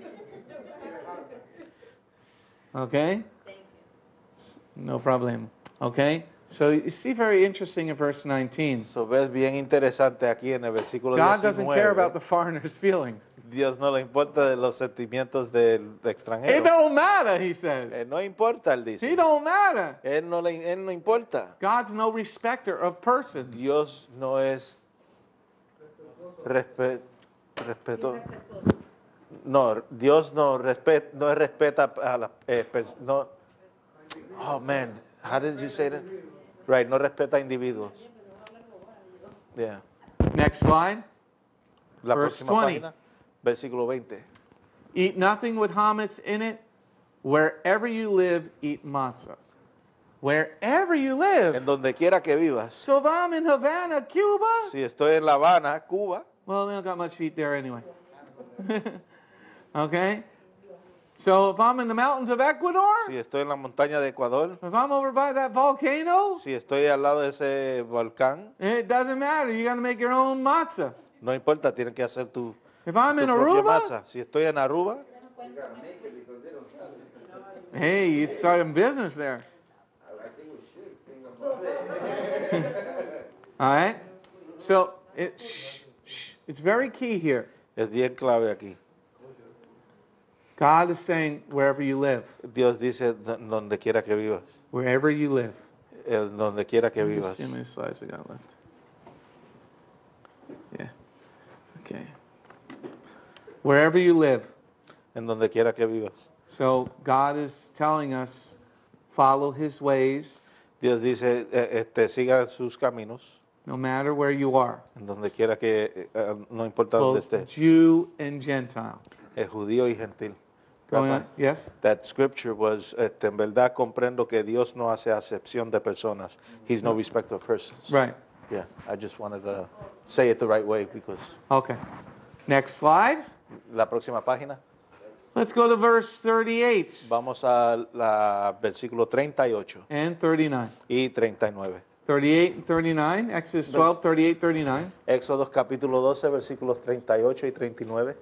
okay? No problem, okay? So you see very interesting in verse nineteen. Eso ves bien interesante aquí en el versículo God doesn't care about diecinueve. the foreigner's feelings. Dios no le importa de los sentimientos del It extranjero. don't matter, he says. Eh, no importa, él He dice. don't matter. Él no, le, él no importa. God's no respecter of persons. Dios no es respe- respeto. No, Dios no, respet, no respeta a la eh, pers- no. Oh man, how did you say that? Right, no respeta a individuos. Yeah. Next slide. La Verse próxima twenty. página, versículo veinte. Eat nothing with chametz in it. Wherever you live, eat matzah. Wherever you En live. donde quiera que vivas. So if I'm in Havana, Cuba, Si estoy en La Habana, Cuba, well, they don't got much heat there anyway. Okay? So if I'm in the mountains of Ecuador, si estoy en la montaña de Ecuador, if I'm over by that volcano, si estoy al lado de ese volcán, it doesn't matter. You got to make your own matzah. no importa, tienes que hacer tu, If I'm tu in propia Aruba, masa. Si estoy en Aruba, You gotta make it because they don't sell it. hey, you start a business there. I I think we should think about it. All right? So it, shh, shh, it's very key here. es bien clave aquí. God is saying wherever you live, Dios dice "Do- donde quiera que vivas, wherever you live. eh, donde quiera que Let me vivas. just see how many slides I got left. Yeah. Okay. Wherever you live. En donde quiera que vivas. So God is telling us, follow His ways, Dios dice, eh, este, siga sus caminos, no matter where you are, en donde quiera que, eh, no importa donde both estés, Jew and Gentile. es judío y gentil. Going Rafa, on? Yes. That scripture was, este, en verdad comprendo que Dios no hace acepción de personas. He's no respecter of persons. Right. Yeah, I just wanted to say it the right way because Okay. Next slide. la próxima página, Let's go to verse thirty-eight Vamos al versículo treinta y ocho and thirty-nine. y treinta y nueve. thirty-eight and thirty-nine, Exodus twelve, thirty-eight, thirty-nine. Éxodo capítulo doce, versículos treinta y ocho y treinta y nueve.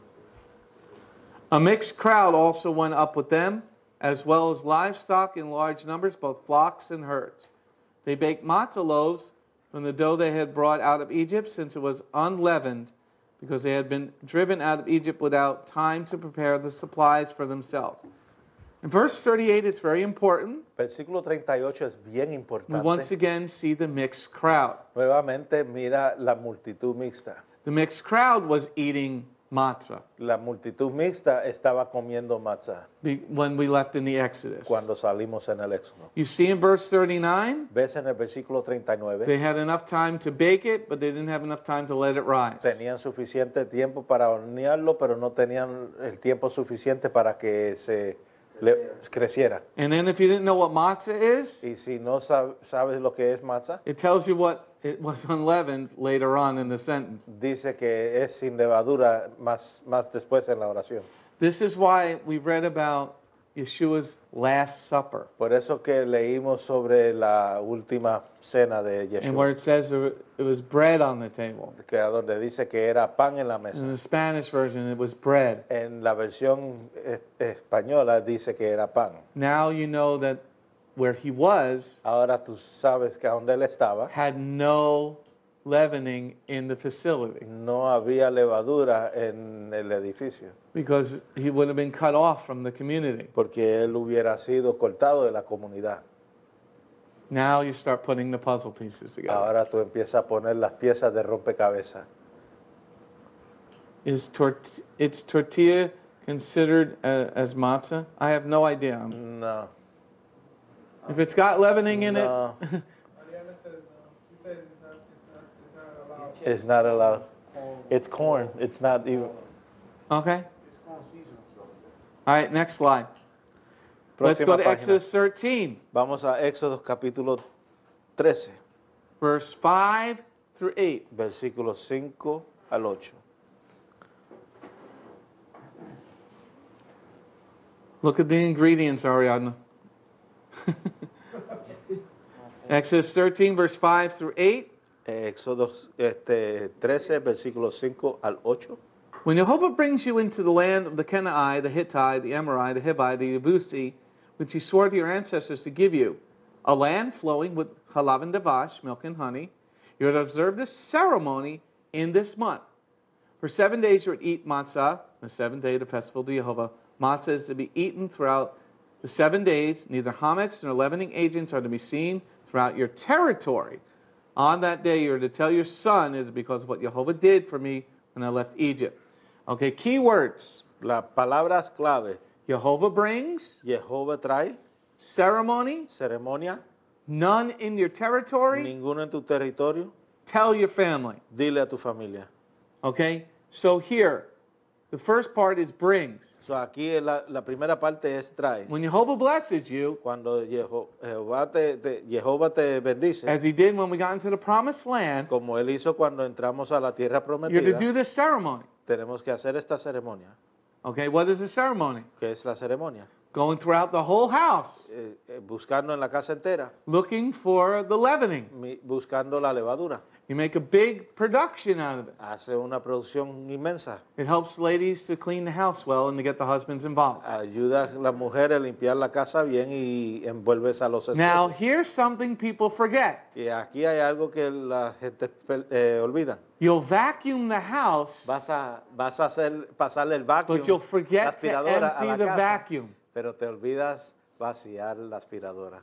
A mixed crowd also went up with them, as well as livestock in large numbers, both flocks and herds. They baked matzah loaves from the dough they had brought out of Egypt, since it was unleavened, because they had been driven out of Egypt without time to prepare the supplies for themselves. In verse thirty-eight, it's very important. Versículo treinta y ocho es bien We importante. once again see the mixed crowd. Nuevamente mira la multitud mixta. The mixed crowd was eating matzah La multitud mixta estaba comiendo matzah be- when we left in the Exodus. cuando salimos en el Éxodo. You see in verse thirty-nine, Ves en el versículo treinta y nueve, they had enough time to bake it, but they didn't have enough time to let it rise. tenían suficiente tiempo para hornearlo, pero no tenían el tiempo suficiente para que se le- creciera. And then if you didn't know what matzah is, Y si no sab- sabes lo que es matzah, it tells you what it was unleavened later on in the sentence. dice que es sin levadura más, más después en la oración. This is why we read about Yeshua's Last Supper, Por eso que leímos sobre la última cena de and where Yeshua, it says it was bread on the table. que a donde dice que era pan en la mesa. In the Spanish version, it was bread. En la versión eh, española dice que era pan. Now you know that where he was Ahora tú sabes que a donde él estaba had no leavening in the facility, no había levadura en el edificio, because he would have been cut off from the community. porque él hubiera sido cortado de la comunidad. Now you start putting the puzzle pieces together. Ahora tú empiezas a poner las piezas de rompecabezas. Is tort- it's tortilla considered uh, as matzah? I have no idea. No, If it's got leavening in no, it, Ariana says no. She says it's not, it's not, it's not allowed. it's not allowed. It's corn. It's not even. okay. It's corn season. All right, next slide. Let's go Próxima to página. Exodus thirteen, Vamos a Éxodo capítulo trece, verse five through eight. versículos cinco al ocho. Look at the ingredients, Ariadna. Exodus thirteen, verse five through eight. Éxodo este, trece, versículos cinco al ocho. When Jehovah brings you into the land of the Canaanite, the Hittite, the Amorite, the Hivite, the Yebusi, which he swore to your ancestors to give you, a land flowing with chalav and davash, milk and honey, you are to observe this ceremony in this month. For seven days you are to eat matzah, the seventh day of the festival to Jehovah. Matzah is to be eaten throughout the seven days. Neither hametz nor leavening agents are to be seen throughout your territory. On that day you are to tell your son, it is because of what Jehovah did for me when I left Egypt. Okay, key words. Las palabras clave. Jehovah brings, Jehová trae, ceremony, ceremonia, none in your territory, ninguno en tu territorio. tell your family. Dile a tu familia. Okay, so here, the first part is brings. So aquí la, la primera parte es trae. When Jehovah blesses you, Cuando Jeho- Jehová te, te- Jehová te bendice, as he did when we got into the promised land, como él hizo cuando entramos a la tierra you're to prometida, do this ceremony. tenemos que hacer esta ceremonia. Okay, what is the ceremony? ¿Qué es la ceremonia? Going throughout the whole house, Eh, eh, buscando en la casa entera, looking for the leavening. mi- buscando la levadura. You make a big production out of it. Hace una producción inmensa. It helps ladies to clean the house well and to get the husbands involved. Ayuda a las mujeres a limpiar la casa bien y envuelves a los Now, esposos. here's something people forget. Y aquí hay algo que la gente eh, olvida. You'll vacuum the house, Vas a, vas a hacer, pasarle el vacuum, but you'll la forget to aspiradora a empty la the casa, vacuum. pero te olvidas vaciar la aspiradora.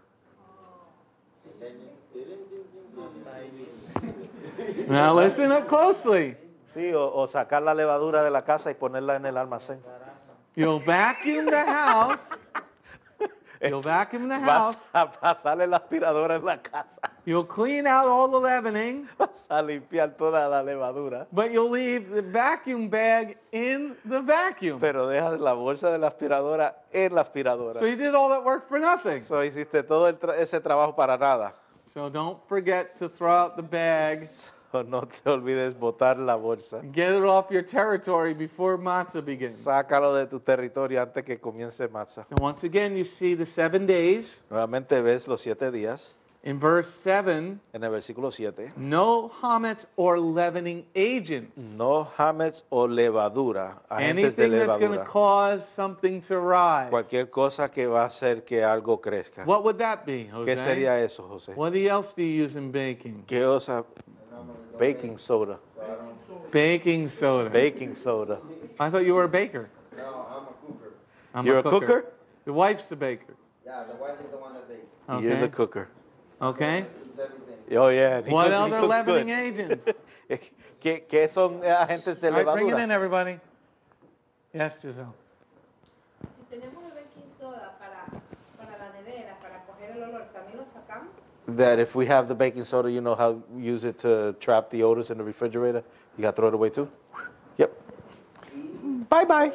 Now, listen up closely. Sí, o, o sacar la levadura de la casa y ponerla en el almacén. You'll vacuum the house. You'll vacuum the house. Vas a pasarle la aspiradora en la casa. You'll clean out all the leavening, Vas a limpiar toda la levadura. but you'll leave the vacuum bag in the vacuum. Pero dejas la bolsa de la aspiradora en la aspiradora. So you did all that work for nothing. So, hiciste todo el tra- ese trabajo para nada. So don't forget to throw out the bag Pero no te olvides botar la bolsa. Get it off your territory before matzah begins. Sácalo de tu territorio antes que comience matzah. And once again, you see the seven days. Nuevamente ves los siete días. In verse seven, En el versículo siete. no hametz or leavening agents. No hametz o levadura. Agentes de Anything that's going to levadura. cause something to rise. Cualquier cosa que va a hacer que algo crezca. What would that be, Jose? ¿Qué sería eso, José? What else do you use in baking? ¿Qué osa? Baking soda. Baking soda. Baking soda. I thought you were a baker. No, I'm a cooker. I'm You're a a cooker. cooker? Your wife's the baker. Yeah, the wife is the one that bakes. Okay. You're the cooker. Okay. Cooks everything. Oh, yeah. He What cooks- he other cooks leavening good. agents? ¿Qué, ¿Qué son agentes de All right, bring it in, levadura? everybody. Yes, Giselle. Si tenemos el baking soda para, para la nevera, para coger el olor, ¿también lo sacamos? That if we have the baking soda, you know how we use it to trap the odors in the refrigerator? You got to throw it away too? Yep. Bye-bye.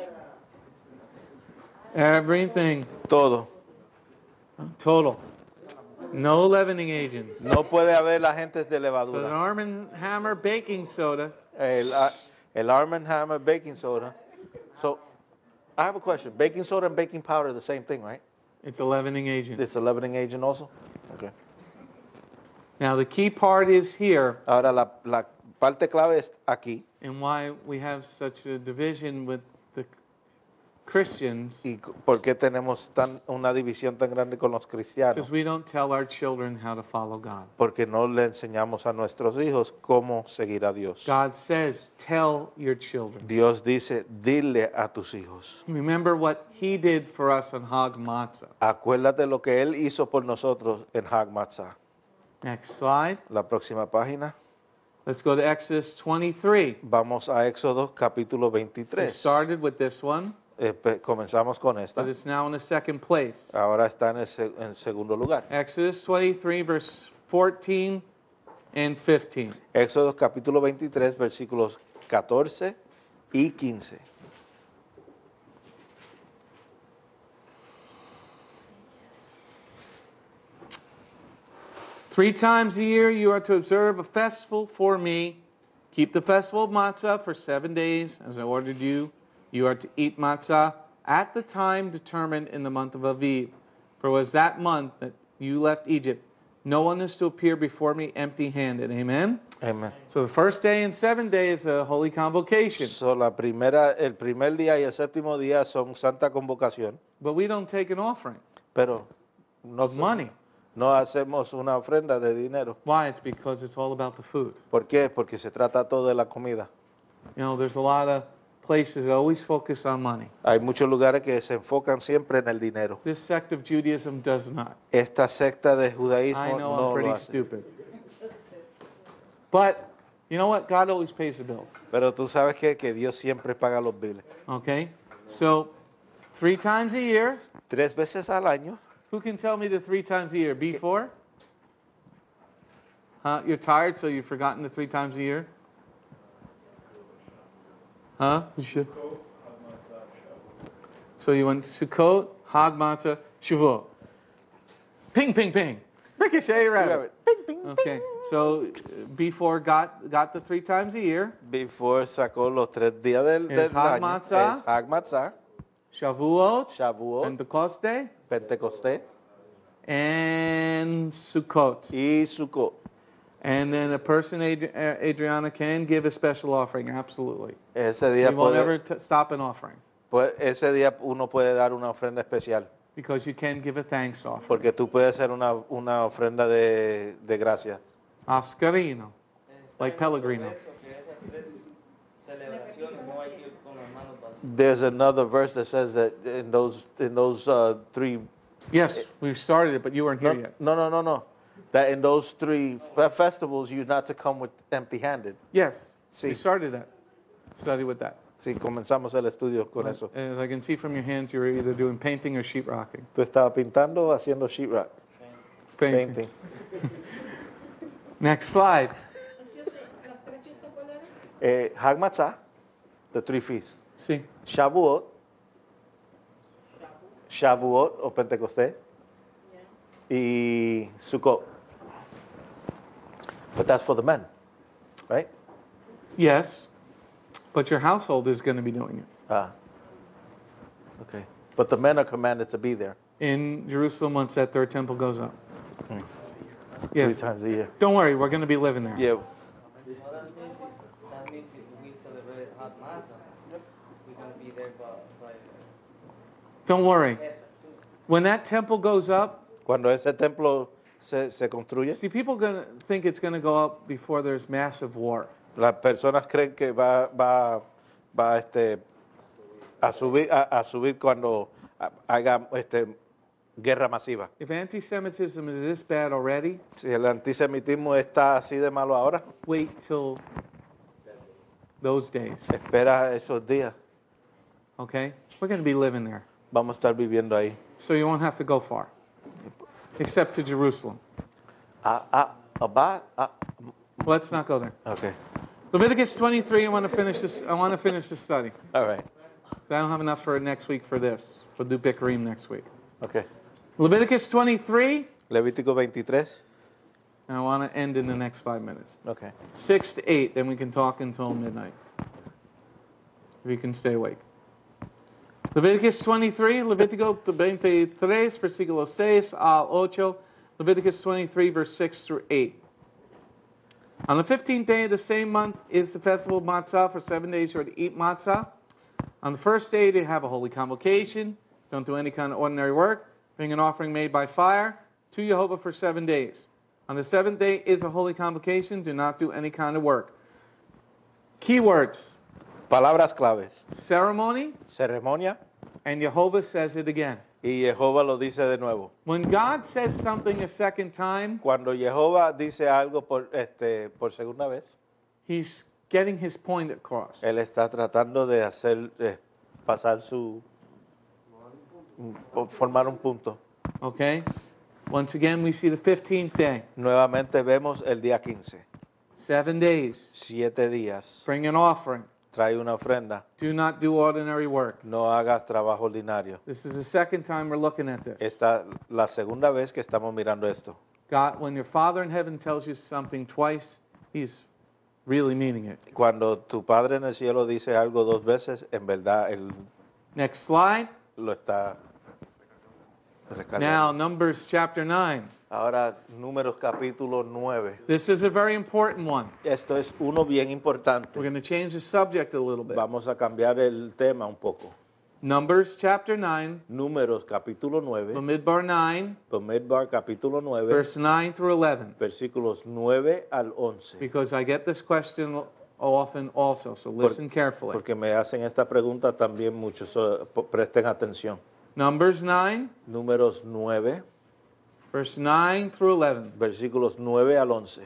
Everything. Todo. Total. No leavening agents. No puede haber agentes de So an levadura. Arm and Hammer baking soda. El, uh, el Arm and Hammer baking soda. So, I have a question. Baking soda and baking powder are the same thing, right? It's a leavening agent. It's a leavening agent also? Okay. Now the key part is here, Ahora, la, la parte clave es aquí. and why we have such a division with the Christians, ¿Y por qué tenemos tan, una división tan grande con los cristianos? because we don't tell our children how to follow God. Porque no le enseñamos a nuestros hijos cómo seguir a Dios. God says, tell your children. Dios dice, dile a tus hijos. Remember what He did for us on Hag Matzah. Acuérdate lo que Él hizo por nosotros en Hag Matzah. Next slide. La próxima página. Let's go to Exodus twenty-three. Vamos a Éxodo capítulo We veintitrés. started with this one, Eh, pe- comenzamos con esta. but it's now in the second place. Ahora está en el se- en segundo lugar. Exodus twenty-three, verse fourteen and fifteen. Éxodo capítulo veintitrés, versículos catorce y quince. Three times a year you are to observe a festival for me. Keep the festival of matzah for seven days, as I ordered you. You are to eat matzah at the time determined in the month of Aviv. For it was that month that you left Egypt. No one is to appear before me empty-handed. Amen? Amen. So the first day and seventh day is a holy convocation. So, la primera, el primer día y el séptimo día son santa convocación, But we don't take an offering pero no, of money. no hacemos una ofrenda de dinero. Why? It's because it's all about the food. ¿Por qué? Porque se trata todo de la comida. You know, there's a lot of places that always focus on money. Hay muchos lugares que se enfocan siempre en el dinero. This sect of Judaism does not. Esta secta de judaísmo I know no I'm pretty lo hace. stupid. But, you know what? God always pays the bills. Pero tú sabes que, que Dios siempre paga los biles. Okay? So, three times a year. Tres veces al año. Who can tell me the three times a year? Before? Huh? You're tired, so you've forgotten the three times a year? Huh? You should. So you went Sukkot, Hag Matzah, Shavuot. Ping, ping, ping. Ricochet rabbit. Ping, ping, Okay. So uh, before got got the three times a year. Before sacó los tres días del, del Es Hag año. Matzah. Es Hag Matzah, Shavuot, Shavuot, Pentecoste, Pentecostés and Sukkot. y Sukkot. And then a person, Adri- uh, Adriana, can give a special offering, absolutely. Ese We día, won't puede, ever t- stop an offering pues, ese día uno puede dar una ofrenda especial. because you can give a thanks offering. Porque tú puedes hacer una, una ofrenda de, de gracia. Oscarino, like Pellegrino. There's another verse that says that in those, in those uh, three... Yes, we've started it, but you weren't here No, yet. no, no, no, no. That in those three fe- festivals, you're not to come with empty-handed. Yes, Sí. we started that. Study with that. Sí, comenzamos el estudio con eso. As I can see from your hands, you're either doing painting or sheetrocking. Tú estabas pintando o haciendo sheetrock. Painting. Painting. Next slide. Eh, Hag Matzah, the three feasts. See, Shavuot, Shavuot o Pentecostés, y Sukkot. But that's for the men. right? Yes, but your household is going to be doing it. Ah, okay. But the men are commanded to be there In Jerusalem, once that third temple goes up. three Yes. times a year. Don't worry, we're going to be living there. Yeah. Well, that means it, that means it, we celebrate hot matzah. We're gonna be there by, by Don't worry. Pesach too. When that temple goes up, Cuando ese templo se, se construye, see, people are going to think it's going to go up before there's massive war. las personas creen que va, va, va este, a subir, a, a subir cuando haga este, guerra masiva. If anti-Semitism is this bad already, Si el antisemitismo está así de malo ahora, wait till those days. espera esos días. Okay? We're going to be living there. Vamos a estar viviendo ahí. So you won't have to go far. Except to Jerusalem. Ah, ah, ah, va, ah, Let's not go there. okay. Leviticus twenty-three, I want to finish this, I want to finish this study. All right. I don't have enough for next week for this. We'll do Bikrim next week. Okay. Leviticus twenty-three, Levítico veintitrés. and I want to end in the next five minutes. Okay. Six to eight, then we can talk until midnight. If you can stay awake. Leviticus twenty-three, Levítico veintitrés, versículo seis al ocho. Leviticus twenty-three, verse six through eight. On the fifteenth day of the same month is the festival of Matzah. For seven days you are to eat Matzah. On the first day they have a holy convocation. Don't do any kind of ordinary work. Bring an offering made by fire to Jehovah for seven days. On the seventh day is a holy convocation. Do not do any kind of work. Keywords. Palabras claves. Ceremony, Ceremonia. and Jehovah says it again. Y Jehová lo dice de nuevo. When God says something a second time, Cuando Jehová dice algo por, este, por segunda vez, he's getting his point across. Él está tratando de hacer, eh, pasar su, formar un punto. Okay? Once again, we see the fifteenth day. Nuevamente vemos el día quince. Seven days. Siete días. Bring an offering. Trae una ofrenda. Do not do ordinary work. No hagas trabajo ordinario. This is the second time we're looking at this. Esta la segunda vez que estamos mirando esto. God, when your Father in heaven tells you something twice, he's really meaning it. Cuando tu Padre en el cielo dice algo dos veces, en verdad Él Next slide. lo está recargando. Now, Numbers chapter nine. Ahora, Números capítulo nueve. This is a very important one. Esto es uno bien importante. We're going to change the subject a little bit. Vamos a cambiar el tema un poco. Numbers chapter nine, Números capítulo nueve. Bamidbar nine, Bamidbar capítulo nueve. verse nine through eleven. Versículos nueve al once. Because I get this question often also, so listen carefully. Porque me hacen esta pregunta también muchos, so, presten atención. Numbers nine, Números nueve. verse nine through eleven. Versículos nueve al once.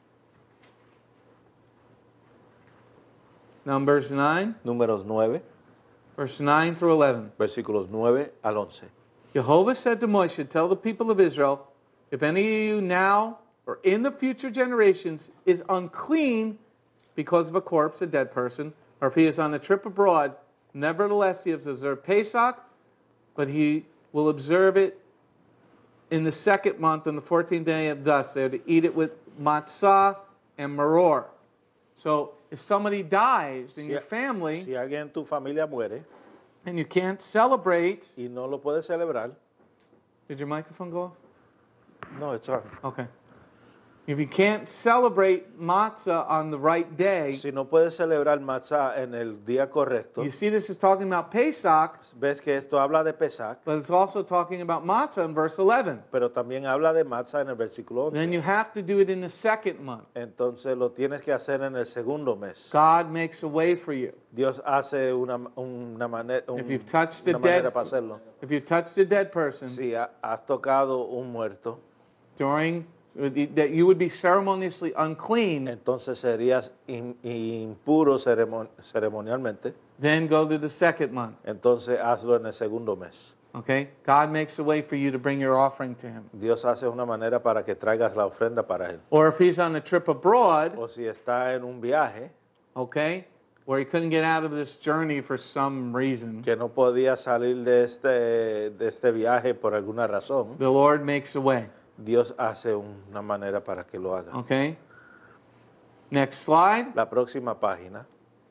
Numbers nine, Números nueve. verse nine through eleven. Versículos nueve al once. Jehovah said to Moshe, tell the people of Israel, if any of you now or in the future generations is unclean because of a corpse, a dead person, or if he is on a trip abroad, nevertheless he has observed Pesach, but he will observe it in the second month, on the fourteenth day of thus. They are to eat it with matzah and maror. So if somebody dies in Si, your family si alguien en tu familia muere and you can't celebrate, y no lo puedes celebrar, did your microphone go off? no, it's on. Okay. If you can't celebrate matzah on the right day, Si no puedes celebrar Matzah en el día correcto, you see this is talking about Pesach, ves que esto habla de Pesach, but it's also talking about matzah in verse eleven. pero también habla de Matzah en el versículo Then once. you have to do it in the second month. Entonces lo tienes que hacer en el segundo mes. God makes a way for you. Dios hace una, una, manera, un- If you've touched a una manera dead, para hacerlo. if you've touched a dead person Si ha- has tocado un muerto, during that, you would be ceremoniously unclean. entonces serías in- impuro ceremon- ceremonialmente. Then go to the second month. Entonces hazlo en el segundo mes. Okay? God makes a way for you to bring your offering to Him. Dios hace una manera para que traigas la ofrenda para Él. Or if He's on a trip abroad, O si está en un viaje okay, where He couldn't get out of this journey for some reason, que no podía salir de este, de este viaje por alguna razón, the Lord makes a way. Dios hace una manera para que lo haga. Okay? Next slide. La próxima página.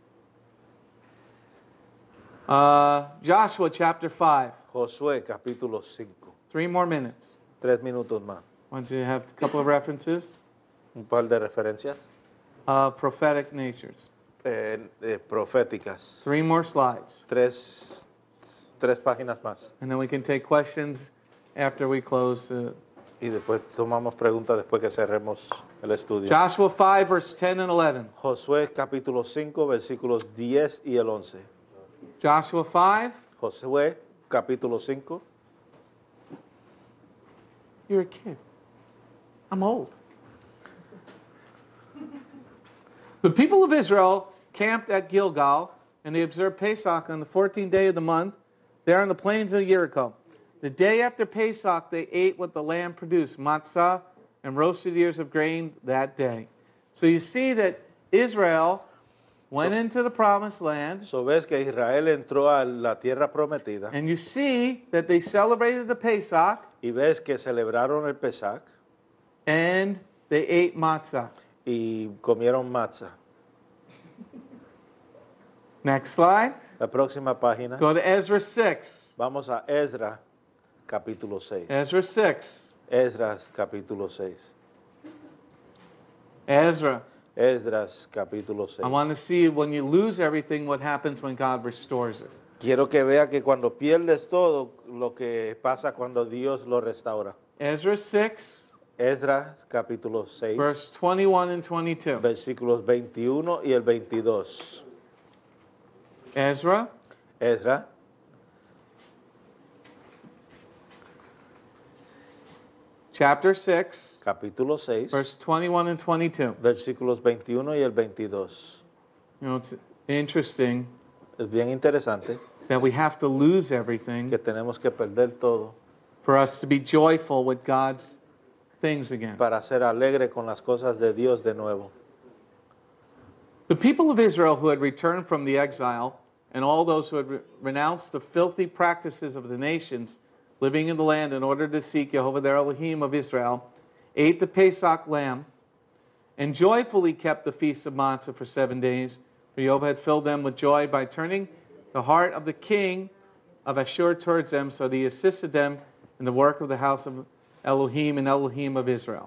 Uh, Joshua chapter five. Josué capítulo cinco. Three more minutes. Tres minutos más. Want you to have a couple of references? Un par de referencias Uh, prophetic natures. eh, eh, proféticas. Three more slides. Tres, tres páginas más. And then we can take questions after we close. Uh, Y después tomamos preguntas después que cerremos el estudio. Joshua five, verse ten and eleven. Josué capítulo cinco, versículos diez y el once. Joshua five. Josué capítulo cinco. You're a kid. I'm old. The people of Israel camped at Gilgal, and they observed Pesach on the fourteenth day of the month, there on the plains of Jericho. The day after Pesach, they ate what the land produced, matzah and roasted ears of grain that day. So you see that Israel went So- into the promised land, So ves que Israel entró a la tierra prometida and you see that they celebrated the Pesach, y ves que celebraron el Pesach and they ate matzah. y comieron matzah. Next slide. La próxima página. Go to Ezra six. Vamos a Ezra capítulo seis. Ezra six. Ezra capítulo seis. Ezra. Esdras capítulo seis. I want to see when you lose everything, what happens when God restores it. Quiero que vea que cuando pierdes todo, lo que pasa cuando Dios lo restaura. Ezra six, Esdras capítulo seis, verse twenty-one and twenty-two. versículos veintiuno y el veintidós. Ezra Ezra chapter six, capítulo seis, verse twenty-one and twenty-two. versículos veintiuno y el veintidós. You know, it's interesting Es bien interesante that we have to lose everything que tenemos que perder todo for us to be joyful with God's things again. para ser alegre con las cosas de Dios de nuevo. The people of Israel who had returned from the exile, and all those who had re- renounced the filthy practices of the nations living in the land in order to seek Jehovah their Elohim of Israel, ate the Pesach lamb, and joyfully kept the feast of Matzah for seven days. For Jehovah had filled them with joy by turning the heart of the king of Ashur towards them, so that he assisted them in the work of the house of Elohim and Elohim of Israel.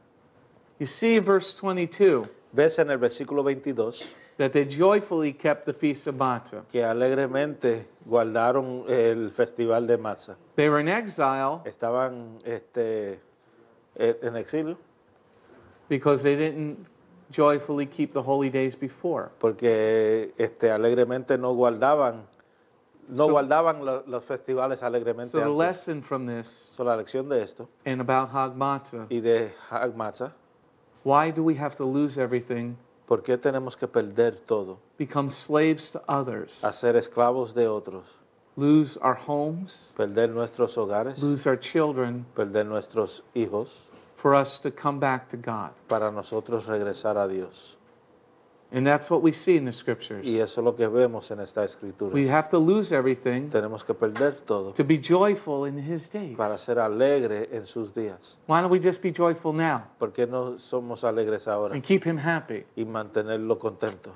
You see in verse twenty-two Ves en el versículo veintidós that they joyfully kept the feast of Matzah. que alegremente guardaron el festival de Matzah. They were in exile Estaban este, eh, en exilio because they didn't joyfully keep the holy days before. porque este, alegremente no guardaban no So- guardaban lo- los festivales alegremente. So the antes. lesson from this So, la lección de esto and about Hag Matzah, y de Hag Matzah, why do we have to lose everything, ¿por qué tenemos que perder todo? become slaves to others, A ser esclavos de otros, lose our homes, perder nuestros hogares, lose our children, perder nuestros hijos, for us to come back to God? para nosotros regresar a Dios. And that's what we see in the scriptures. Y eso es lo que vemos en esta escritura. We have to lose everything Tenemos que perder todo to be joyful in His days. para ser alegre en sus días. Why don't we just be joyful now ¿Por qué no somos alegres ahora and keep Him happy? y mantenerlo contento?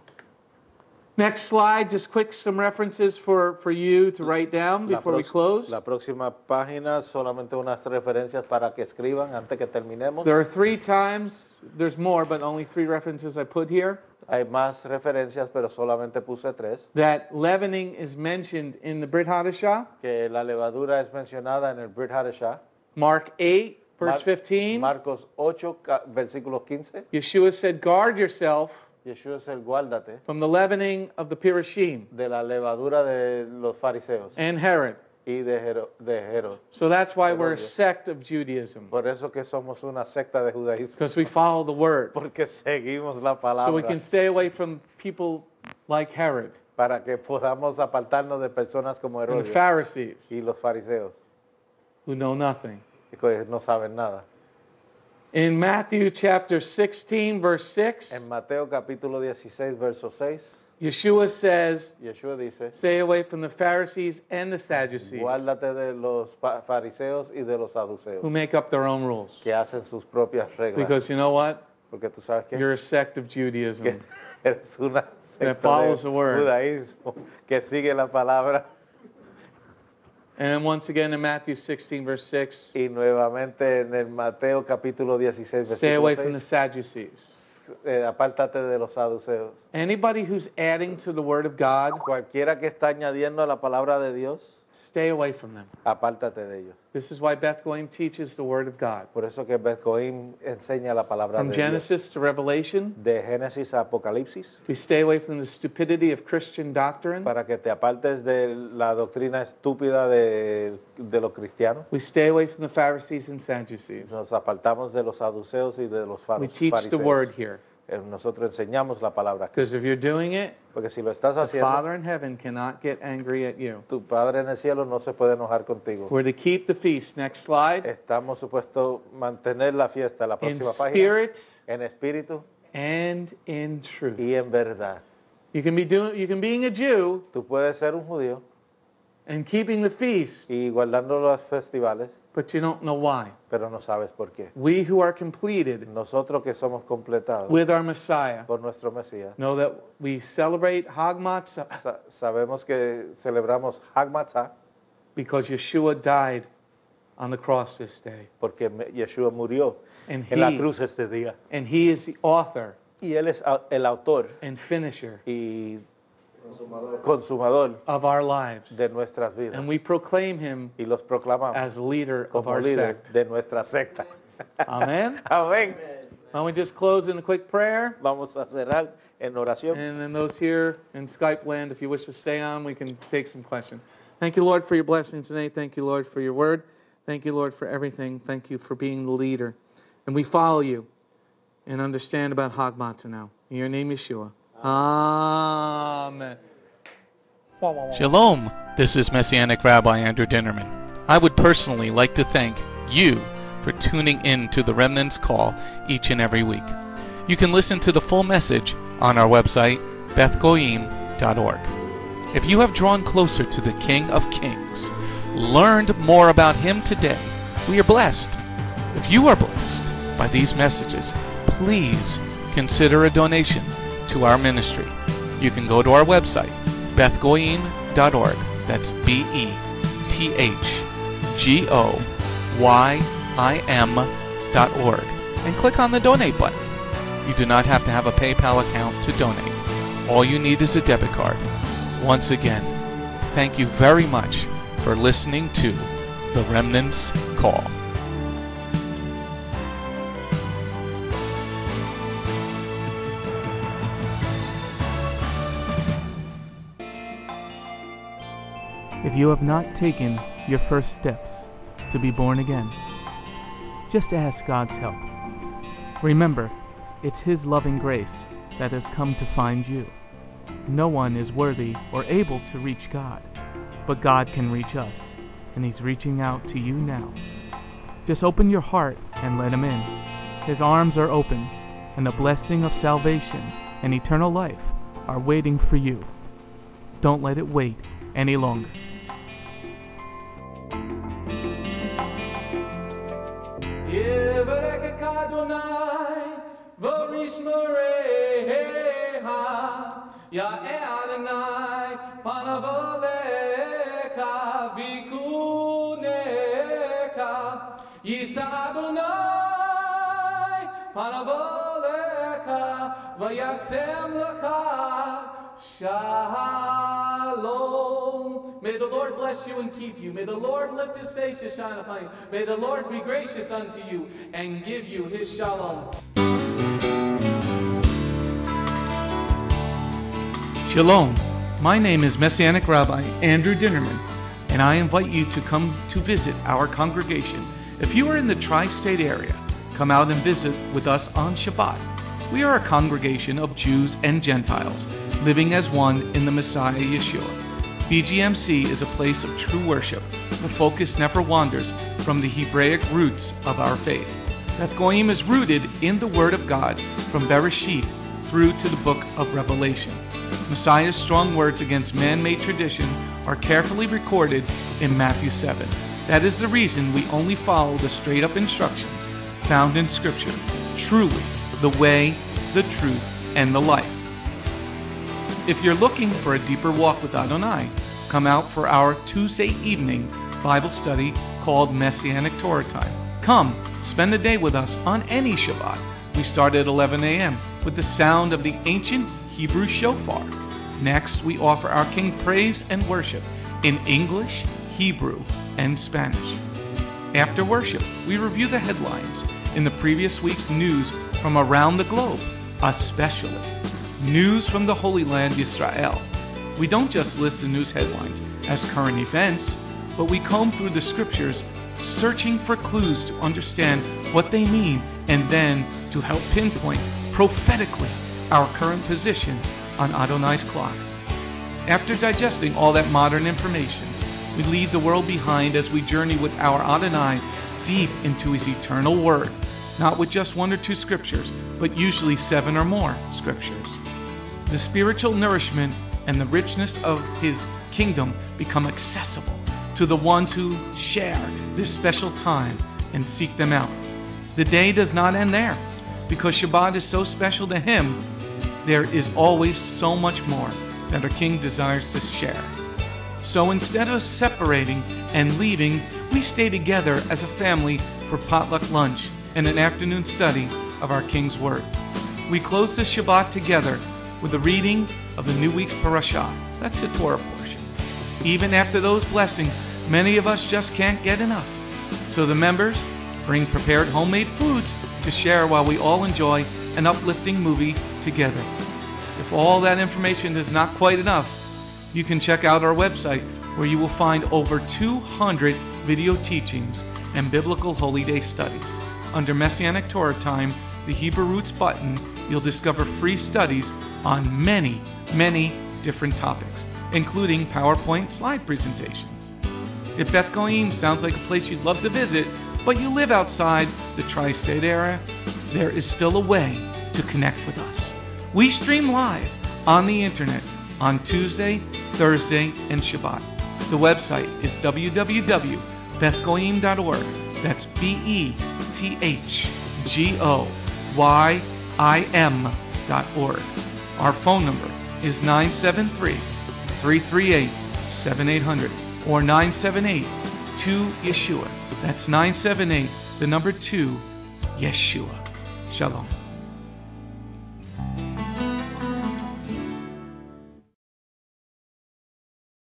Next slide, just quick some references for, for you to write down La, before we prox- close. la próxima página, solamente unas referencias para que escriban antes que terminemos. There are three times, there's more, but only three references I put here, Hay más referencias, pero solamente puse tres. that leavening is mentioned in the Brit HaDasha, Que la levadura es mencionada en el Brit HaDasha. Mark eight, verse Mar- fifteen. Marcos ocho, ca- versículo quince. Yeshua said, guard yourself Yeshua es el guárdate from the leavening of the Pirashim de la levadura de los fariseos and Herod. y de, Jero- de Herod. So that's why we're a Herodes. sect of Judaism, Por eso que somos una secta de judaísmo. because we follow the word. Porque seguimos la So we palabra can stay away from people like Herod para que podamos apartarnos de personas como and the Herodes Pharisees y los fariseos, who know nothing. que no saben nada. In Matthew chapter sixteen, verse six, En Mateo capítulo dieciséis, verso seis, Yeshua says, Yeshua dice, stay away from the Pharisees and the Sadducees guárdate de los pa- fariseos y de los saduceos, who make up their own rules. que hacen sus propias reglas. Because you know what? Porque tú sabes que You're a sect of Judaism. es una That secta follows de the word. judaísmo que sigue la palabra. And once again in Matthew sixteen, verse six, Y nuevamente en el Mateo capítulo dieciséis, stay versículo away from the seis, Sadducees. eh, apártate de los saduceos. Anybody who's adding to the word of God, Cualquiera que está añadiendo a la palabra de Dios, stay away from them. apártate de ellos. This is why Beth Goyim teaches the word of God. Por eso que Beth Goyim enseña la palabra From de Dios. Genesis to Revelation, De Génesis a Apocalipsis, we stay away from the stupidity of Christian doctrine. para que te apartes de la doctrina estúpida de, de los cristianos. We stay away from the Pharisees and Sadducees. Nos apartamos de los saduceos y de los We faros- teach the fariseos. word here. Eh, Nosotros enseñamos la palabra aquí. Because if you're doing it, Porque si lo estás the haciendo, Father in heaven cannot get angry at you. tu Padre en el cielo no se puede enojar contigo. We're to keep the feast. Next slide. Estamos supuestos mantener la fiesta, la In próxima página, spirit en espíritu and in truth. y en verdad. You can be doing, you can being a Jew Tú puedes ser un judío and keeping the feast, y guardando los festivales, but you don't know why. pero no sabes por qué. We who are completed Nosotros que somos completados with our Messiah por nuestro Mesías, know that we celebrate Hag Matzah sa- sabemos que celebramos Hag Matzah because Yeshua died on the cross this day. porque me- Yeshua murió And en la he, cruz este día. and he is the author Y Él es au- el autor and finisher y Consumador. consumador of our lives. de nuestras vidas. And we proclaim him Y los proclamamos as leader of como our líder sect. de nuestra secta. Amen. Amén. Why don't we just close in a quick prayer? Vamos a cerrar en oración. And then those here in Skype land, if you wish to stay on, we can take some questions. Thank you, Lord, for your blessings today. Thank you, Lord, for your word. Thank you, Lord, for everything. Thank you for being the leader. And we follow you and understand about Hag Matzah now. In your name, Yeshua. Amen. Shalom, this is Messianic Rabbi Andrew Dinnerman. I would personally like to thank you for tuning in to the Remnant's Call each and every week. You can listen to the full message on our website, beth goyim dot org. If you have drawn closer to the King of Kings, learned more about Him today, we are blessed. If you are blessed by these messages, please consider a donation to our ministry. You can go to our website, beth goyim dot org. That's B E T H G O Y I M dot org. And click on the donate button. You do not have to have a PayPal account to donate. All you need is a debit card. Once again, thank you very much for listening to The Remnant's Call. If you have not taken your first steps to be born again, just ask God's help. Remember, it's His loving grace that has come to find you. No one is worthy or able to reach God, but God can reach us, and He's reaching out to you now. Just open your heart and let Him in. His arms are open, and the blessing of salvation and eternal life are waiting for you. Don't let it wait any longer. Ya Adonai, panavoleka vikuneka. Yisa Adonai, panavoleka vayasem lecha shalom. May the Lord bless you and keep you. May the Lord lift His face to shine upon you. May the Lord be gracious unto you and give you His shalom. Shalom. My name is Messianic Rabbi Andrew Dinnerman, and I invite you to come to visit our congregation. If you are in the tri-state area, come out and visit with us on Shabbat. We are a congregation of Jews and Gentiles, living as one in the Messiah Yeshua. B G M C is a place of true worship. The focus never wanders from the Hebraic roots of our faith. Beth Goyim is rooted in the Word of God from Bereshit through to the book of Revelation. Messiah's strong words against man-made tradition are carefully recorded in Matthew seven. That is the reason we only follow the straight-up instructions found in Scripture. Truly, the way, the truth, and the life. If you're looking for a deeper walk with Adonai, come out for our Tuesday evening Bible study called Messianic Torah Time. Come, spend a day with us on any Shabbat. We start at eleven a m with the sound of the ancient Hebrew shofar. Next, we offer our King praise and worship in English, Hebrew, and Spanish. After worship, we review the headlines in the previous week's news from around the globe, especially news from the Holy Land, Israel. We don't just list the news headlines as current events, but we comb through the scriptures, searching for clues to understand what they mean and then to help pinpoint prophetically our current position on Adonai's clock. After digesting all that modern information, we leave the world behind as we journey with our Adonai deep into his eternal word, not with just one or two scriptures, but usually seven or more scriptures. The spiritual nourishment and the richness of his kingdom become accessible to the ones who share this special time and seek them out. The day does not end there. Because Shabbat is so special to him, there is always so much more that our King desires to share. So instead of separating and leaving, we stay together as a family for potluck lunch and an afternoon study of our King's Word. We close the Shabbat together with the reading of the new week's parashah. That's the Torah portion. Even after those blessings, many of us just can't get enough. So the members bring prepared homemade foods to share while we all enjoy an uplifting movie together. If all that information is not quite enough, you can check out our website where you will find over two hundred video teachings and biblical holy day studies. Under Messianic Torah Time, the Hebrew Roots button, you'll discover free studies on many, many different topics, including PowerPoint slide presentations. If Beth Goyim sounds like a place you'd love to visit, but you live outside the tri-state area, there is still a way to connect with us. We stream live on the internet on Tuesday, Thursday, and Shabbat. The website is w w w dot beth goyim dot org. That's B E T H G O Y I M dot org. Our phone number is nine seven three, three three eight, seven eight zero zero or nine seven eight, two Yeshua. That's nine seven eight, the number two, Yeshua. Shalom.